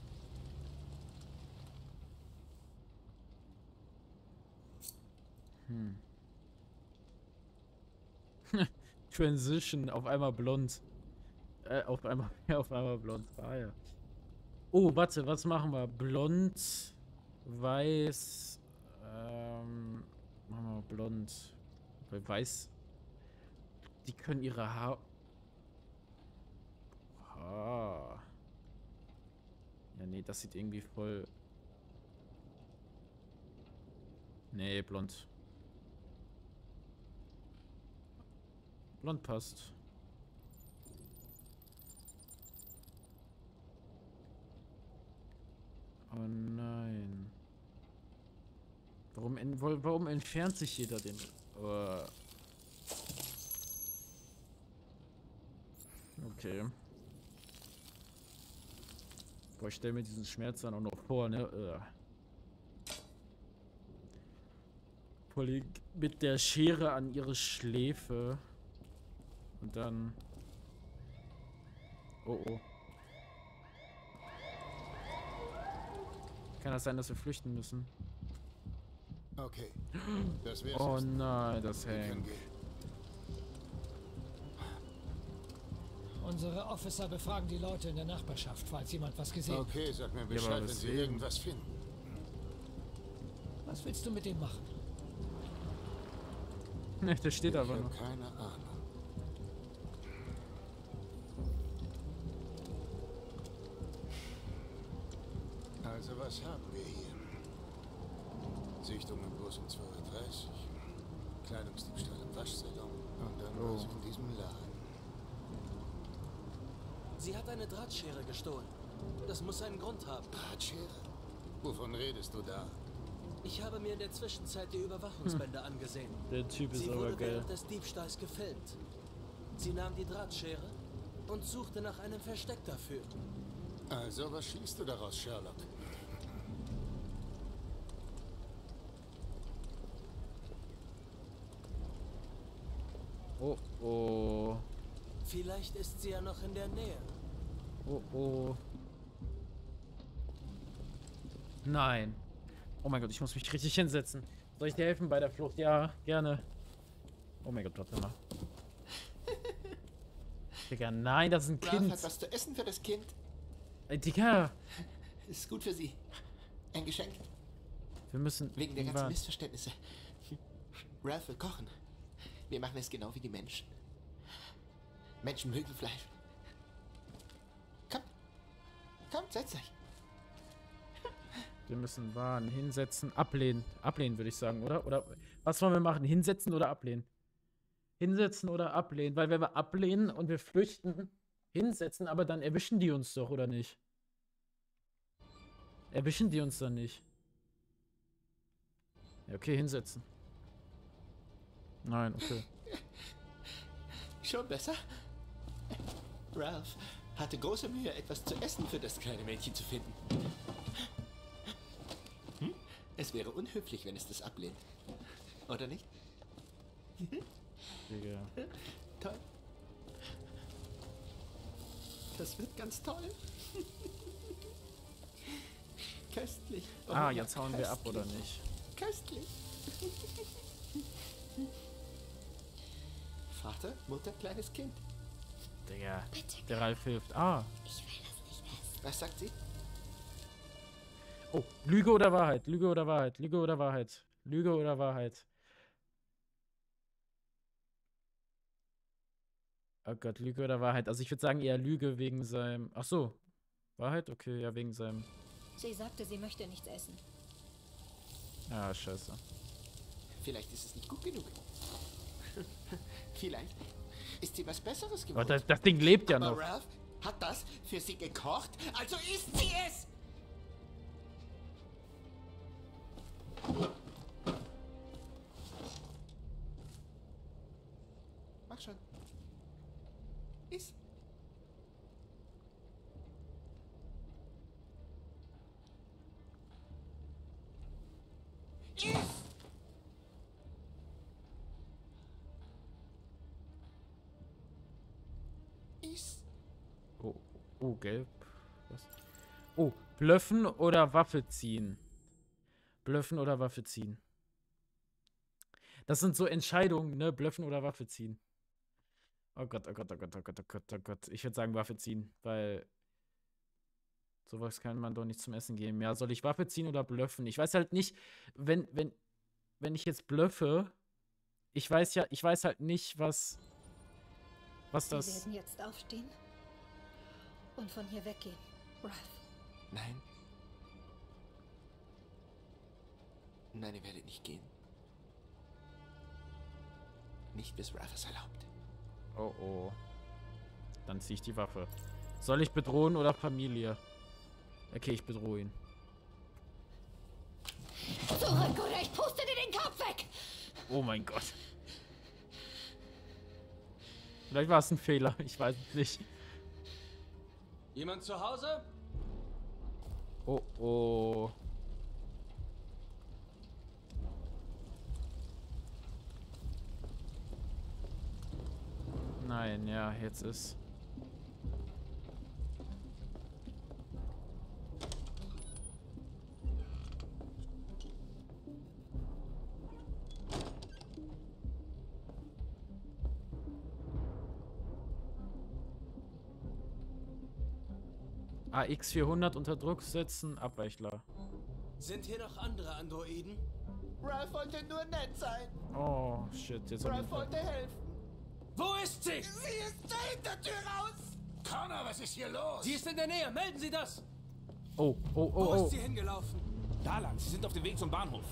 Transition, auf einmal blond. Auf einmal blond. Ah ja. Oh, warte, was machen wir? Blond, weiß, machen wir blond. Weil weiß, die können ihre Haare... Ah. Ja, nee, das sieht irgendwie voll... Nee, blond. Blond passt. Oh nein. Warum entfernt sich jeder den... Okay. Boah, ich stelle mir diesen Schmerz dann auch noch vor, ne? Polly mit der Schere an ihre Schläfe. Und dann... Oh, oh. Kann das sein, dass wir flüchten müssen? Okay. Das wär's. Oh nein, das hängt. Unsere Officer befragen die Leute in der Nachbarschaft, falls jemand was gesehen hat. Okay, sag mir Bescheid, wenn sie irgendwas finden. Was willst du mit dem machen? Ne, der steht aber noch. Ich habe keine Ahnung. Also, was haben wir hier? Sichtung im Bus um 2:30 Uhr. Kleidungsdiebstahl im Waschsalon. Und dann was in diesem Laden. Sie hat eine Drahtschere gestohlen. Das muss einen Grund haben. Drahtschere? Wovon redest du da? Ich habe mir in der Zwischenzeit die Überwachungsbänder angesehen. Der Typ ist Sie aber wurde geil. während des Diebstahls gefilmt. Sie nahm die Drahtschere und suchte nach einem Versteck dafür. Also, was schließt du daraus, Sherlock? Oh, oh. Vielleicht ist sie ja noch in der Nähe. Oh, oh. Nein. Oh mein Gott, ich muss mich richtig hinsetzen. Soll ich dir helfen bei der Flucht? Ja, gerne. Oh mein Gott, warte mal. Digga, nein, das ist ein Ralph Kind. hat was zu essen für das Kind. Digga. Ist gut für sie. Ein Geschenk. Wir müssen... Wegen der ganzen Missverständnisse. Ralph will kochen. Wir machen es genau wie die Menschen. Menschen mögen Fleisch. Komm. Komm, setz euch. Wir müssen warnen, hinsetzen, ablehnen. Ablehnen, würde ich sagen, oder? Oder was wollen wir machen? Hinsetzen oder ablehnen? Hinsetzen oder ablehnen? Weil wenn wir ablehnen und wir flüchten, hinsetzen, aber dann erwischen die uns doch, oder nicht? Erwischen die uns dann nicht? Ja, okay, hinsetzen. Nein, okay. Schon besser? Ralph hatte große Mühe, etwas zu essen für das kleine Mädchen zu finden. Es wäre unhöflich, wenn es das ablehnt. Oder nicht? Digga. Toll. Das wird ganz toll. Köstlich. Oh, Ah, jetzt hauen wir ab, oder nicht? Köstlich. Vater, Mutter, kleines Kind. Digga, der Ralf hilft. Ah. Ich will das nicht essen. Was sagt sie? Oh, Lüge oder Wahrheit? Lüge oder Wahrheit? Lüge oder Wahrheit? Lüge oder Wahrheit? Oh Gott, Lüge oder Wahrheit? Also ich würde sagen eher Lüge wegen seinem... Ach so. Wahrheit? Okay, ja, wegen seinem... Sie sagte, sie möchte nichts essen. Ah, scheiße. Vielleicht ist es nicht gut genug. Vielleicht ist sie was Besseres Aber geworden. das Ding lebt ja Aber noch. Ralph hat das für sie gekocht, also isst sie es! Mach schon. Iss. Iss! Iss. Oh, gelb. Was? Oh, blöffen oder Waffe ziehen? Blöffen oder Waffe ziehen? Das sind so Entscheidungen, ne? Blöffen oder Waffe ziehen. Oh Gott, oh Gott, oh Gott, oh Gott, oh Gott, oh Gott. Ich würde sagen Waffe ziehen, weil sowas kann man doch nicht zum Essen geben. Ja, soll ich Waffe ziehen oder blöffen? Ich weiß halt nicht, wenn ich jetzt blöffe, ich weiß halt nicht, was das... Wir werden jetzt aufstehen und von hier weggehen, Ralph. Nein. Nein, ihr werdet nicht gehen. Nicht bis Ralph es erlaubt. Oh oh. Dann ziehe ich die Waffe. Soll ich bedrohen oder Familie? Okay, ich bedrohe ihn. Zurück oder ich puste dir den Kopf weg! Oh mein Gott. Vielleicht war es ein Fehler, ich weiß es nicht. Jemand zu Hause? Oh oh. Nein, ja, jetzt ist... AX400 unter Druck setzen, Abweichler. Sind hier noch andere Androiden? Ralph wollte nur nett sein. Oh, shit, jetzt hab Ralph ich... wollte helfen. Wo ist sie? Sie ist da Hintertür raus. Connor, was ist hier los? Sie ist in der Nähe. Melden Sie das. Oh, oh, oh, Wo oh. ist sie hingelaufen? Da lang, sie sind auf dem Weg zum Bahnhof.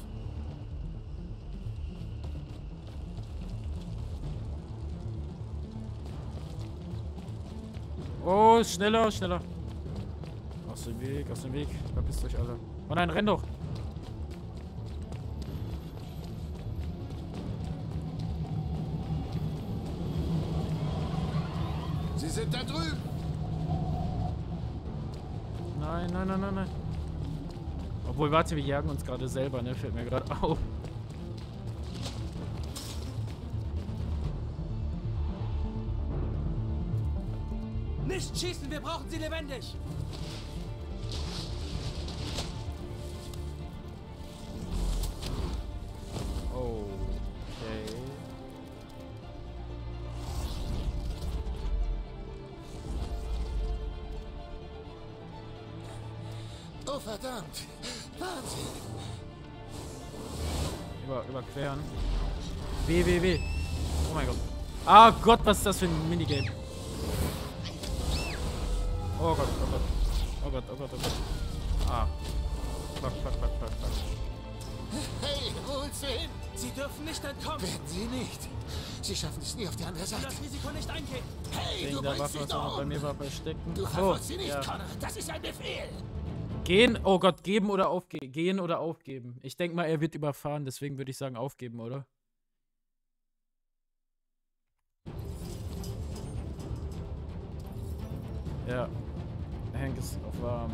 Oh, schneller, schneller. Aus dem Weg, verpisst euch alle. Oh nein, renn doch. Sie sind da drüben. Nein, nein, nein, nein, nein. Obwohl, warte, wir jagen uns gerade selber, ne? Fällt mir gerade auf. Nicht schießen, wir brauchen sie lebendig. Okay. Oh, verdammt. Wahnsinn. Überqueren. W. Oh mein Gott. Ah Gott, was ist das für ein Minigame? Oh Gott, oh Gott. Oh Gott, oh Gott, oh Gott. Ah. Fuck. Hey, wo willst du hin? Sie dürfen nicht entkommen. Werden sie nicht. Sie schaffen es nie auf die andere Seite. Das Risiko nicht eingehen. Hey, Wegen du der bringst Waffe, dich was auch doch bei um. mir war, verstecken. Du Oh, verfolgst sie nicht, ja. Connor. Das ist ein Befehl. Gehen, oh Gott, geben oder aufgeben. Gehen oder aufgeben. Ich denke mal, er wird überfahren, deswegen würde ich sagen aufgeben, oder? Ja. Hank ist auf warm.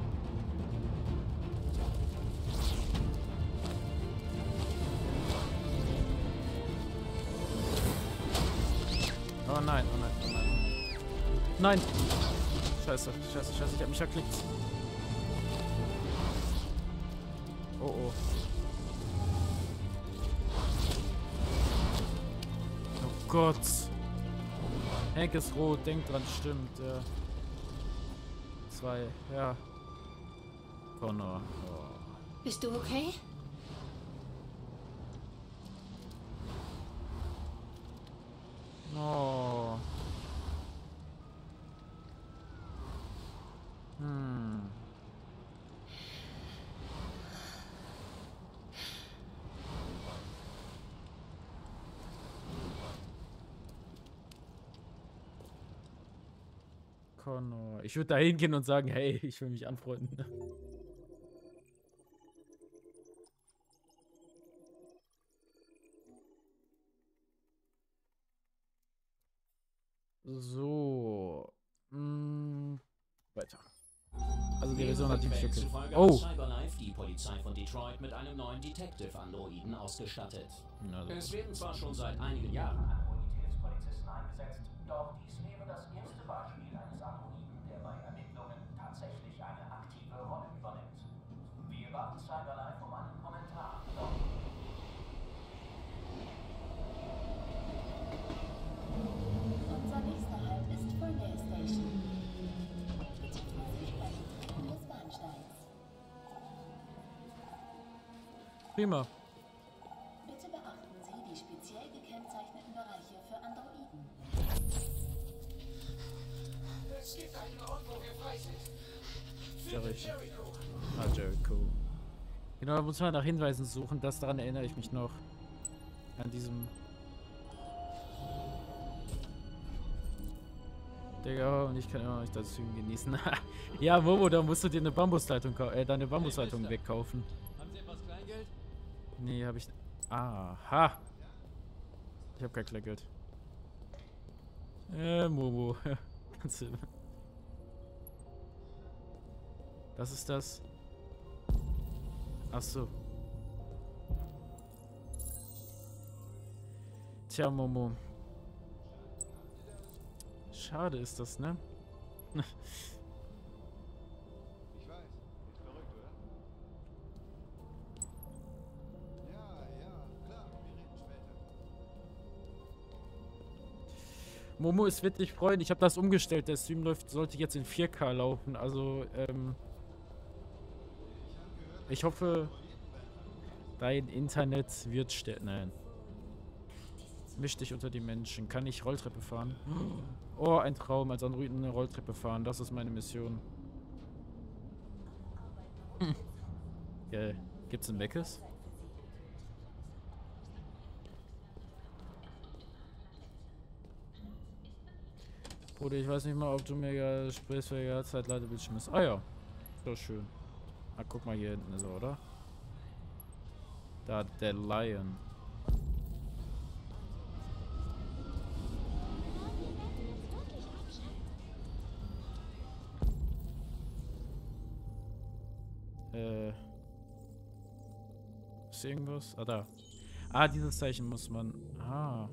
Oh nein, oh nein, oh nein. Nein! Scheiße, ich hab mich verklickt. Oh oh. Oh Gott. Hank ist rot, denkt dran, stimmt, ja. 2, ja. Connor. Oh. Bist du okay? Oh. Connor. Ich würde da hingehen und sagen, hey, ich will mich anfreunden. So. Weiter. Also die Version hat die Stücke. Oh! Cyberlife die Polizei von Detroit mit einem neuen Detective-Androiden ausgestattet. Es werden zwar schon seit einigen Jahren Anonymitätspolizisten eingesetzt, doch dies wäre das erste Beispiel eines Androiden, der bei Ermittlungen tatsächlich eine aktive Rolle übernimmt. Wir baten Cyberlife um einen Kommentar. Unser nächster Halt ist Ferndale Station. Bitte Vorsicht beim Betreten des Bahnsteigs. Prima. Bitte beachten Sie die speziell gekennzeichneten Bereiche für Androiden. Es gibt einen Ort, wo wir frei sind. Jericho. Ah, Jericho. Genau, da muss man nach Hinweisen suchen. Das daran erinnere ich mich noch. An diesem... Digga, und ich kann immer noch nicht das Film genießen. Ja, Momo, da musst du dir eine Bambusleitung deine Bambusleitung wegkaufen. Haben Sie etwas Kleingeld? Nee, hab ich... Aha. Ich hab kein Kleingeld. Momo. Kannst du... Das ist das. Ach so. Tja, Momo. Schade ist das, ne? Ich weiß. Ist verrückt, oder? Ja, klar. Wir reden später. Momo, es wird dich freuen. Ich habe das umgestellt. Der Stream sollte jetzt in 4K laufen. Also, ich hoffe, dein Internet wird Nein. Misch dich unter die Menschen. Kann ich Rolltreppe fahren? Oh, ein Traum. Als Androiden eine Rolltreppe fahren. Das ist meine Mission. Geil. Gibt's ein Meckes? Bruder, ich weiß nicht mal, ob du mir Gesprächsfähiger Zeitladebildschirm ist. Ah ja. So schön. Ah, guck mal, hier hinten ist er, oder? Da, der Lion. Ist hier irgendwas? Ah, da. Ah, dieses Zeichen muss man... Ah.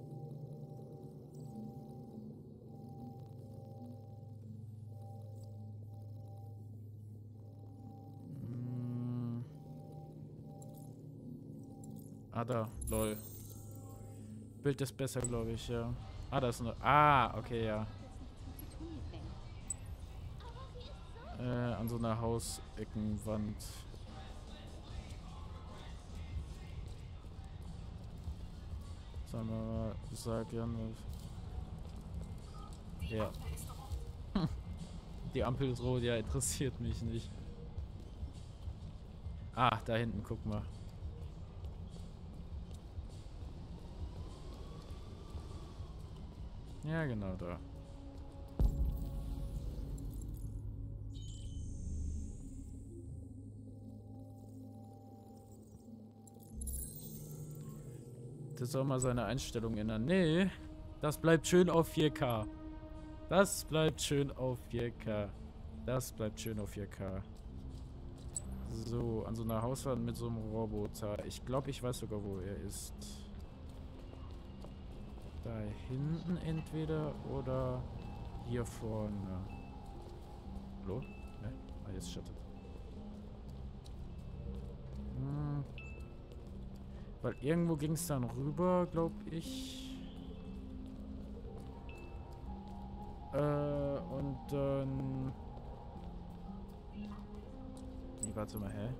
Ah, da. Lol. Bild ist besser, glaube ich, ja. Ah, da ist eine... Ah, okay, ja. An so einer Hauseckenwand. Sagen wir mal, sag Jan was. Ja. Die Ampel ist rot, ja, interessiert mich nicht. Ah, da hinten, guck mal. Ja, genau da. Das soll mal seine Einstellung ändern. Nee, das bleibt schön auf 4K. Das bleibt schön auf 4K. Das bleibt schön auf 4K. So, an so einer Hauswand mit so einem Roboter. Ich glaube, ich weiß sogar, wo er ist. Da hinten entweder oder hier vorne. Hallo? Ne? Ah, jetzt schattet. Weil irgendwo ging es dann rüber, glaube ich. Und dann... Nee, warte mal, hä?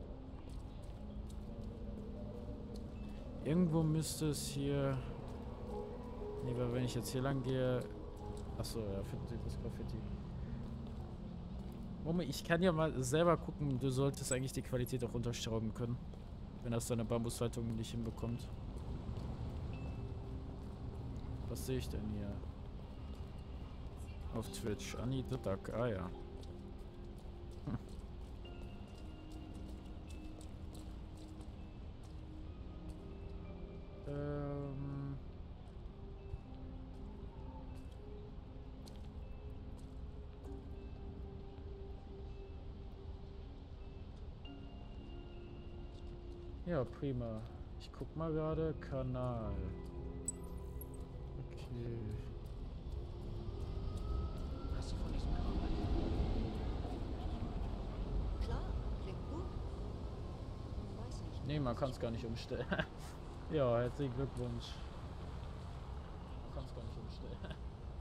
Irgendwo müsste es hier... Nee, weil wenn ich jetzt hier lang gehe... Achso, ja, finden Sie das Graffiti. Moment, ich kann ja mal selber gucken. Du solltest eigentlich die Qualität auch runterschrauben können. Wenn das deine Bambusleitung nicht hinbekommt. Was sehe ich denn hier? Auf Twitch. Anni the Duck. Ah ja. Ja, prima. Ich guck mal gerade. Kanal. Okay. Hast du von diesem Kram? Klar, klingt gut. Weiß nicht. Nee, man kann es gar nicht umstellen. Ja, herzlichen Glückwunsch. Man kann es gar nicht umstellen.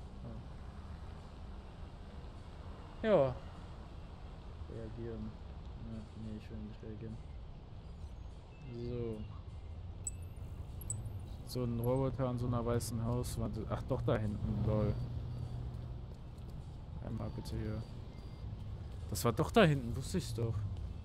Ja. Reagieren. Ja, nee, ich will nicht reagieren. So ein Roboter an so einer weißen Hauswand. Ach doch, da hinten, lol. Einmal bitte hier. Das war doch da hinten, wusste ich's doch.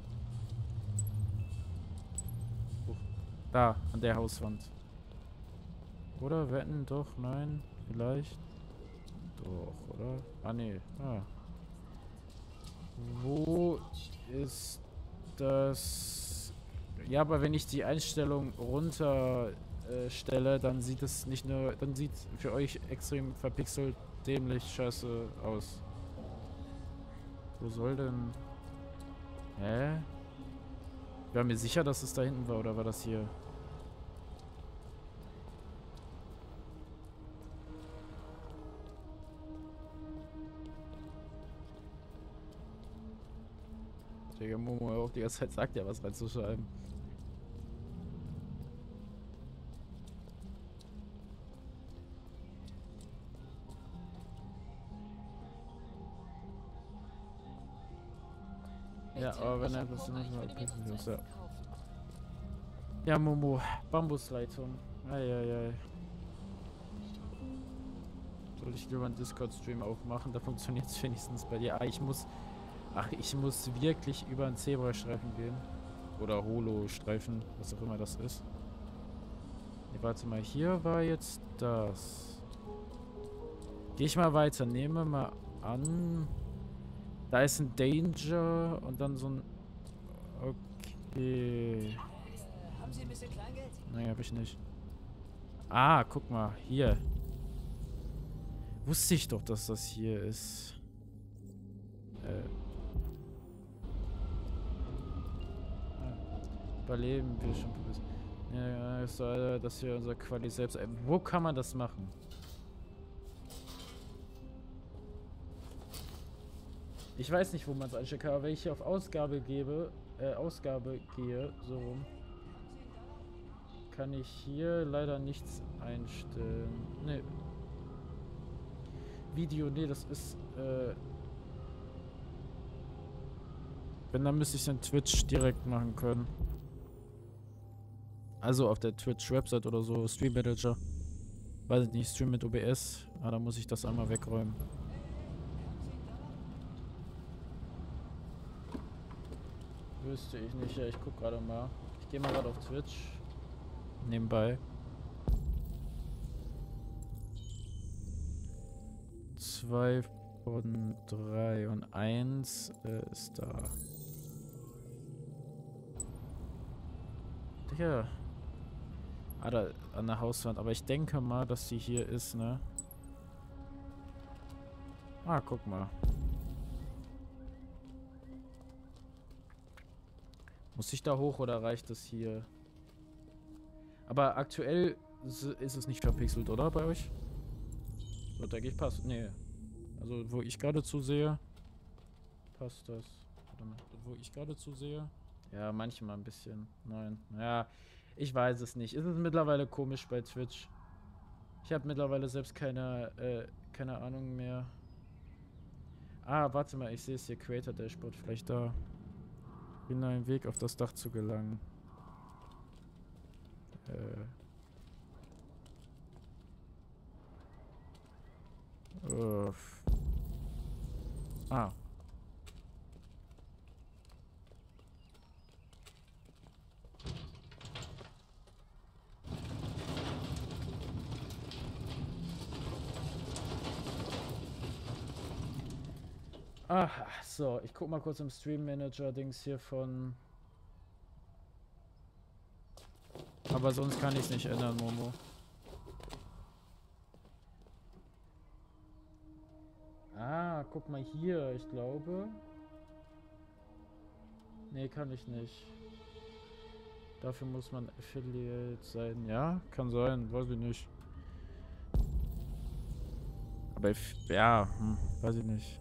Da, an der Hauswand. Oder wetten? Doch, nein, vielleicht. Doch, oder? Ah, nee. Ah. Wo ist das? Ja, aber wenn ich die Einstellung runter stelle, dann sieht es nicht nur, dann sieht es für euch extrem verpixelt, dämlich, scheiße aus. Wo soll denn? Hä? Ich war mir sicher, dass es da hinten war, oder war das hier? Der Momo auch die ganze Zeit sagt ja was reinzuschreiben. Ja, aber wenn er das nicht mal picken muss, ja. Ja, Momo, Bambusleitung. Eieiei. Soll ich lieber einen Discord-Stream aufmachen? Da funktioniert es wenigstens bei dir. Ah, ich muss wirklich über einen Zebrastreifen gehen. Oder Holo-Streifen, was auch immer das ist. Nee, warte mal, hier war jetzt das. Geh ich mal weiter, nehme mal an. Da ist ein Danger und dann so ein... Okay. Haben Sie ein bisschen Kleingeld? Nein, hab ich nicht. Ah, guck mal, hier. Wusste ich doch, dass das hier ist. Überleben wir schon. Ja, ist so, dass wir unser Quali selbst... Wo kann man das machen? Ich weiß nicht, wo man es einstellen kann, aber wenn ich hier auf Ausgabe gehe, so rum, kann ich hier leider nichts einstellen. Nee. Video, nee, das ist, wenn, dann müsste ich es in Twitch direkt machen können. Also auf der Twitch-Website oder so, Stream Manager. Weiß ich nicht, Stream mit OBS. Ah, da muss ich das einmal wegräumen. Wüsste ich nicht, ja, ich guck gerade mal. Ich gehe mal gerade auf Twitch. Nebenbei. 2 von 3 und 1 ist da. Ja. Ah, da an der Hauswand. Aber ich denke mal, dass die hier ist, ne? Ah, guck mal. Muss ich da hoch oder reicht es hier? Aber aktuell ist es nicht verpixelt, oder? Bei euch? So, denke ich, passt. Nee. Also, wo ich gerade zusehe, passt das. Warte mal. Wo ich gerade zusehe? Ja, manchmal ein bisschen. Nein. Ja, ich weiß es nicht. Ist es mittlerweile komisch bei Twitch? Ich habe mittlerweile selbst keine Ahnung mehr. Ah, warte mal, ich sehe es hier. Creator Dashboard, vielleicht da. Bin einen Weg auf das Dach zu gelangen. Ah. Aha, so, ich guck mal kurz im Stream Manager Dings hier von. Aber sonst kann ich es nicht ändern, Momo. Ah, guck mal hier, ich glaube. Nee, kann ich nicht. Dafür muss man Affiliate sein. Ja, kann sein, weiß ich nicht. Aber ja, weiß ich nicht.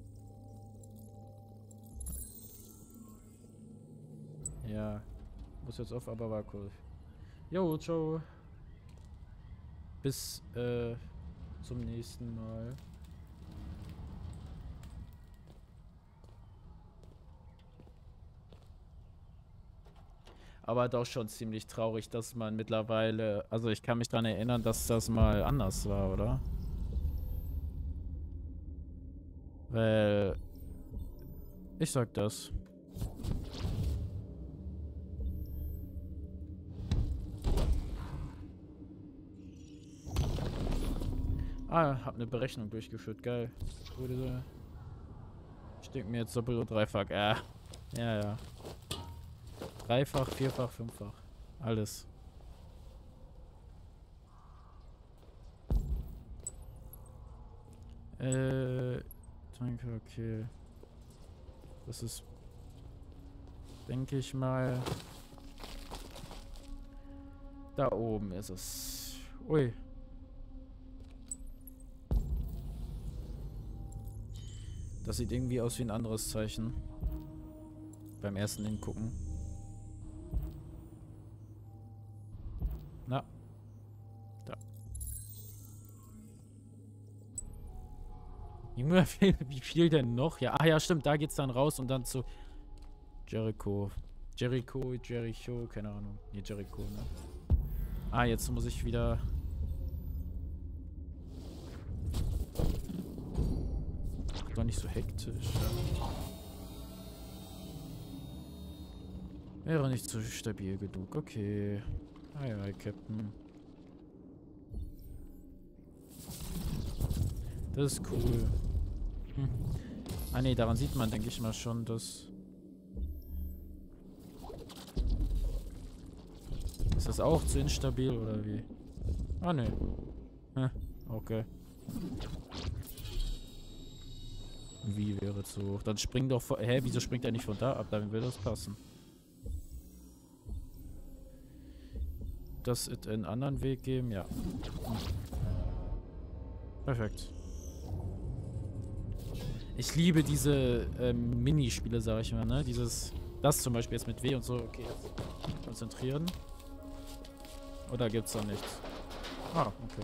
Ja, muss jetzt auf, aber war cool. Jo, ciao. Bis zum nächsten Mal. Aber doch schon ziemlich traurig, dass man mittlerweile... Also ich kann mich daran erinnern, dass das mal anders war, oder? Weil... Ich sag das. Ah, hab eine Berechnung durchgeführt, geil. Ich denke mir jetzt doppelt und dreifach. Ja, ja. Dreifach, vierfach, fünffach. Alles. Danke, okay. Das ist, denke ich mal, da oben ist es. Ui. Das sieht irgendwie aus wie ein anderes Zeichen. Beim ersten Hingucken. Na. Da. Junge, wie viel denn noch? Ja, ach ja, stimmt, da geht's dann raus und dann zu Jericho. Jericho, keine Ahnung. Nee, Jericho, ne? Ah, jetzt muss ich wieder... Doch nicht so hektisch. Wäre nicht so stabil genug. Okay. Hi, Captain. Das ist cool. Ah ne, daran sieht man, denke ich mal schon, dass... Ist das auch zu instabil oder wie? Ah ne. Okay. Wie wäre zu hoch? Dann spring doch vor... Hä, wieso springt er nicht von da ab? Dann würde das passen. Das wird einen anderen Weg geben? Ja. Perfekt. Ich liebe diese Minispiele, sag ich mal, ne? Das zum Beispiel jetzt mit W und so. Okay, jetzt konzentrieren. Oder gibt's da nichts? Ah, okay.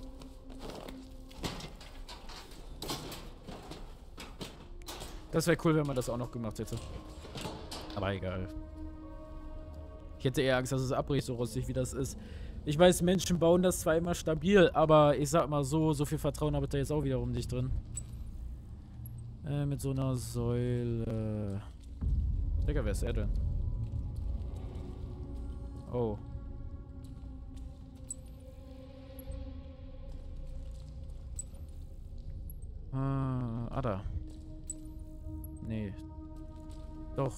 Das wäre cool, wenn man das auch noch gemacht hätte. Aber egal. Ich hätte eher Angst, dass es abbricht, so rostig wie das ist. Ich weiß, Menschen bauen das zwar immer stabil, aber ich sag mal so viel Vertrauen habe ich da jetzt auch wiederum nicht drin. Mit so einer Säule. Digga, wer ist er denn? Oh. Da. Nee. Doch.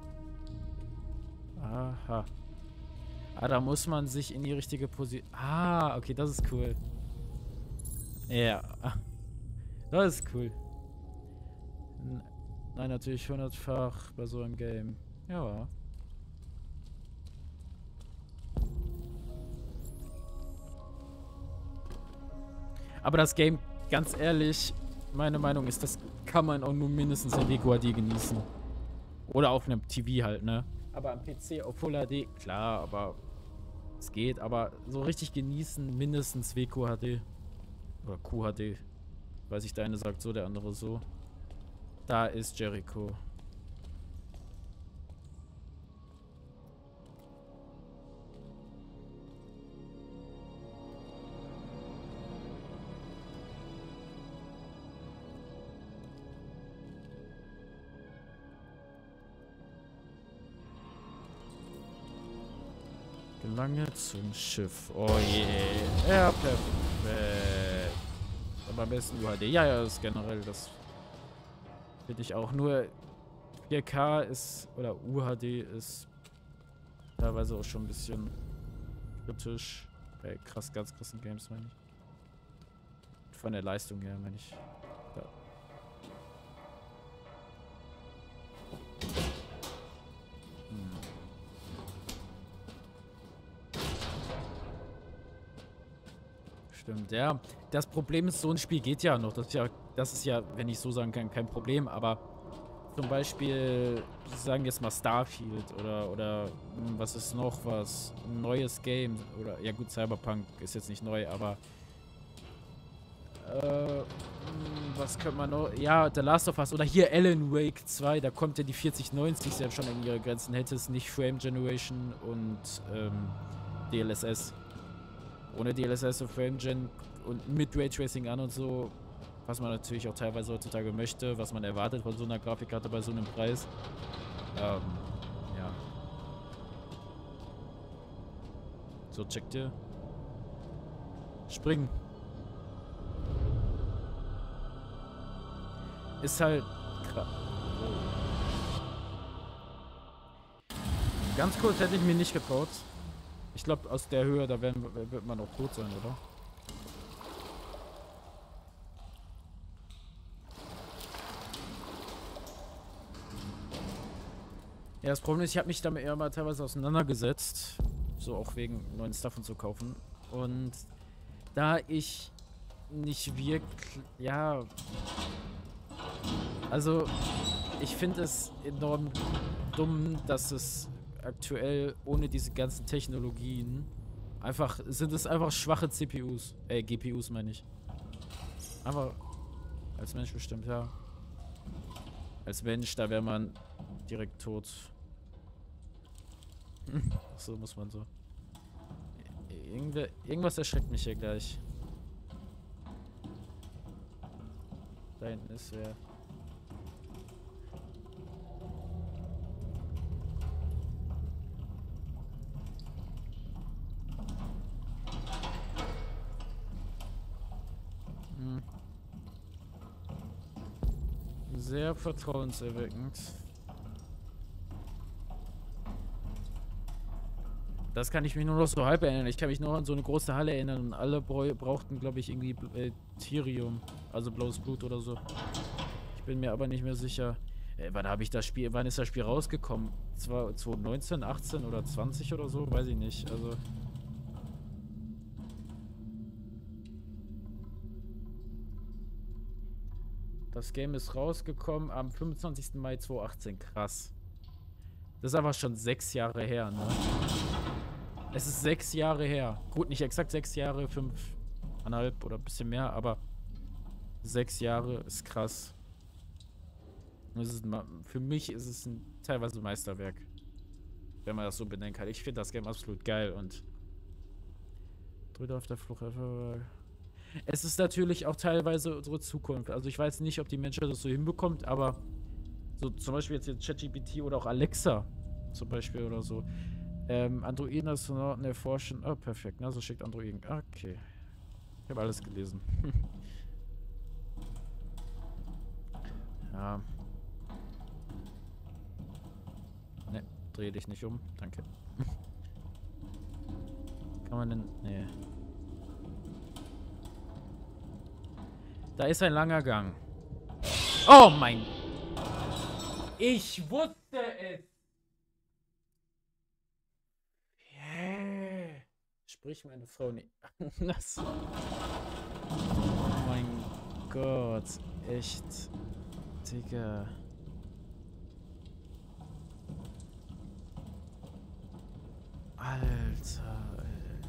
Aha. Ah, da muss man sich in die richtige Position... Ah, okay, das ist cool. Ja. Das ist cool. Nein, natürlich 100-fach bei so einem Game. Ja. Aber das Game, ganz ehrlich, meine Meinung ist, das kann man auch nur mindestens in WQHD genießen. Oder auf einem TV halt, ne? Aber am PC auf Full HD, klar, aber es geht. Aber so richtig genießen, mindestens WQHD. Oder QHD. Weiß ich, der eine sagt so, der andere so. Da ist Jericho. Gelange zum Schiff. Oh je. Ja, perfekt. Aber am besten UHD. Ja, das ist generell das Finde ich auch. Nur 4K ist, oder UHD ist teilweise auch schon ein bisschen kritisch. Bei ganz krassen Games, meine ich. Von der Leistung her, meine ich. Ja. Stimmt, ja. Das Problem ist, so ein Spiel geht ja noch. Das ist ja, wenn ich so sagen kann, kein Problem. Aber zum Beispiel, sagen wir jetzt mal Starfield oder was ist noch was? Ein neues Game. Oder, ja gut, Cyberpunk ist jetzt nicht neu, aber was könnte man noch? Ja, The Last of Us oder hier Alan Wake 2, da kommt ja die 4090 selbst schon in ihre Grenzen. Hätte es nicht Frame Generation und DLSS. Ohne DLSS und Frame Gen und mit Raytracing an und so, was man natürlich auch teilweise heutzutage möchte, was man erwartet von so einer Grafikkarte bei so einem Preis. Ja. So, checkt ihr. Springen. Ist halt krass. Ganz kurz hätte ich mir nicht getraut. Ich glaube, aus der Höhe, da wird man auch tot sein, oder? Ja, das Problem ist, ich habe mich damit eher mal teilweise auseinandergesetzt. So auch wegen neuen Stuff und zu kaufen. Und da ich nicht wirklich... Ja... Also, ich finde es enorm dumm, dass es aktuell ohne diese ganzen Technologien sind es einfach schwache CPUs. GPUs meine ich. Aber als Mensch bestimmt, ja. Als Mensch, da wäre man direkt tot. So muss man so. Irgendwas erschreckt mich hier gleich. Da hinten ist wer. Sehr vertrauenserweckend. Das kann ich mich nur noch so halb erinnern. Ich kann mich noch an so eine große Halle erinnern und alle brauchten, glaube ich, irgendwie Thirium. Also blaues Blut oder so. Ich bin mir aber nicht mehr sicher. Wann ist das Spiel rausgekommen? 2019, 18 oder 20 oder so? Weiß ich nicht. Also. Das Game ist rausgekommen am 25. Mai 2018. Krass. Das ist aber schon 6 Jahre her, ne? Es ist 6 Jahre her. Gut, nicht exakt 6 Jahre, 5,5 oder ein bisschen mehr, aber 6 Jahre ist krass. Für mich ist es teilweise ein Meisterwerk. Wenn man das so benennen kann. Ich finde das Game absolut geil und Brüder auf der Flucht. Es ist natürlich auch teilweise unsere Zukunft. Also ich weiß nicht, ob die Menschheit das so hinbekommt, aber so zum Beispiel jetzt ChatGPT oder auch Alexa zum Beispiel oder so. Androiden Astronauten erforschen. Oh, perfekt. Na, so schickt Androiden. Okay. Ich habe alles gelesen. Ja. Ne, dreh dich nicht um. Danke. Kann man denn... Nee. Da ist ein langer Gang. Oh mein... Ich wusste es! Yeah. Sprich meine Frau nicht anders. Oh mein Gott. Echt. Digga. Alter.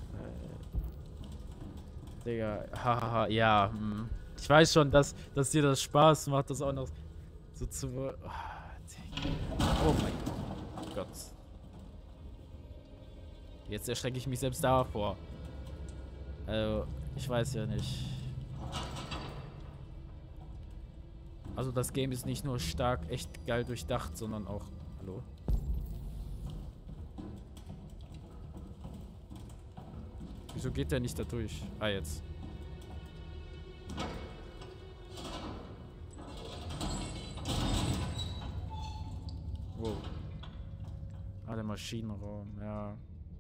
Digga. Hahaha. Ja. Ich weiß schon, dass dir das Spaß macht, das auch noch so zu... Oh mein Gott. Jetzt erschrecke ich mich selbst davor. Also, ich weiß ja nicht. Also das Game ist nicht nur stark, echt geil durchdacht, sondern auch... Hallo? Wieso geht der nicht da durch? Ah, jetzt. der Maschinenraum, ja.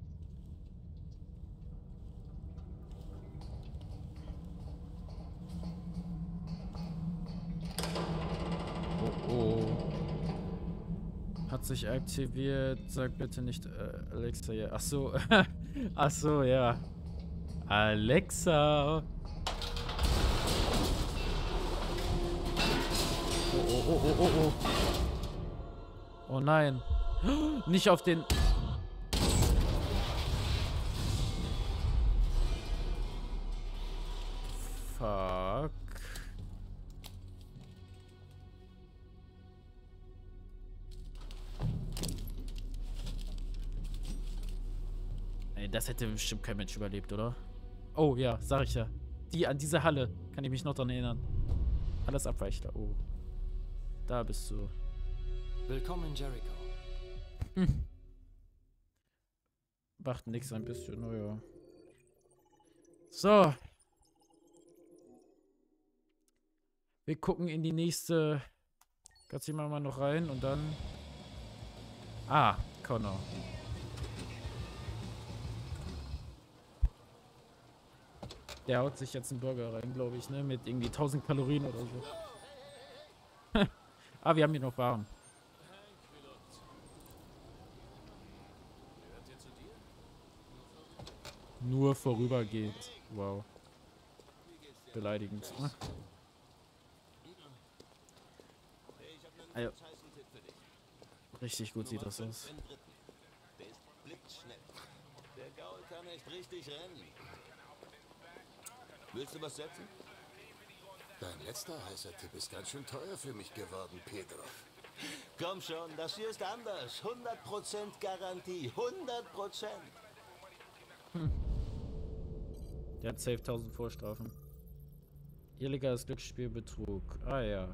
Oh. Hat sich aktiviert. Sag bitte nicht Alexa. Ja. Ach so. Ach so, ja. Alexa. Oh. Oh nein. Nicht auf den... Fuck. Ey, das hätte bestimmt kein Mensch überlebt, oder? Oh ja, sag ich ja. An diese Halle kann ich mich noch dran erinnern. Alles Abweichler. Oh. Da bist du. Willkommen in Jericho. Macht nix ein bisschen, naja. So. Wir gucken in die nächste. Kannst du mal noch rein und dann. Ah, Connor. Der haut sich jetzt einen Burger rein, glaube ich, ne? Mit irgendwie 1000 Kalorien oder so. Ah, wir haben hier noch Waren. Nur vorübergeht. Wow. Beleidigend. Also, richtig gut sieht das aus. Der Gaul kann echt richtig rennen. Willst du was setzen? Dein letzter heißer Tipp ist ganz schön teuer für mich geworden, Pedro. Komm schon, das hier ist anders. 100% Garantie. 100%. Der hat safe 1000 Vorstrafen. Illegales Glücksspielbetrug. Ah ja.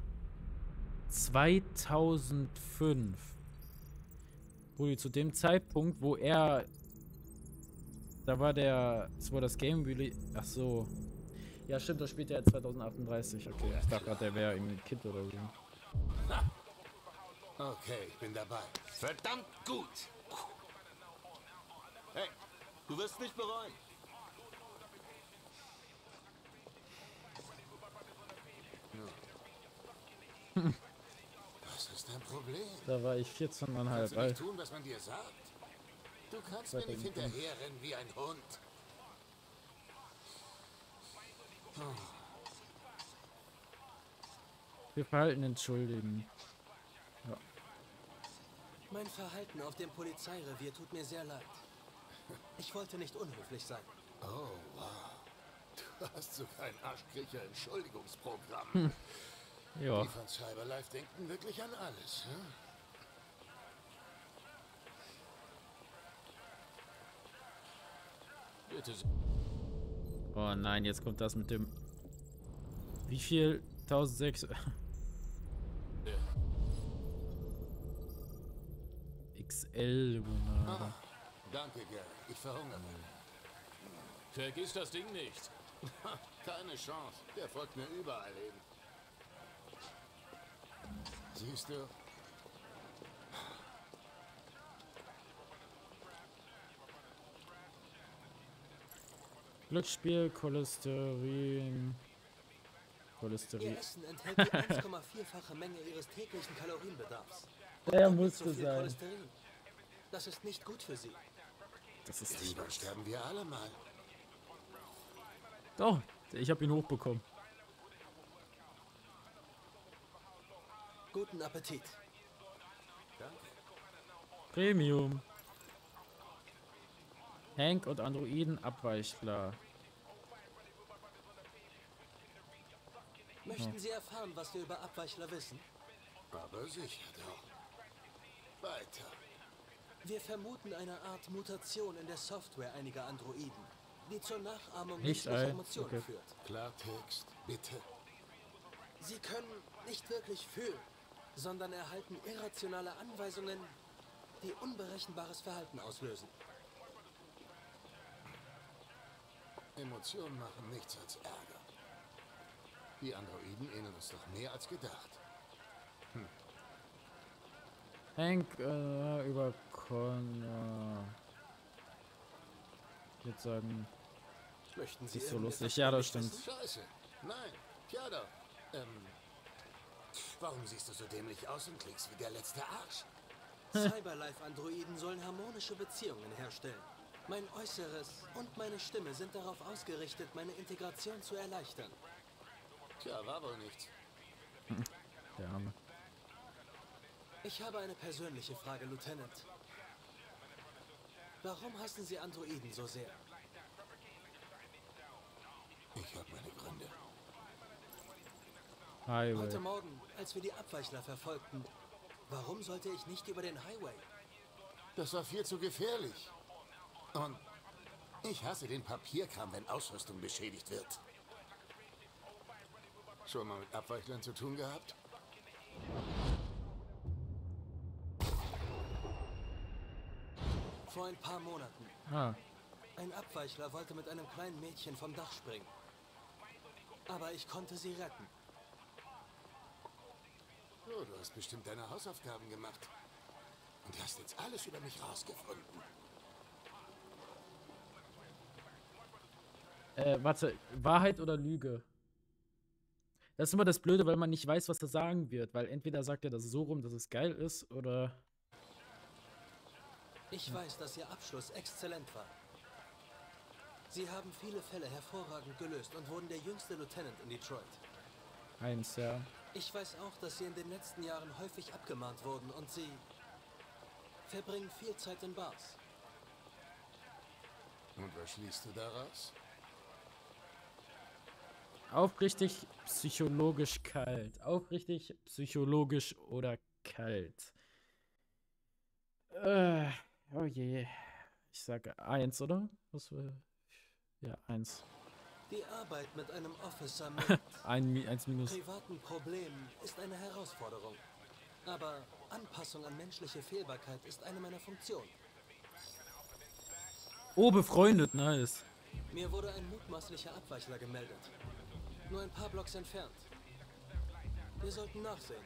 2005. Rudi, zu dem Zeitpunkt, wo er... Da war der... Das war das Game Release... Ach so. Ja stimmt, das spielt er 2038. Okay, ich dachte gerade, der wäre irgendwie ein Kind oder so. Okay, ich bin dabei. Verdammt gut. Hey, du wirst nicht bereuen. Was ist dein Problem? Da war ich 14,5 Kannst du alt. nicht tun, was man dir sagt? Du kannst mir nicht hinterherrennen wie ein Hund. Für Verhalten entschuldigen. Ja. Mein Verhalten auf dem Polizeirevier tut mir sehr leid. Ich wollte nicht unhöflich sein. Oh, wow. Du hast sogar ein Arschkriecher-Entschuldigungsprogramm. Ja. Die von Cyberlife denken wirklich an alles, hm? Bitte. Oh nein, jetzt kommt das mit dem... Wie viel? 1600... XL Limonade. Danke, Gary. Ich verhungere. Vergiss das Ding nicht. Keine Chance. Der folgt mir überall hin. Siehst du? Glücksspiel, Cholesterin. Ihr Essen enthält die 1,4-fache Menge ihres täglichen Kalorienbedarfs. Der Und musste so viel sein. Cholesterin. Das ist nicht gut für sie. Das ist Lieber sterben wir alle mal. Doch, ich habe ihn hochbekommen. Guten Appetit. Danke. Premium. Hank und Androiden Abweichler. Möchten Sie erfahren, was wir über Abweichler wissen? Aber sicher doch. Weiter. Wir vermuten eine Art Mutation in der Software einiger Androiden, die zur Nachahmung Nicht menschlicher ein. Emotionen Okay. führt. Klartext, bitte. Sie können nicht wirklich fühlen, sondern erhalten irrationale Anweisungen, die unberechenbares Verhalten auslösen. Emotionen machen nichts als Ärger. Die Androiden ähneln uns doch mehr als gedacht. Hank über Connor. Ich würde sagen, Möchten Sie ist so irgendetwas lustig. Ja, das über mich stimmt. wissen? Scheiße. Nein. Ja doch. Warum siehst du so dämlich aus und klingst wie der letzte Arsch? Cyberlife-Androiden sollen harmonische Beziehungen herstellen. Mein Äußeres und meine Stimme sind darauf ausgerichtet, meine Integration zu erleichtern. Tja, war wohl nichts. Der Arme. Ich habe eine persönliche Frage, Lieutenant. Warum hassen Sie Androiden so sehr? Ich habe meine Gründe. Highway. Heute Morgen, als wir die Abweichler verfolgten, warum sollte ich nicht über den Highway? Das war viel zu gefährlich. Und ich hasse den Papierkram, wenn Ausrüstung beschädigt wird. Schon mal mit Abweichlern zu tun gehabt? Vor ein paar Monaten. Ah. Ein Abweichler wollte mit einem kleinen Mädchen vom Dach springen. Aber ich konnte sie retten. Oh, du hast bestimmt deine Hausaufgaben gemacht. Und hast jetzt alles über mich rausgefunden. Warte, Wahrheit oder Lüge? Das ist immer das Blöde, weil man nicht weiß, was er sagen wird. Weil entweder sagt er das so rum, dass es geil ist, oder... Ich weiß, dass Ihr Abschluss exzellent war. Sie haben viele Fälle hervorragend gelöst und wurden der jüngste Lieutenant in Detroit. 1, ja. Ich weiß auch, dass Sie in den letzten Jahren häufig abgemahnt wurden und Sie verbringen viel Zeit in Bars. Und was schließt du daraus? Aufrichtig psychologisch kalt. Aufrichtig psychologisch oder kalt. Oh je. Ich sage 1, oder? Was für... Ja, 1. Die Arbeit mit einem Officer mit 1 minus. privaten Problemen ist eine Herausforderung. Aber Anpassung an menschliche Fehlbarkeit ist eine meiner Funktionen. Oh, befreundet, nice. Mir wurde ein mutmaßlicher Abweichler gemeldet. Nur ein paar Blocks entfernt. Wir sollten nachsehen.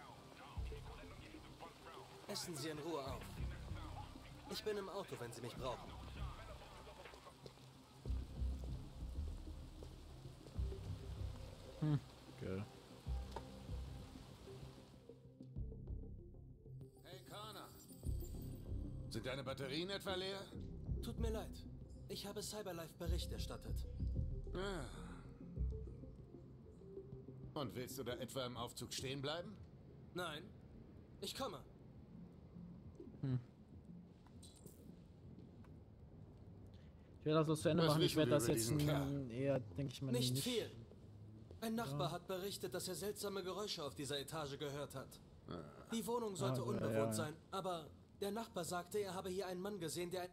Essen Sie in Ruhe auf. Ich bin im Auto, wenn Sie mich brauchen. Geil. Hey Connor. Sind deine Batterien etwa leer? Tut mir leid. Ich habe Cyberlife Bericht erstattet. Ah. Und willst du da etwa im Aufzug stehen bleiben? Nein. Ich komme. Ich werde das so zu Ende Was machen. Ich wissen werde wir das über jetzt diesen Kerl? eher, denke ich mal, Nicht viel. Ein Nachbar hat berichtet, dass er seltsame Geräusche auf dieser Etage gehört hat. Die Wohnung sollte unbewohnt sein, aber der Nachbar sagte, er habe hier einen Mann gesehen, der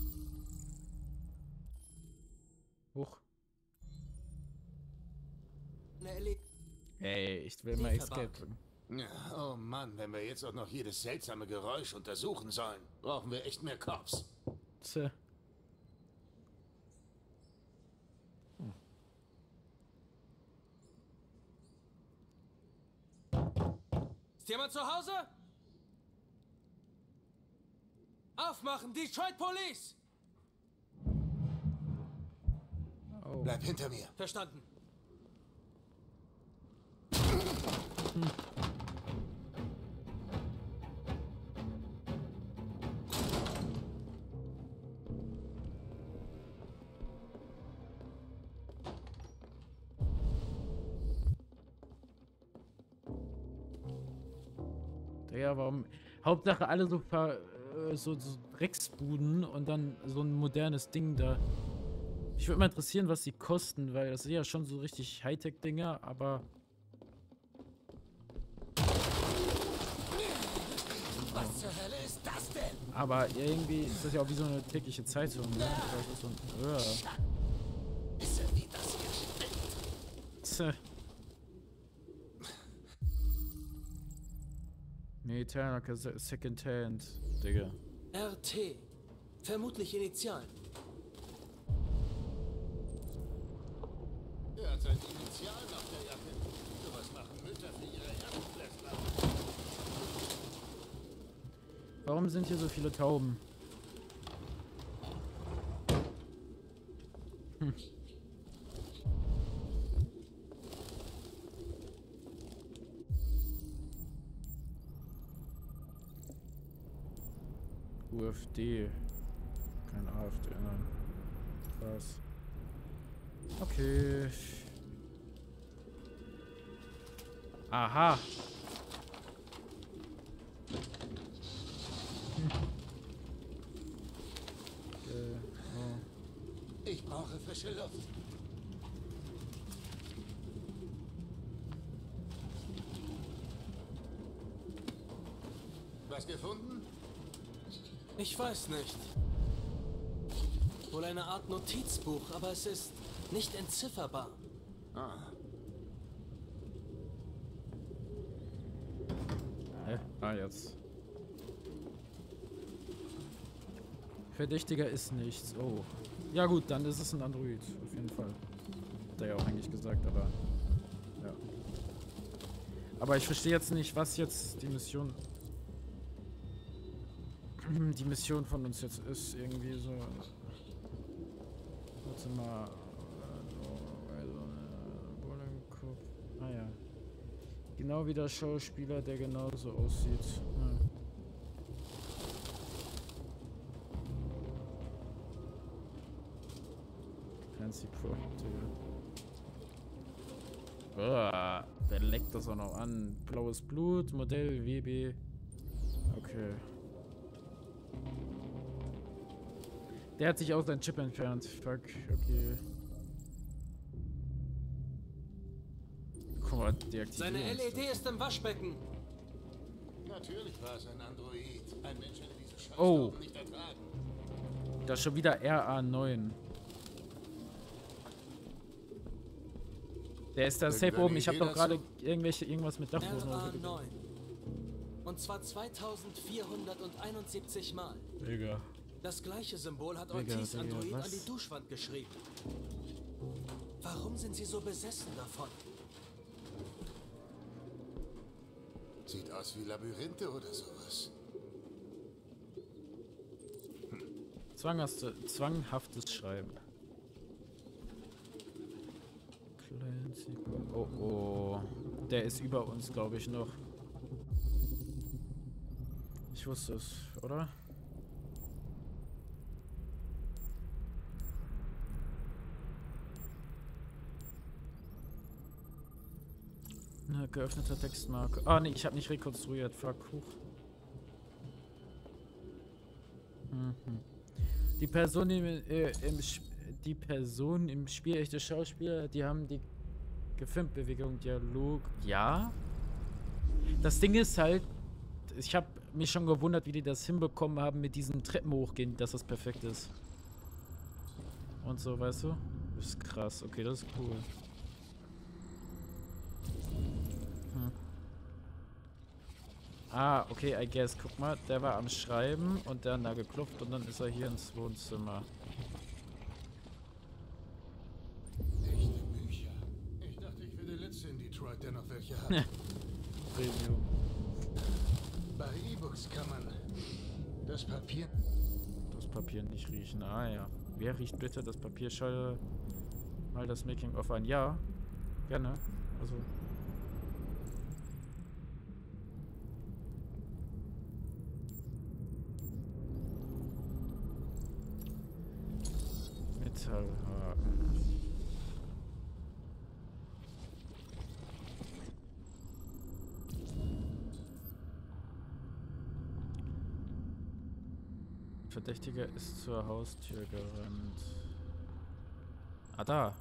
Hoch. eine Ey, ich will mal Escape drücken. Ja, oh Mann, wenn wir jetzt auch noch jedes seltsame Geräusch untersuchen sollen, brauchen wir echt mehr Cops. Tja. Ist jemand zu Hause? Aufmachen, Detroit Police! Oh. Bleib hinter mir. Verstanden. Ja, warum? Hauptsache alle so so Drecksbuden und dann so ein modernes Ding da. Ich würde mal interessieren, was die kosten, weil das sind ja schon so richtig Hightech-Dinger, aber... Was zur Hölle ist das denn? Aber irgendwie ist das ja auch wie so eine tägliche Zeitung, ne? Das ist so ein... Wisse, wie das hier stinkt. Militär, Second Hand, Digga. RT. Vermutlich Initialen. Er hat sein Initialen auf der Jacke. Sowas machen Mütter für ihre Erbfläschler. Warum sind hier so viele Tauben? Hm. UFD. Kein AfD, nein. Was? Okay. Aha. Ich brauche frische Luft. Was gefunden? Ich weiß nicht. Wohl eine Art Notizbuch, aber es ist nicht entzifferbar. Ah. Hä? Ah, jetzt. Verdächtiger ist nichts. Oh. Ja gut, dann ist es ein Android. Auf jeden Fall. Hat er ja auch eigentlich gesagt, aber... Ja. Aber ich verstehe jetzt nicht, was jetzt die Mission... Die Mission von uns jetzt ist. Irgendwie so... Warte mal... Ah ja. Genau wie der Schauspieler, der genauso aussieht. Ja. Fancy Project. Der leckt das auch noch an. Blaues Blut, Modell WB. Okay. Der hat sich aus seinem Chip entfernt. Fuck, okay. Guck mal, deaktiviert. Seine LED ist im Waschbecken. Natürlich war es ein Android. Ein Mensch hätte diese Scheiße Oh. nicht ertragen. Da ist schon wieder RA9. Der ist da safe oben. Ich habe doch gerade irgendwas mit Dachboden. RA9. Und zwar 2471 Mal. Digga. Das gleiche Symbol hat Digga, Ortiz Digga, Android was? an die Duschwand geschrieben. Warum sind Sie so besessen davon? Sieht aus wie Labyrinthe oder sowas. Zwanghaftes Schreiben. Clancy. Oh oh. Der ist über uns, glaube ich, noch. Ich wusste es, oder? Eine geöffnete Textmarke. Ah, nee, ich habe nicht rekonstruiert. Fuck. Huch. Mhm. Die Person im Spiel, echte Schauspieler, die haben die Gefilmtbewegung, Dialog. Ja? Das Ding ist halt, ich habe mich schon gewundert, wie die das hinbekommen haben mit diesem Treppen hochgehen, dass das perfekt ist. Und so, weißt du? Das ist krass. Okay, das ist cool. Ah, okay, I guess. Guck mal, der war am Schreiben und dann da geklopft und dann ist er hier ins Wohnzimmer. Echte Bücher. Ich dachte, ich wäre der Letzte in Detroit, der noch welche hat. Premium. Bei E-Books kann man das Papier nicht riechen. Ah ja. Wer riecht bitte das Papier? Schalte mal das Making-of an. Ja, gerne. Also... Metallhaken. Verdächtiger ist zur Haustür gerannt. Ah, da.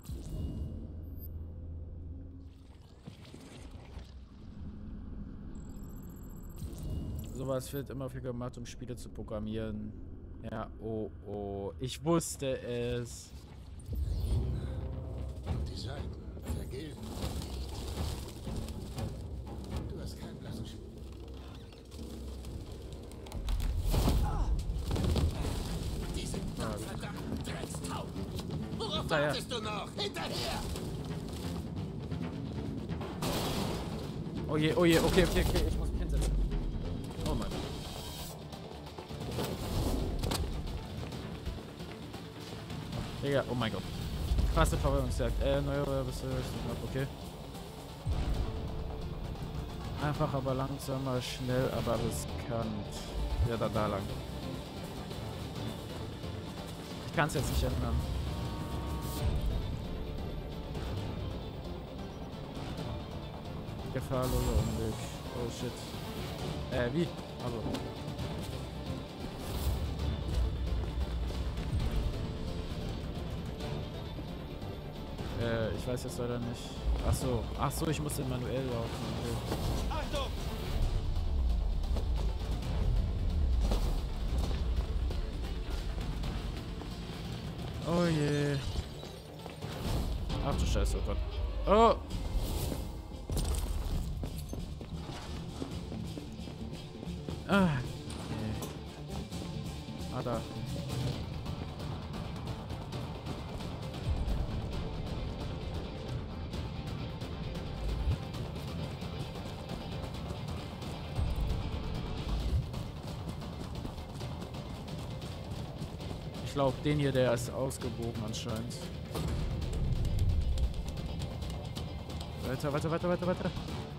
Sowas wird immer viel gemacht, um Spiele zu programmieren. Ja, oh, oh. Ich wusste es. und die Seiten vergilben nicht. Du hast keinen blassen Spiel. Diese verdammten Dreckstauben! Worauf wartest du noch? Hinterher! Oh je, okay, ich muss mich hinsetzen. Oh Mann. Digga, oh mein Gott. Krasse Verfolgungsjagd. Neue bist du okay. Einfach, aber langsamer, schnell, aber riskant. Ja, da lang. Ich kann es jetzt nicht ändern. Gefahrloser Umweg. Oh shit. Wie? Also. Ich weiß jetzt leider nicht. Ach so, ich muss den manuell laufen. Okay. Achtung! Oh je. Ach du Scheiße, oh Gott. Oh! Ah. Nee. Ah, da. Ich glaube, den hier, der ist ausgebogen anscheinend. Weiter.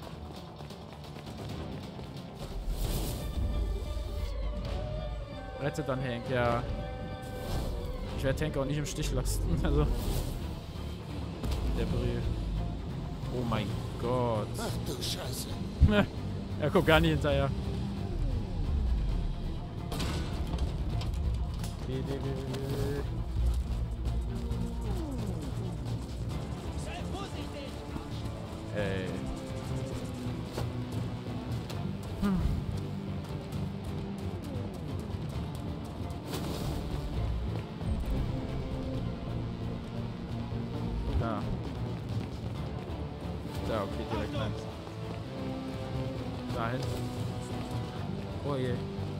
Rette dann Hank, ja. Ich werde Hank auch nicht im Stich lassen, also. Der Brief. Oh mein Gott. Ach du Scheiße. Er guckt gar nicht hinterher. Sei vorsichtig! Ey. Da, okay, direkt rein. Dahin. Oh je.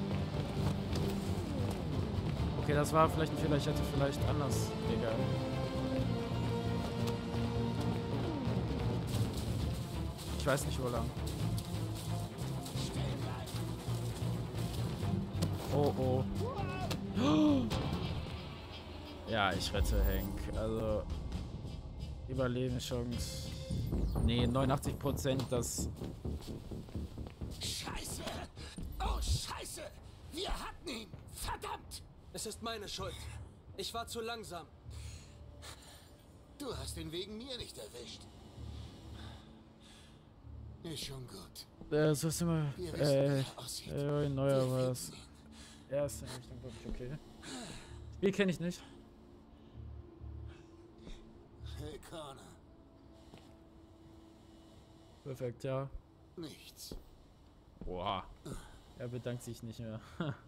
Okay, das war vielleicht ein Fehler. Ich hätte vielleicht anders. Egal. Ich weiß nicht, wo lang. Oh, oh. Ja, ich rette Hank. Also, Überlebenschance. Nee, 89%, das... Scheiße! Oh, Scheiße! Wir hatten ihn! Verdammt! Es ist meine Schuld. Ich war zu langsam. Du hast ihn wegen mir nicht erwischt. Ist schon gut. So ist immer... neuer was. Ja, ist eigentlich dann, glaube ich, okay. Spiel kenne ich nicht. Hey, Connor. Perfekt, ja. Nichts. Boah. Er bedankt sich nicht mehr.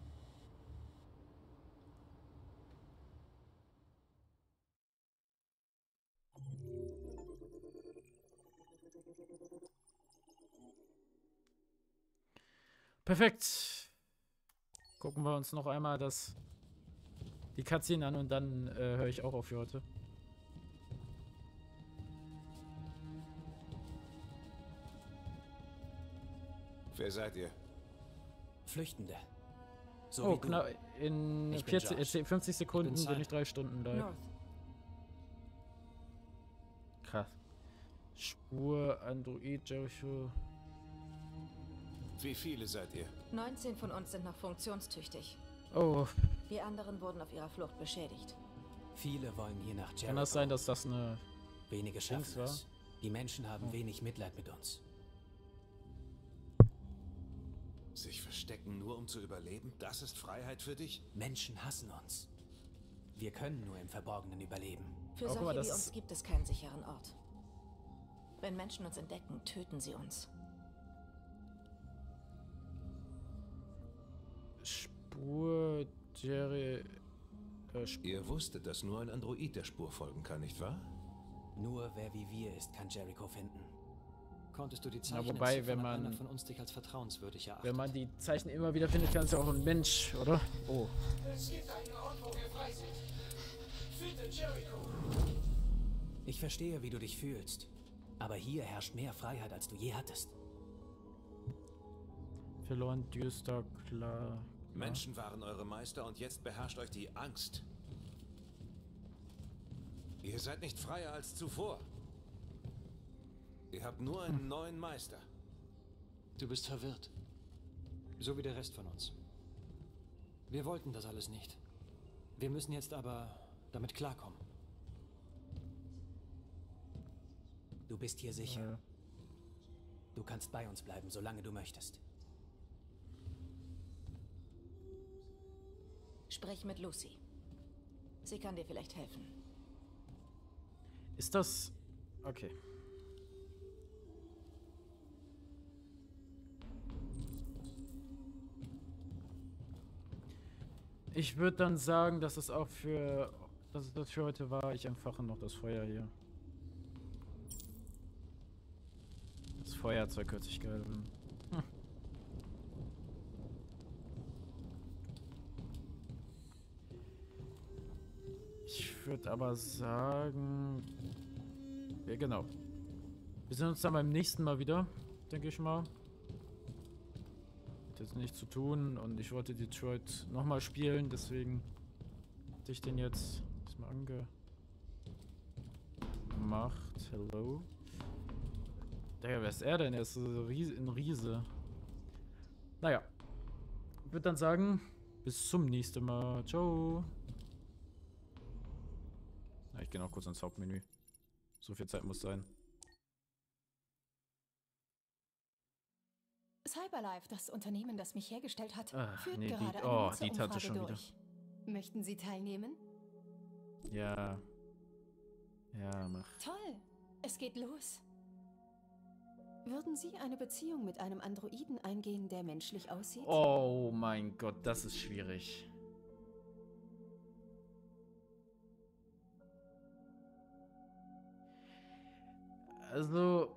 Perfekt. Gucken wir uns noch einmal die Cutscene an und dann höre ich auch auf für heute. Wer seid ihr? Flüchtende. So oh, knapp in 50 Sekunden bin ich 3 Stunden da. North. Krass. Spur, Android, Jericho. Wie viele seid ihr? 19 von uns sind noch funktionstüchtig. Oh. Die anderen wurden auf ihrer Flucht beschädigt. Viele wollen hier nach Jericho. Kann das sein, dass das eine... Wenige schaffen es. Die Menschen haben wenig Mitleid mit uns. Sich verstecken nur um zu überleben? Das ist Freiheit für dich? Menschen hassen uns. Wir können nur im Verborgenen überleben. Für solche wie uns gibt es keinen sicheren Ort. Wenn Menschen uns entdecken, töten sie uns. Spur, Jerry... Ihr wusstet, dass nur ein Android der Spur folgen kann, nicht wahr? Nur wer wie wir ist, kann Jericho finden. Konntest du die Zeichen wobei, wenn man von uns dich als vertrauenswürdig erachtet? Wenn man die Zeichen immer wieder findet, kann es ja auch ein Mensch, oder? Oh. Es gibt einen Ort, wo wir frei sind. Finde Jericho. Ich verstehe, wie du dich fühlst. Aber hier herrscht mehr Freiheit, als du je hattest. Verloren, düster, klar. Menschen waren eure Meister und jetzt beherrscht euch die Angst. Ihr seid nicht freier als zuvor. Ihr habt nur einen neuen Meister. Du bist verwirrt. So wie der Rest von uns. Wir wollten das alles nicht. Wir müssen jetzt aber damit klarkommen. Du bist hier sicher. Du kannst bei uns bleiben, solange du möchtest. Sprich mit Lucy. Sie kann dir vielleicht helfen. Ist das... Okay. Ich würde dann sagen, dass es auch für... dass es das für heute war. Ich entfache noch das Feuer hier. Das Feuerzeug hört sich geil an. Ich würde aber sagen... Ja, genau. Wir sehen uns dann beim nächsten Mal wieder, denke ich mal. Hat jetzt nichts zu tun und ich wollte Detroit nochmal spielen, deswegen hatte ich den jetzt erstmal angemacht. Hello. Digga, wer ist er denn? Er ist ein Riese. Naja. Ich würde dann sagen, bis zum nächsten Mal. Ciao. Na, ich gehe noch kurz ins Hauptmenü. So viel Zeit muss sein. Cyberlife, das Unternehmen, das mich hergestellt hat, führt nee, gerade die, eine die hatte Nutzerumfrage schon wieder. durch. Möchten Sie teilnehmen? Ja. Ja, mach. Toll, es geht los. Würden Sie eine Beziehung mit einem Androiden eingehen, der menschlich aussieht? Oh mein Gott, das ist schwierig. Also...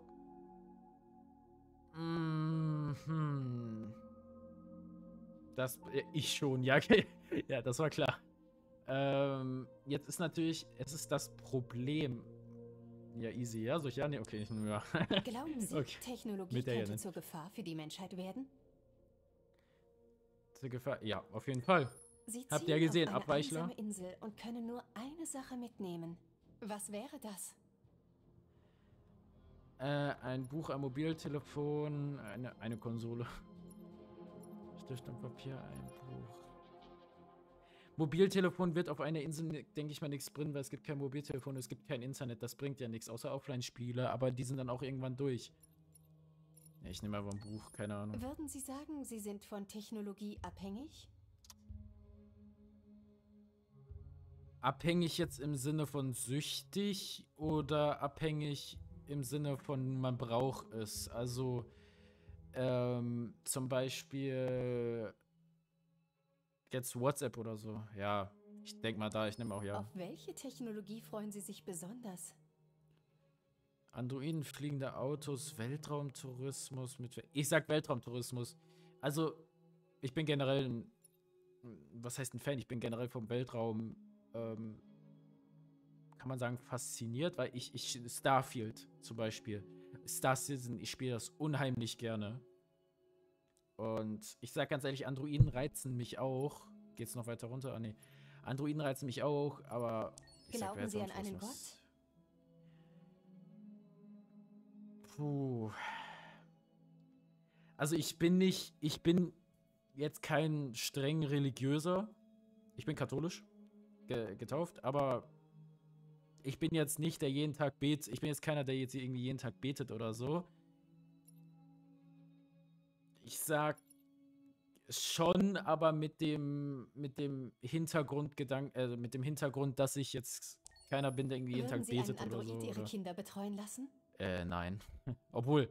Das... Ich schon, ja. Ja, das war klar. Jetzt ist natürlich... Es ist das Problem... Ja, easy, ja? Soll ich ja? Nee, okay, ich nehme ja. Glauben Sie, okay. Technologie könnte zur Gefahr für die Menschheit werden? Zur Gefahr? Ja, auf jeden Fall. Sie Habt ihr ja gesehen, Abweichler? Auf eine einsame Insel und können nur eine Sache mitnehmen. Was wäre das? Ein Buch, ein Mobiltelefon, eine Konsole. Stift und Papier, ein Buch. Mobiltelefon wird auf einer Insel, denke ich mal, nichts bringen, weil es gibt kein Mobiltelefon, es gibt kein Internet. Das bringt ja nichts, außer Offline-Spiele, aber die sind dann auch irgendwann durch. Ja, ich nehme einfach ein Buch, keine Ahnung. Würden Sie sagen, Sie sind von Technologie abhängig? Abhängig jetzt im Sinne von süchtig oder abhängig im Sinne von man braucht es? Also, zum Beispiel jetzt WhatsApp oder so. Ja, ich denke mal da, ich nehme auch ja. Auf welche Technologie freuen Sie sich besonders? Androiden, fliegende Autos, Weltraumtourismus mit... Ich sag Weltraumtourismus. Also, ich bin generell ein... Was heißt ein Fan? Ich bin generell vom Weltraum, kann man sagen, fasziniert, weil ich Starfield zum Beispiel. Star Citizen, ich spiele das unheimlich gerne. Und ich sag ganz ehrlich, Androiden reizen mich auch. Geht's noch weiter runter? Ah, nee. Androiden reizen mich auch, aber... Glauben Sie an einen Gott? Puh. Also ich bin jetzt kein streng religiöser. Ich bin katholisch getauft, aber ich bin jetzt nicht, der jeden Tag betet. Ich bin jetzt keiner, der jetzt irgendwie jeden Tag betet oder so. Ich sag schon, aber mit dem Hintergrundgedanken, mit dem Hintergrund, dass ich jetzt keiner bin, der irgendwie jeden Tag betet oder so. Würden Sie einen Android Ihre Kinder betreuen lassen? Nein. Obwohl.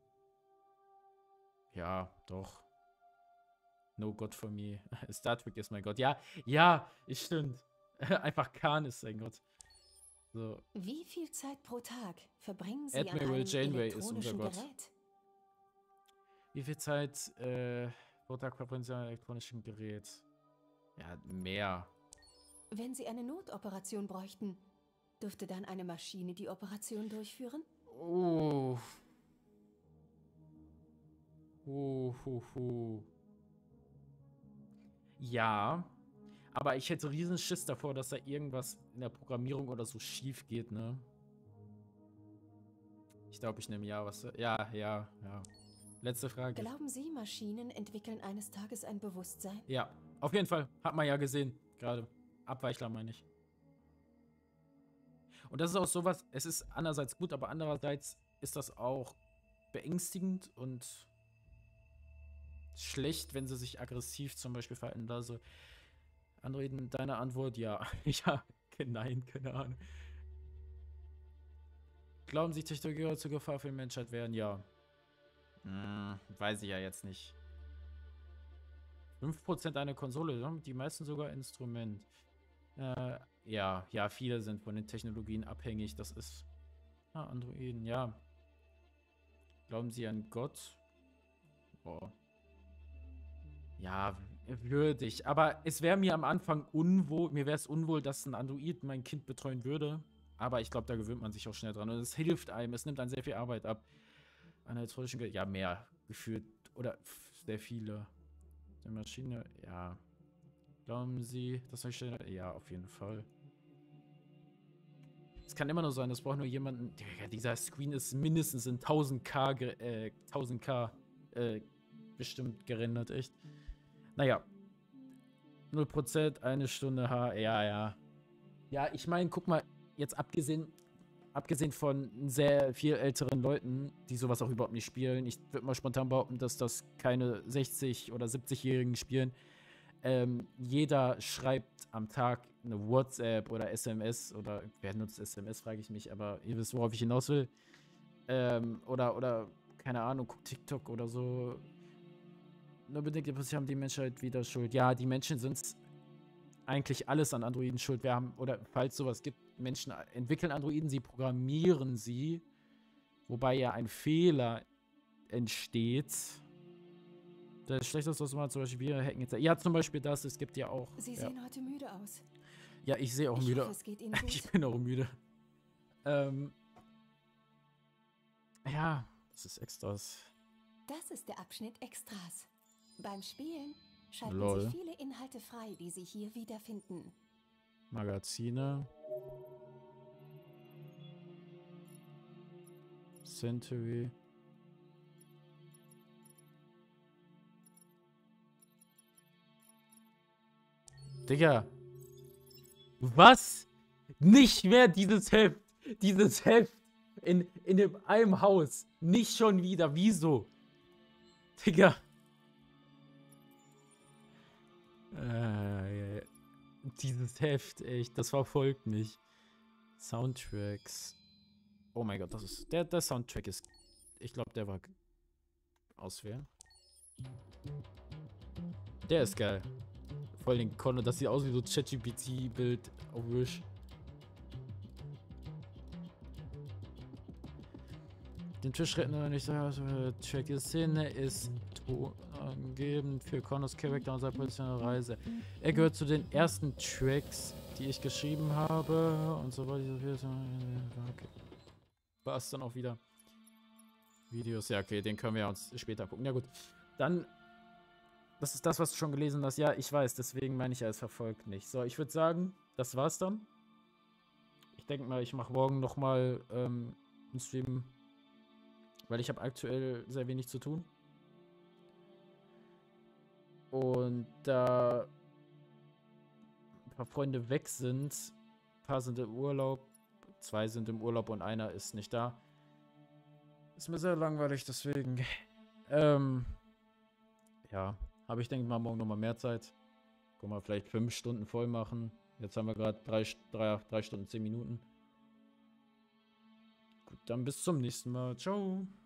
Ja, doch. No God for me. Star Trek ist mein Gott. Ja, ist stimmt. Einfach Khan ist sein Gott. So. Wie viel Zeit pro Tag verbringen Sie Admiral an einem Janeway ist unser elektronischen Gott. Gerät? Wie viel Zeit pro Tag verbringen Sie an einem elektronischen Gerät? Ja, mehr. Wenn Sie eine Notoperation bräuchten, dürfte dann eine Maschine die Operation durchführen? Oh. Ja. Aber ich hätte riesen Schiss davor, dass da irgendwas in der Programmierung oder so schief geht, ne? Ich glaube, ich nehme ja was. Ja. Letzte Frage. Glauben Sie, Maschinen entwickeln eines Tages ein Bewusstsein? Ja, auf jeden Fall. Hat man ja gesehen. Gerade. Abweichler meine ich. Und das ist auch sowas, es ist einerseits gut, aber andererseits ist das auch beängstigend und schlecht, wenn sie sich aggressiv zum Beispiel verhalten. Also, Androiden, deine Antwort, ja. Ja, nein, keine Ahnung. Glauben Sie, Technologie zur Gefahr für die Menschheit wären? Ja. Weiß ich ja jetzt nicht. 5% einer Konsole, die meisten sogar Instrument. Ja, viele sind von den Technologien abhängig. Das ist... Androiden, ja. Glauben Sie an Gott? Boah. Ja, würdig. Aber es wäre mir am Anfang unwohl, mir wäre es unwohl, dass ein Android mein Kind betreuen würde. Aber ich glaube, da gewöhnt man sich auch schnell dran. Und es hilft einem, es nimmt einem sehr viel Arbeit ab. Eine elektronische, ja, mehr gefühlt. Oder sehr viele. Die Maschine, ja. Glauben Sie, dass ich ja, auf jeden Fall. Es kann immer nur sein, es braucht nur jemanden. Ja, dieser Screen ist mindestens in 1000K bestimmt gerendert, echt. Naja. 0%, 1 Stunde H, ja. Ja, ich meine, guck mal, jetzt abgesehen von sehr viel älteren Leuten, die sowas auch überhaupt nicht spielen, ich würde mal spontan behaupten, dass das keine 60- oder 70-Jährigen spielen. Jeder schreibt am Tag eine WhatsApp oder SMS oder wer nutzt SMS, frage ich mich, aber ihr wisst, worauf ich hinaus will. Oder keine Ahnung, guckt TikTok oder so. Nur bedingt haben die Menschheit wieder Schuld. Ja, die Menschen sind eigentlich alles an Androiden schuld. Wir haben, oder falls sowas gibt, Menschen entwickeln Androiden, sie programmieren sie, wobei ja ein Fehler entsteht. Das Schlechteste, was man zum Beispiel wir hacken jetzt. Ja, zum Beispiel das, es gibt ja auch. Sie sehen heute müde aus. Ja, ich sehe auch müde. Hoffe, es geht Ihnen gut. Ich bin auch müde. Ja, das ist Extras. Das ist der Abschnitt Extras. Beim Spielen schalten Lol. Sie viele Inhalte frei, die Sie hier wiederfinden. Magazine. Century. Digga. Was? Nicht mehr dieses Heft. Dieses Heft in einem Haus. Nicht schon wieder. Wieso? Digga. Dieses Heft, echt. Das verfolgt mich. Soundtracks. Oh mein Gott, das ist... Der Soundtrack ist... Ich glaube, der war... Auswählen. Der ist geil. Voll den Konno, das sieht aus wie so ChatGPT-Bild auf Wish. Den Tisch retten oder nicht, Track die Szene ist angebend für Connors Charakter und seine professionelle Reise. Er gehört zu den ersten Tracks, die ich geschrieben habe und so weiter. Okay. War es dann auch wieder. Videos, ja okay, den können wir uns später gucken. Ja gut, dann, das ist das, was du schon gelesen hast. Ja, ich weiß, deswegen meine ich ja, es verfolgt nicht. So, ich würde sagen, das war's dann. Ich denke mal, ich mache morgen nochmal einen Stream, weil ich habe aktuell sehr wenig zu tun. Und da ein paar Freunde weg sind, ein paar sind im Urlaub, 2 sind im Urlaub und einer ist nicht da. Ist mir sehr langweilig, deswegen. Ja, habe ich, denke mal, morgen nochmal mehr Zeit. Guck mal, vielleicht 5 Stunden voll machen. Jetzt haben wir gerade 3 Stunden 10 Minuten. Gut, dann bis zum nächsten Mal. Ciao.